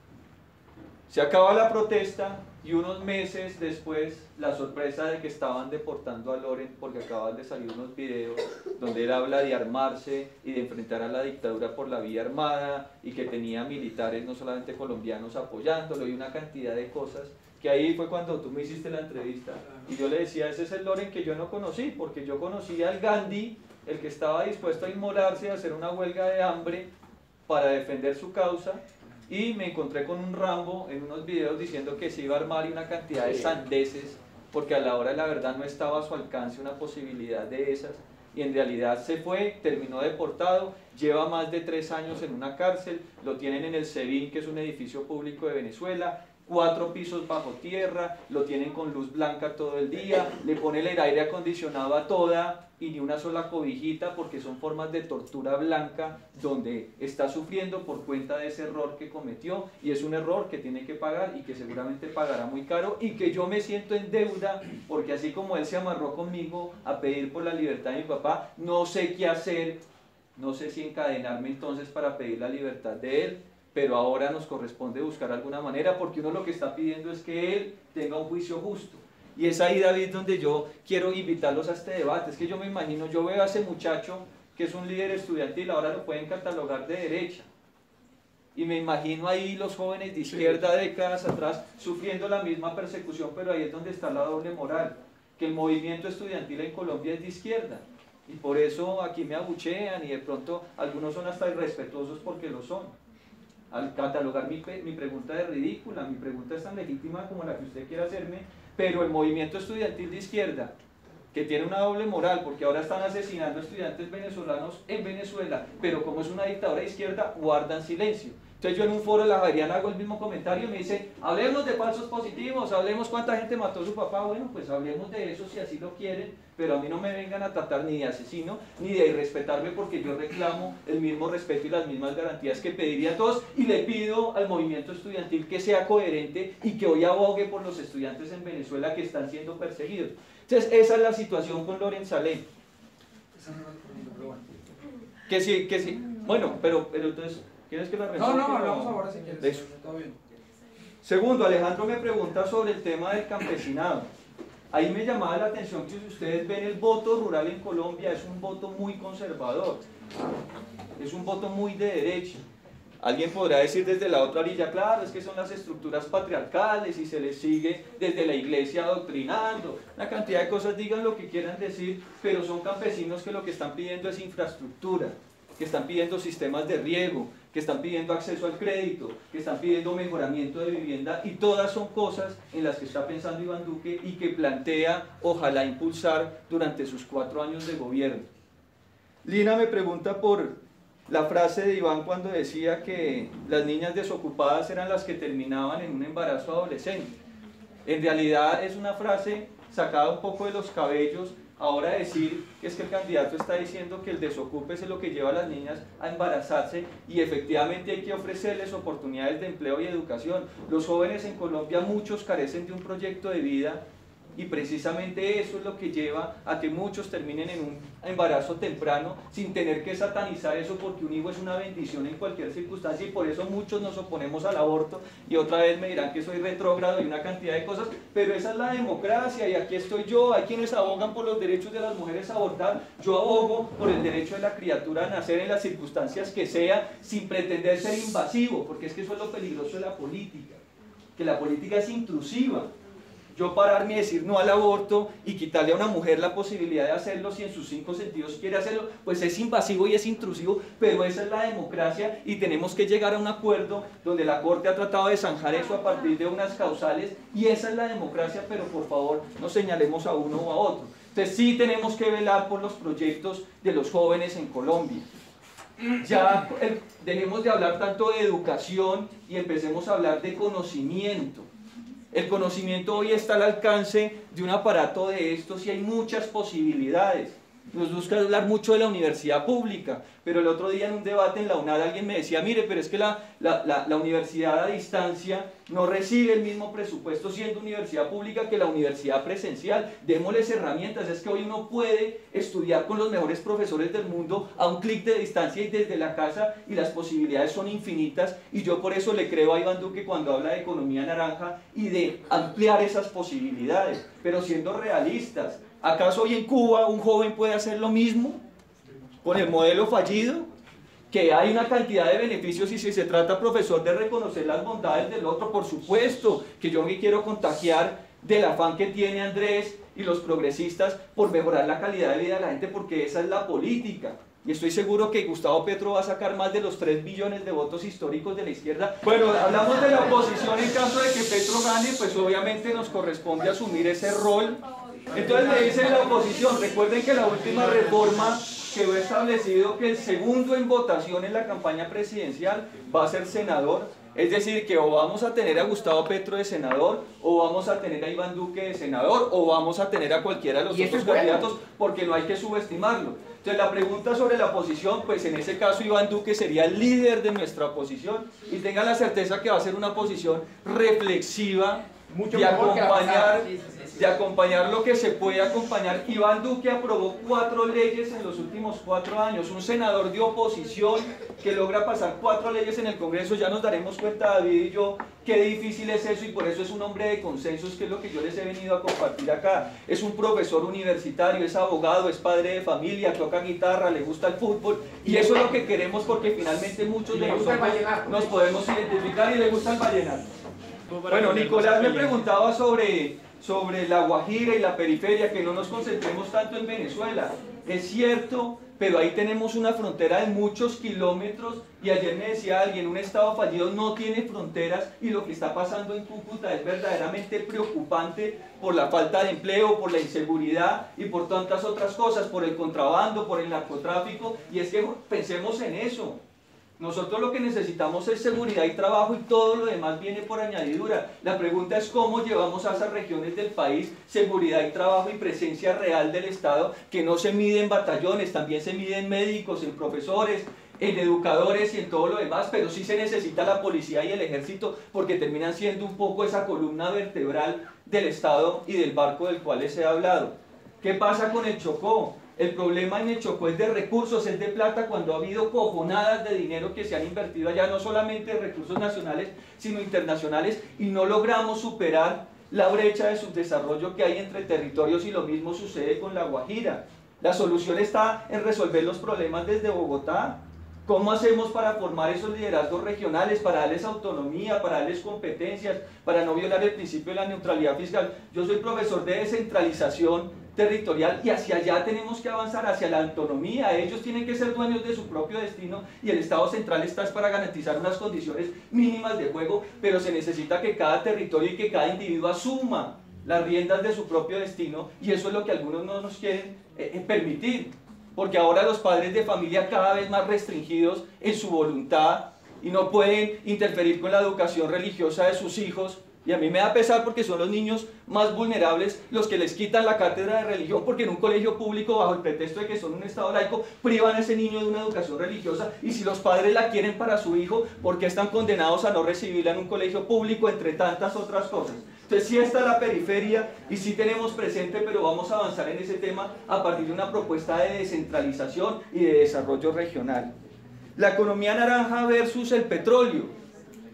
Se acaba la protesta y unos meses después la sorpresa de que estaban deportando a Loren porque acaban de salir unos videos donde él habla de armarse y de enfrentar a la dictadura por la vía armada y que tenía militares no solamente colombianos apoyándolo y una cantidad de cosas, que ahí fue cuando tú me hiciste la entrevista y yo le decía, ese es el Loren que yo no conocí, porque yo conocí al Gandhi, el que estaba dispuesto a inmolarse, a hacer una huelga de hambre para defender su causa, y me encontré con un Rambo en unos videos diciendo que se iba a armar y una cantidad de sandeces, porque a la hora de la verdad no estaba a su alcance una posibilidad de esas, y en realidad se fue, terminó deportado, lleva más de 3 años en una cárcel, lo tienen en el SEBIN, que es un edificio público de Venezuela, 4 pisos bajo tierra, lo tienen con luz blanca todo el día, le ponen el aire acondicionado a toda y ni una sola cobijita, porque son formas de tortura blanca donde está sufriendo por cuenta de ese error que cometió, y es un error que tiene que pagar y que seguramente pagará muy caro, y que yo me siento en deuda porque así como él se amarró conmigo a pedir por la libertad de mi papá, no sé qué hacer, no sé si encadenarme entonces para pedir la libertad de él, pero ahora nos corresponde buscar alguna manera, porque uno lo que está pidiendo es que él tenga un juicio justo. Y es ahí, David, donde yo quiero invitarlos a este debate. Es que yo me imagino, yo veo a ese muchacho que es un líder estudiantil, ahora lo pueden catalogar de derecha, y me imagino ahí los jóvenes de izquierda décadas atrás sufriendo la misma persecución, pero ahí es donde está la doble moral, que el movimiento estudiantil en Colombia es de izquierda, y por eso aquí me abuchean, y de pronto algunos son hasta irrespetuosos porque lo son. Al catalogar mi pregunta de ridícula, mi pregunta es tan legítima como la que usted quiera hacerme, pero el movimiento estudiantil de izquierda, que tiene una doble moral, porque ahora están asesinando estudiantes venezolanos en Venezuela, pero como es una dictadura de izquierda, guardan silencio. Entonces yo en un foro de la Javeriana hago el mismo comentario y me dice, hablemos de falsos positivos, hablemos cuánta gente mató a su papá. Bueno, pues hablemos de eso si así lo quieren, pero a mí no me vengan a tratar ni de asesino, ni de irrespetarme, porque yo reclamo el mismo respeto y las mismas garantías que pedirían todos, y le pido al movimiento estudiantil que sea coherente y que hoy abogue por los estudiantes en Venezuela que están siendo perseguidos. Entonces esa es la situación con Loren Saleh. Que sí, bueno, pero entonces... ¿Quieres que la resuelva? No, hablamos ahora si quieres. Eso. Todo bien. Segundo, Alejandro me pregunta sobre el tema del campesinado. Ahí me llamaba la atención que si ustedes ven el voto rural en Colombia es un voto muy conservador, es un voto muy de derecha. Alguien podrá decir desde la otra orilla, claro, es que son las estructuras patriarcales y se les sigue desde la iglesia adoctrinando, una cantidad de cosas, digan lo que quieran decir, pero son campesinos que lo que están pidiendo es infraestructura, que están pidiendo sistemas de riego, que están pidiendo acceso al crédito, que están pidiendo mejoramiento de vivienda, y todas son cosas en las que está pensando Iván Duque y que plantea, ojalá, impulsar durante sus 4 años de gobierno. Lina me pregunta por la frase de Iván cuando decía que las niñas desocupadas eran las que terminaban en un embarazo adolescente. En realidad es una frase sacada un poco de los cabellos. Ahora decir que es que el candidato está diciendo que el desocupe es lo que lleva a las niñas a embarazarse, y efectivamente hay que ofrecerles oportunidades de empleo y educación. Los jóvenes en Colombia, muchos carecen de un proyecto de vida, y precisamente eso es lo que lleva a que muchos terminen en un embarazo temprano, sin tener que satanizar eso, porque un hijo es una bendición en cualquier circunstancia, y por eso muchos nos oponemos al aborto, y otra vez me dirán que soy retrógrado y una cantidad de cosas, pero esa es la democracia, y aquí estoy yo. Hay quienes abogan por los derechos de las mujeres a abortar, yo abogo por el derecho de la criatura a nacer en las circunstancias que sea, sin pretender ser invasivo, porque es que eso es lo peligroso de la política, que la política es intrusiva. Yo pararme y decir no al aborto y quitarle a una mujer la posibilidad de hacerlo, si en sus 5 sentidos quiere hacerlo, pues es invasivo y es intrusivo, pero esa es la democracia, y tenemos que llegar a un acuerdo donde la Corte ha tratado de zanjar eso a partir de unas causales, y esa es la democracia, pero por favor no señalemos a uno o a otro. Entonces sí tenemos que velar por los proyectos de los jóvenes en Colombia. Ya dejemos de hablar tanto de educación y empecemos a hablar de conocimiento. El conocimiento hoy está al alcance de un aparato de estos y hay muchas posibilidades. Nos gusta hablar mucho de la universidad pública, pero el otro día en un debate en la UNAD alguien me decía, mire, pero es que la universidad a distancia no recibe el mismo presupuesto siendo universidad pública que la universidad presencial. Démosles herramientas. Es que hoy uno puede estudiar con los mejores profesores del mundo a un clic de distancia y desde la casa, y las posibilidades son infinitas, y yo por eso le creo a Iván Duque cuando habla de economía naranja y de ampliar esas posibilidades, pero siendo realistas. ¿Acaso hoy en Cuba un joven puede hacer lo mismo con el modelo fallido? Que hay una cantidad de beneficios, y si se trata, profesor, de reconocer las bondades del otro, por supuesto que yo me quiero contagiar del afán que tiene Andrés y los progresistas por mejorar la calidad de vida de la gente, porque esa es la política. Y estoy seguro que Gustavo Petro va a sacar más de los 3 billones de votos históricos de la izquierda. Bueno, hablamos de la oposición. En caso de que Petro gane, pues obviamente nos corresponde asumir ese rol. Entonces le dice la oposición, recuerden que la última reforma quedó establecido que el segundo en votación en la campaña presidencial va a ser senador. Es decir, que o vamos a tener a Gustavo Petro de senador, o vamos a tener a Iván Duque de senador, o vamos a tener a cualquiera de los otros candidatos, porque no hay que subestimarlo. Entonces la pregunta sobre la oposición, pues en ese caso Iván Duque sería el líder de nuestra oposición, y tengan la certeza que va a ser una oposición reflexiva, de acompañar lo que se puede acompañar. Iván Duque aprobó 4 leyes en los últimos 4 años, un senador de oposición que logra pasar 4 leyes en el Congreso. Ya nos daremos cuenta, David y yo, qué difícil es eso, y por eso es un hombre de consensos, que es lo que yo les he venido a compartir acá. Es un profesor universitario, es abogado, es padre de familia, toca guitarra, le gusta el fútbol, y eso es lo que queremos, porque finalmente muchos de nosotros nos podemos identificar, y le gusta el vallenato. Bueno, Nicolás me preguntaba sobre sobre La Guajira y la periferia, que no nos concentremos tanto en Venezuela. Es cierto, pero ahí tenemos una frontera de muchos kilómetros, y ayer me decía alguien, un estado fallido no tiene fronteras, y lo que está pasando en Cúcuta es verdaderamente preocupante por la falta de empleo, por la inseguridad y por tantas otras cosas, por el contrabando, por el narcotráfico, y es que pensemos en eso. Nosotros lo que necesitamos es seguridad y trabajo, y todo lo demás viene por añadidura. La pregunta es cómo llevamos a esas regiones del país seguridad y trabajo y presencia real del Estado, que no se mide en batallones, también se mide en médicos, en profesores, en educadores y en todo lo demás, pero sí se necesita la policía y el ejército, porque terminan siendo un poco esa columna vertebral del Estado y del barco del cual les he hablado. ¿Qué pasa con el Chocó? El problema en el Chocó es de recursos, es de plata, cuando ha habido cojonadas de dinero que se han invertido allá, no solamente recursos nacionales, sino internacionales, y no logramos superar la brecha de subdesarrollo que hay entre territorios, y lo mismo sucede con La Guajira. La solución está en resolver los problemas desde Bogotá. ¿Cómo hacemos para formar esos liderazgos regionales, para darles autonomía, para darles competencias, para no violar el principio de la neutralidad fiscal? Yo soy profesor de descentralización territorial, y hacia allá tenemos que avanzar, hacia la autonomía. Ellos tienen que ser dueños de su propio destino, y el Estado central está para garantizar unas condiciones mínimas de juego, pero se necesita que cada territorio y que cada individuo asuma las riendas de su propio destino, y eso es lo que algunos no nos quieren permitir, porque ahora los padres de familia cada vez más restringidos en su voluntad, y no pueden interferir con la educación religiosa de sus hijos. Y a mí me da pesar, porque son los niños más vulnerables los que les quitan la cátedra de religión, porque en un colegio público, bajo el pretexto de que son un estado laico, privan a ese niño de una educación religiosa. Y si los padres la quieren para su hijo, ¿por qué están condenados a no recibirla en un colegio público, entre tantas otras cosas? Entonces sí está la periferia, y sí tenemos presente, pero vamos a avanzar en ese tema a partir de una propuesta de descentralización y de desarrollo regional. La economía naranja versus el petróleo.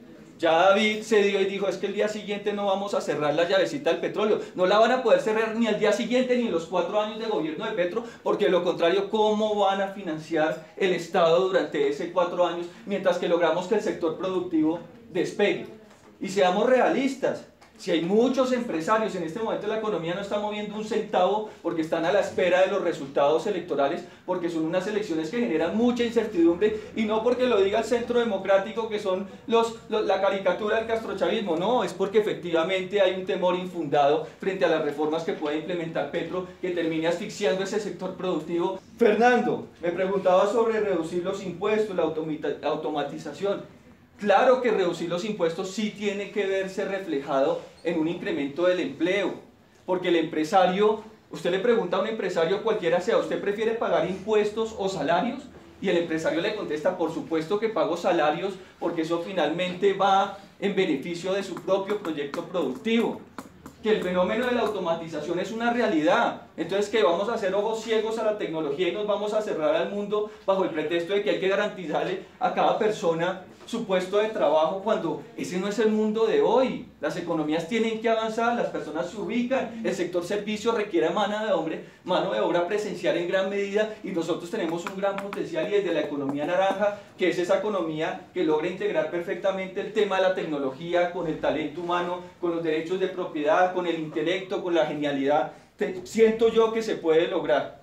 Ya David se dio y dijo, es que el día siguiente no vamos a cerrar la llavecita del petróleo. No la van a poder cerrar ni al día siguiente ni en los 4 años de gobierno de Petro, porque de lo contrario, ¿cómo van a financiar el Estado durante esos 4 años mientras que logramos que el sector productivo despegue? Y seamos realistas. Si hay muchos empresarios en este momento, la economía no está moviendo un centavo, porque están a la espera de los resultados electorales, porque son unas elecciones que generan mucha incertidumbre, y no porque lo diga el Centro Democrático, que son la caricatura del castrochavismo, no, es porque efectivamente hay un temor infundado frente a las reformas que puede implementar Petro, que termine asfixiando ese sector productivo. Fernando me preguntaba sobre reducir los impuestos, la automatización. Claro que reducir los impuestos sí tiene que verse reflejado en un incremento del empleo, porque el empresario, usted le pregunta a un empresario cualquiera sea, ¿usted prefiere pagar impuestos o salarios? Y el empresario le contesta, por supuesto que pago salarios, porque eso finalmente va en beneficio de su propio proyecto productivo. Que el fenómeno de la automatización es una realidad, entonces que vamos a hacer ojos ciegos a la tecnología y nos vamos a cerrar al mundo bajo el pretexto de que hay que garantizarle a cada persona su puesto de trabajo, cuando ese no es el mundo de hoy. Las economías tienen que avanzar, las personas se ubican, el sector servicio requiere mano de obra presencial en gran medida, y nosotros tenemos un gran potencial, y desde la economía naranja, que es esa economía que logra integrar perfectamente el tema de la tecnología con el talento humano, con los derechos de propiedad, con el intelecto, con la genialidad, siento yo que se puede lograr.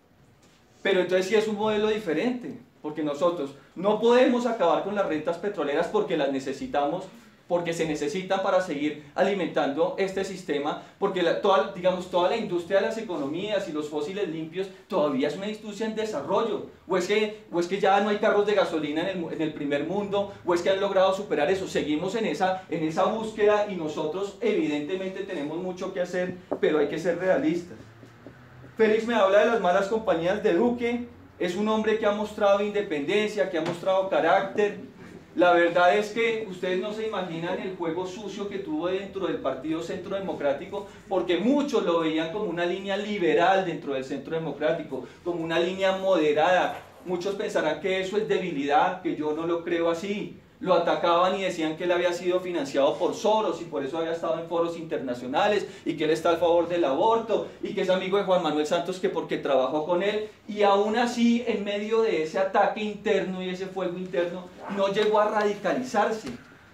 Pero entonces sí es un modelo diferente, porque nosotros no podemos acabar con las rentas petroleras, porque las necesitamos, porque se necesitan para seguir alimentando este sistema, porque toda la industria de las economías y los fósiles limpios todavía es una industria en desarrollo, o es que ya no hay carros de gasolina en el primer mundo, o es que han logrado superar eso. Seguimos en esa búsqueda, y nosotros evidentemente tenemos mucho que hacer, pero hay que ser realistas. Félix me habla de las malas compañías de Duque. Es un hombre que ha mostrado independencia, que ha mostrado carácter. La verdad es que ustedes no se imaginan el juego sucio que tuvo dentro del Partido Centro Democrático, porque muchos lo veían como una línea liberal dentro del Centro Democrático, como una línea moderada. Muchos pensarán que eso es debilidad, que yo no lo creo así. Lo atacaban y decían que él había sido financiado por Soros, y por eso había estado en foros internacionales, y que él está a favor del aborto, y que es amigo de Juan Manuel Santos, que porque trabajó con él. Y aún así, en medio de ese ataque interno y ese fuego interno, no llegó a radicalizarse.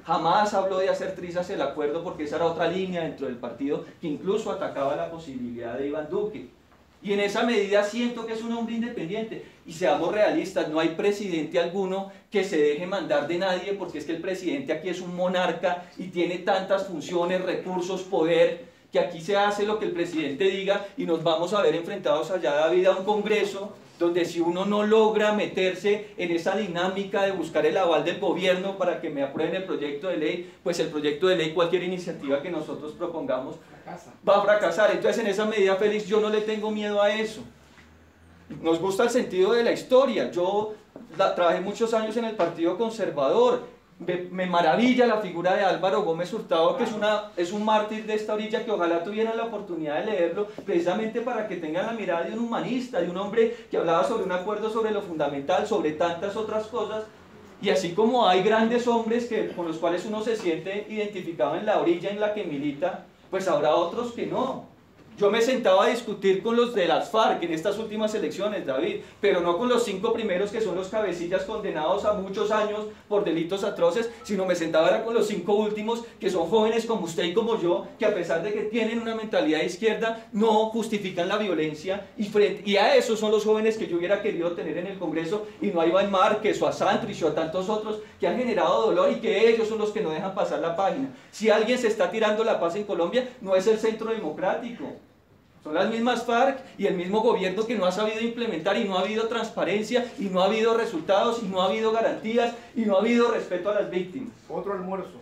Jamás habló de hacer trizas el acuerdo porque esa era otra línea dentro del partido que incluso atacaba la posibilidad de Iván Duque. Y en esa medida siento que es un hombre independiente. Y seamos realistas, no hay presidente alguno que se deje mandar de nadie, porque es que el presidente aquí es un monarca y tiene tantas funciones, recursos, poder, que aquí se hace lo que el presidente diga y nos vamos a ver enfrentados allá, David, a un congreso donde si uno no logra meterse en esa dinámica de buscar el aval del gobierno para que me aprueben el proyecto de ley, pues el proyecto de ley, cualquier iniciativa que nosotros propongamos, va a fracasar. Entonces, en esa medida, Félix, yo no le tengo miedo a eso. Nos gusta el sentido de la historia. Yo trabajé muchos años en el Partido Conservador. Me maravilla la figura de Álvaro Gómez Hurtado, que es un mártir de esta orilla, que ojalá tuvieran la oportunidad de leerlo, precisamente para que tengan la mirada de un humanista, de un hombre que hablaba sobre un acuerdo sobre lo fundamental, sobre tantas otras cosas. Y así como hay grandes hombres con los cuales uno se siente identificado en la orilla en la que milita, pues habrá otros que no. Yo me sentaba a discutir con los de las FARC en estas últimas elecciones, David, pero no con los 5 primeros que son los cabecillas condenados a muchos años por delitos atroces, sino me sentaba con los 5 últimos que son jóvenes como usted y como yo, que a pesar de que tienen una mentalidad de izquierda, no justifican la violencia, y a esos son los jóvenes que yo hubiera querido tener en el Congreso, y no a Iván Márquez o a Santrich o a tantos otros que han generado dolor y que ellos son los que no dejan pasar la página. Si alguien se está tirando la paz en Colombia, no es el Centro Democrático. Son las mismas FARC y el mismo gobierno que no ha sabido implementar, y no ha habido transparencia, y no ha habido resultados, y no ha habido garantías, y no ha habido respeto a las víctimas. Otro almuerzo.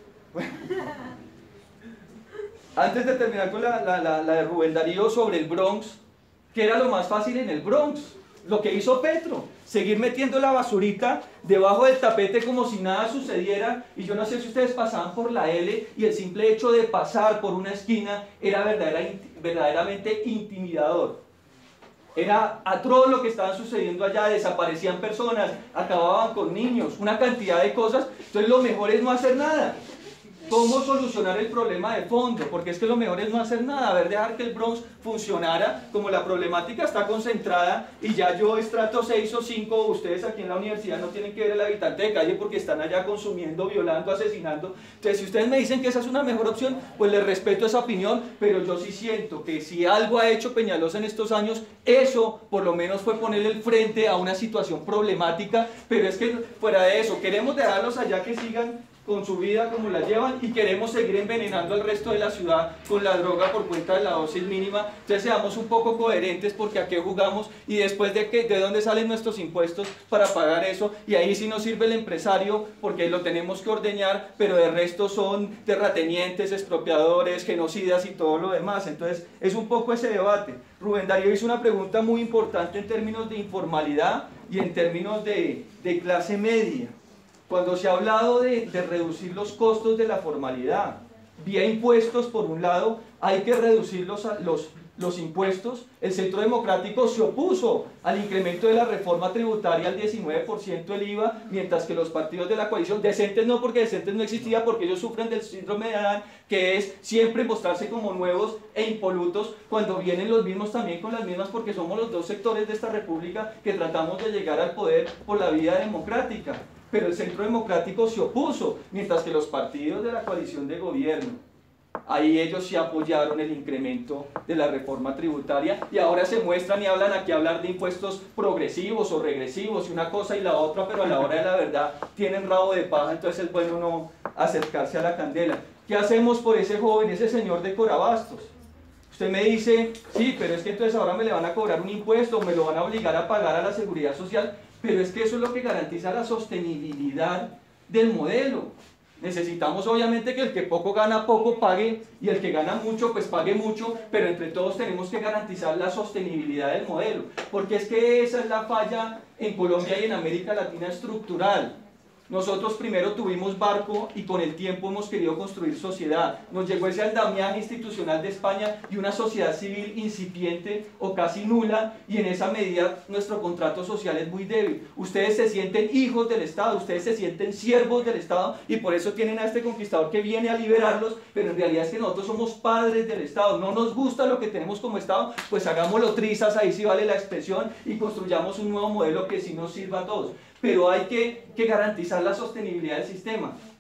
Antes de terminar con la de Rubén Darío sobre el Bronx, ¿qué era lo más fácil en el Bronx? Lo que hizo Petro, seguir metiendo la basurita debajo del tapete como si nada sucediera. Y yo no sé si ustedes pasaban por la L, y el simple hecho de pasar por una esquina era verdaderamente intimidador. Era atroz lo que estaba sucediendo allá, desaparecían personas, acababan con niños, una cantidad de cosas. Entonces lo mejor es no hacer nada. ¿Cómo solucionar el problema de fondo? Porque es que lo mejor es no hacer nada, dejar que el Bronx funcionara. Como la problemática está concentrada y ya yo estrato 6 o 5, ustedes aquí en la universidad no tienen que ver el habitante de calle porque están allá consumiendo, violando, asesinando. Entonces, si ustedes me dicen que esa es una mejor opción, pues les respeto esa opinión, pero yo sí siento que si algo ha hecho Peñalosa en estos años, eso por lo menos fue ponerle el frente a una situación problemática. Pero es que fuera de eso, queremos dejarlos allá que sigan con su vida como la llevan, y queremos seguir envenenando al resto de la ciudad con la droga por cuenta de la dosis mínima. Entonces seamos un poco coherentes, porque a qué jugamos, y después de dónde salen nuestros impuestos para pagar eso. Y ahí sí nos sirve el empresario, porque lo tenemos que ordeñar, pero de resto son terratenientes, expropiadores, genocidas y todo lo demás. Entonces es un poco ese debate. Rubén Darío hizo una pregunta muy importante en términos de informalidad y en términos de clase media. Cuando se ha hablado de reducir los costos de la formalidad, vía impuestos por un lado, hay que reducir los impuestos. El Centro Democrático se opuso al incremento de la reforma tributaria al 19% del IVA, mientras que los partidos de la coalición, decentes no, porque decentes no existía, porque ellos sufren del síndrome de Adán, que es siempre mostrarse como nuevos e impolutos, cuando vienen los mismos también con las mismas, porque somos los dos sectores de esta república que tratamos de llegar al poder por la vía democrática. Pero el Centro Democrático se opuso, mientras que los partidos de la coalición de gobierno, ahí ellos sí apoyaron el incremento de la reforma tributaria, y ahora se muestran y hablan aquí hablar de impuestos progresivos o regresivos y una cosa y la otra, pero a la hora de la verdad tienen rabo de paja. Entonces es bueno no acercarse a la candela. ¿Qué hacemos por ese joven, ese señor de Corabastos? Usted me dice, sí, pero es que entonces ahora me le van a cobrar un impuesto, me lo van a obligar a pagar a la seguridad social, pero es que eso es lo que garantiza la sostenibilidad del modelo. Necesitamos obviamente que el que poco gana poco pague, y el que gana mucho pues pague mucho, pero entre todos tenemos que garantizar la sostenibilidad del modelo, porque es que esa es la falla en Colombia y en América Latina estructural. Nosotros primero tuvimos barco y con el tiempo hemos querido construir sociedad. Nos llegó ese andamiaje institucional de España y una sociedad civil incipiente o casi nula, y en esa medida nuestro contrato social es muy débil. Ustedes se sienten hijos del Estado, ustedes se sienten siervos del Estado, y por eso tienen a este conquistador que viene a liberarlos, pero en realidad es que nosotros somos padres del Estado. No nos gusta lo que tenemos como Estado, pues hagámoslo trizas, ahí sí vale la expresión, y construyamos un nuevo modelo que sí nos sirva a todos. Pero hay que garantizar la sostenibilidad del sistema.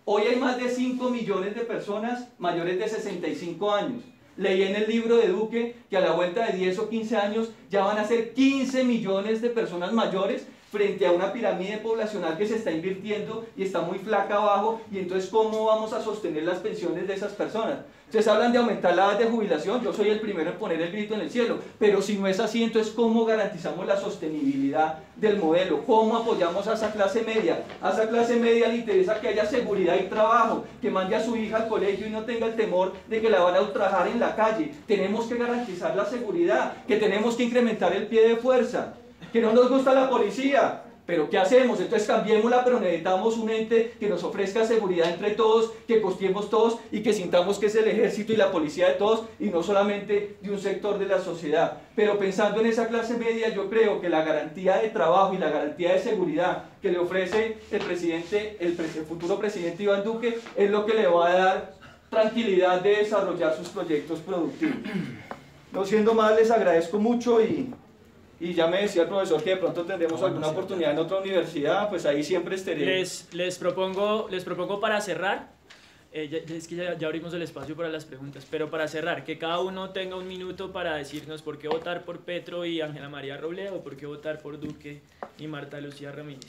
Hoy hay más de 5 millones de personas mayores de 65 años. Leí en el libro de Duque que a la vuelta de 10 o 15 años ya van a ser 15 millones de personas mayores frente a una pirámide poblacional que se está invirtiendo y está muy flaca abajo, y entonces ¿cómo vamos a sostener las pensiones de esas personas? Ustedes hablan de aumentar la edad de jubilación, yo soy el primero en poner el grito en el cielo, pero si no es así, entonces ¿cómo garantizamos la sostenibilidad del modelo? ¿Cómo apoyamos a esa clase media? A esa clase media le interesa que haya seguridad y trabajo, que mande a su hija al colegio y no tenga el temor de que la van a ultrajar en la calle. Tenemos que garantizar la seguridad, que tenemos que incrementar el pie de fuerza, que no nos gusta la policía, pero ¿qué hacemos? Entonces cambiémosla, pero necesitamos un ente que nos ofrezca seguridad entre todos, que costeemos todos y que sintamos que es el ejército y la policía de todos y no solamente de un sector de la sociedad. Pero pensando en esa clase media, yo creo que la garantía de trabajo y la garantía de seguridad que le ofrece el futuro presidente Iván Duque es lo que le va a dar tranquilidad de desarrollar sus proyectos productivos. No siendo más, les agradezco mucho y ya me decía el profesor que de pronto tendremos alguna oportunidad en otra universidad, pues ahí siempre estaré. Les propongo para cerrar, es que ya abrimos el espacio para las preguntas, pero para cerrar, que cada uno tenga un minuto para decirnos por qué votar por Petro y Ángela María Robledo, o por qué votar por Duque y Marta Lucía Ramírez.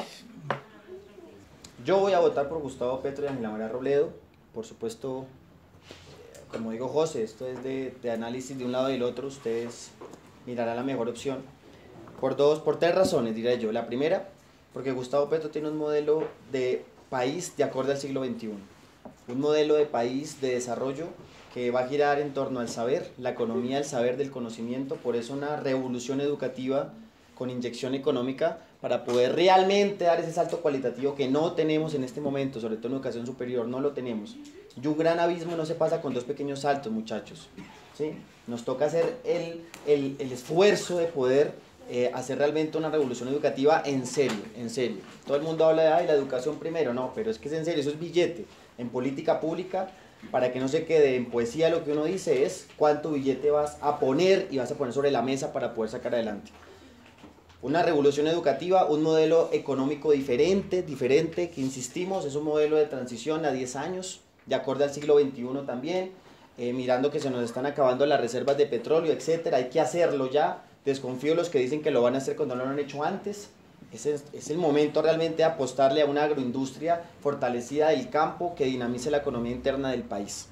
Yo voy a votar por Gustavo Petro y Ángela María Robledo, por supuesto, como digo José, esto es de análisis de un lado y del otro, ustedes mirarán la mejor opción. Por tres razones, diré yo. La primera, porque Gustavo Petro tiene un modelo de país de acorde al siglo XXI. Un modelo de país de desarrollo que va a girar en torno al saber, la economía del saber, del conocimiento. Por eso una revolución educativa con inyección económica para poder realmente dar ese salto cualitativo que no tenemos en este momento, sobre todo en educación superior, no lo tenemos. Y un gran abismo no se pasa con dos pequeños saltos, muchachos. ¿Sí? Nos toca hacer el esfuerzo de poder hacer realmente una revolución educativa en serio, en serio. Todo el mundo habla de la educación primero, no, pero es que es en serio, eso es billete. En política pública, para que no se quede en poesía, lo que uno dice es cuánto billete vas a poner y vas a poner sobre la mesa para poder sacar adelante. Una revolución educativa, un modelo económico diferente, que insistimos, es un modelo de transición a 10 años, de acorde al siglo XXI también, mirando que se nos están acabando las reservas de petróleo, etcétera, hay que hacerlo ya. Desconfío de los que dicen que lo van a hacer cuando no lo han hecho antes. Es el momento realmente de apostarle a una agroindustria fortalecida del campo que dinamice la economía interna del país.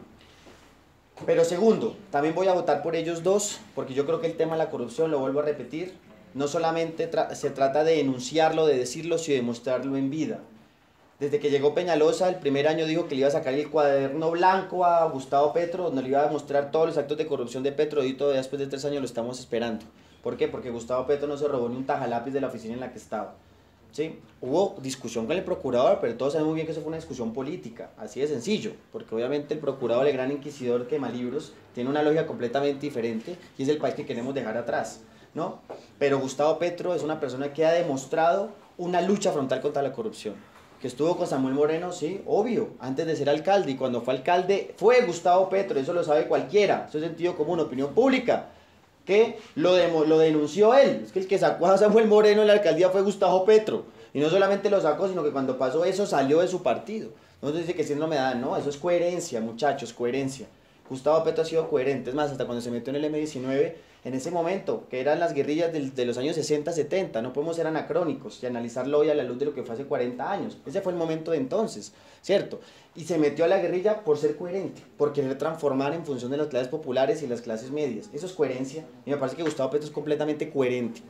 Pero segundo, también voy a votar por ellos dos, porque yo creo que el tema de la corrupción, lo vuelvo a repetir, no solamente se trata de denunciarlo, de decirlo, sino de mostrarlo en vida. Desde que llegó Peñalosa, el primer año dijo que le iba a sacar el cuaderno blanco a Gustavo Petro, donde le iba a mostrar todos los actos de corrupción de Petro, y todavía después de 3 años lo estamos esperando. ¿Por qué? Porque Gustavo Petro no se robó ni un tajalápiz de la oficina en la que estaba. ¿Sí? Hubo discusión con el procurador, pero todos saben muy bien que eso fue una discusión política, así de sencillo, porque obviamente el procurador, el gran inquisidor quemalibros, tiene una lógica completamente diferente y es el país que queremos dejar atrás, ¿no? Pero Gustavo Petro es una persona que ha demostrado una lucha frontal contra la corrupción. Que estuvo con Samuel Moreno, sí, obvio, antes de ser alcalde, y cuando fue alcalde fue Gustavo Petro, eso lo sabe cualquiera, eso es sentido común, opinión pública, que lo denunció él, es que el que sacó a Samuel Moreno en la alcaldía fue Gustavo Petro, y no solamente lo sacó, sino que cuando pasó eso salió de su partido. Entonces dice que síndrome de Adán, no, eso es coherencia, muchachos, coherencia. Gustavo Petro ha sido coherente, es más, hasta cuando se metió en el M-19, en ese momento, que eran las guerrillas de los años 60-70, no podemos ser anacrónicos y analizarlo hoy a la luz de lo que fue hace 40 años, ese fue el momento de entonces, ¿cierto? Y se metió a la guerrilla por ser coherente, por querer transformar en función de las clases populares y las clases medias, eso es coherencia, y me parece que Gustavo Petro es completamente coherente.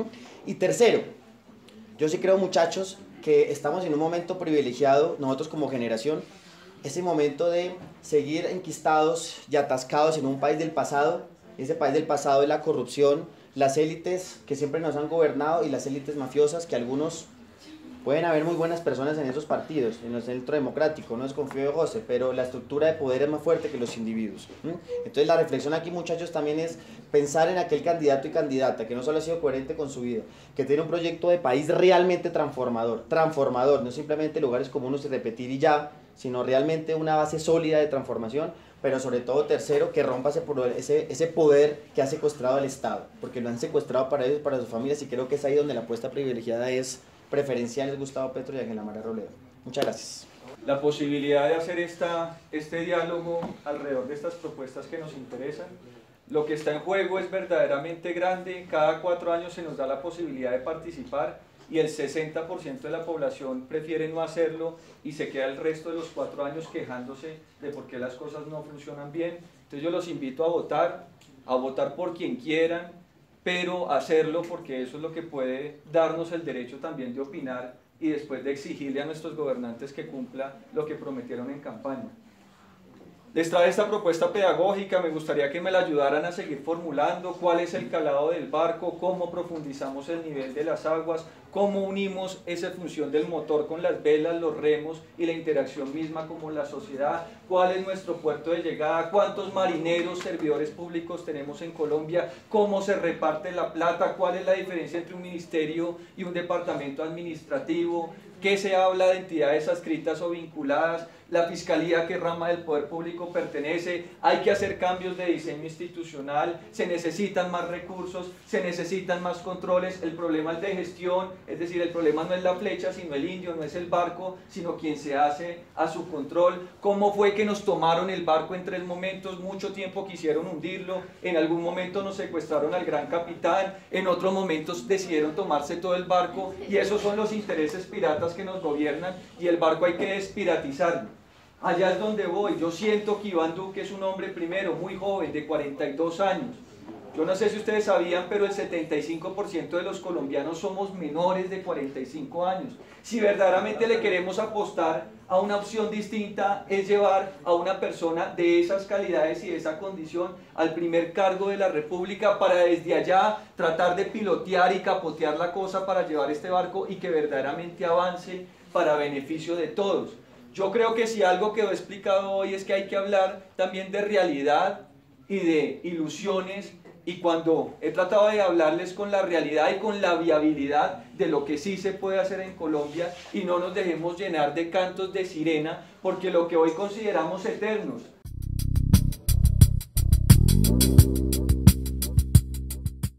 Y tercero, yo sí creo, muchachos, que estamos en un momento privilegiado, nosotros como generación, ese momento de seguir enquistados y atascados en un país del pasado. Ese país del pasado es la corrupción, las élites que siempre nos han gobernado y las élites mafiosas, que algunos pueden haber muy buenas personas en esos partidos, en el centro democrático, no desconfío de José, pero la estructura de poder es más fuerte que los individuos. Entonces la reflexión aquí, muchachos, también es pensar en aquel candidato y candidata que no solo ha sido coherente con su vida, que tiene un proyecto de país realmente transformador, no simplemente lugares comunes y repetir y ya, sino realmente una base sólida de transformación, pero sobre todo tercero, que rompa ese poder que ha secuestrado al Estado, porque lo han secuestrado para ellos, para sus familias, y creo que es ahí donde la apuesta privilegiada es preferencial, es Gustavo Petro y Ángela María Robledo. Muchas gracias. La posibilidad de hacer este diálogo alrededor de estas propuestas que nos interesan. Lo que está en juego es verdaderamente grande, cada 4 años se nos da la posibilidad de participar y el 60% de la población prefiere no hacerlo y se queda el resto de los 4 años quejándose de por qué las cosas no funcionan bien. Entonces yo los invito a votar por quien quieran, pero hacerlo porque eso es lo que puede darnos el derecho también de opinar y después de exigirle a nuestros gobernantes que cumpla lo que prometieron en campaña. Les trae esta propuesta pedagógica, me gustaría que me la ayudaran a seguir formulando cuál es el calado del barco, cómo profundizamos el nivel de las aguas, cómo unimos esa función del motor con las velas, los remos y la interacción misma como la sociedad, cuál es nuestro puerto de llegada, cuántos marineros, servidores públicos tenemos en Colombia, cómo se reparte la plata, cuál es la diferencia entre un ministerio y un departamento administrativo, qué se habla de entidades adscritas o vinculadas, la fiscalía a qué rama del poder público pertenece, hay que hacer cambios de diseño institucional, se necesitan más recursos, se necesitan más controles, el problema es de gestión, es decir, el problema no es la flecha, sino el indio, no es el barco, sino quien se hace a su control, cómo fue que nos tomaron el barco en 3 momentos, mucho tiempo quisieron hundirlo, en algún momento nos secuestraron al gran capitán, en otros momentos decidieron tomarse todo el barco y esos son los intereses piratas que nos gobiernan y el barco hay que despiratizarlo. Allá es donde voy, yo siento que Iván Duque es un hombre primero, muy joven, de 42 años. Yo no sé si ustedes sabían, pero el 75% de los colombianos somos menores de 45 años. Si verdaderamente le queremos apostar a una opción distinta, es llevar a una persona de esas calidades y de esa condición al primer cargo de la República para desde allá tratar de pilotear y capotear la cosa para llevar este barco y que verdaderamente avance para beneficio de todos. Yo creo que si algo quedó explicado hoy es que hay que hablar también de realidad y de ilusiones, y cuando he tratado de hablarles con la realidad y con la viabilidad de lo que sí se puede hacer en Colombia, y no nos dejemos llenar de cantos de sirena, porque lo que hoy consideramos eternos,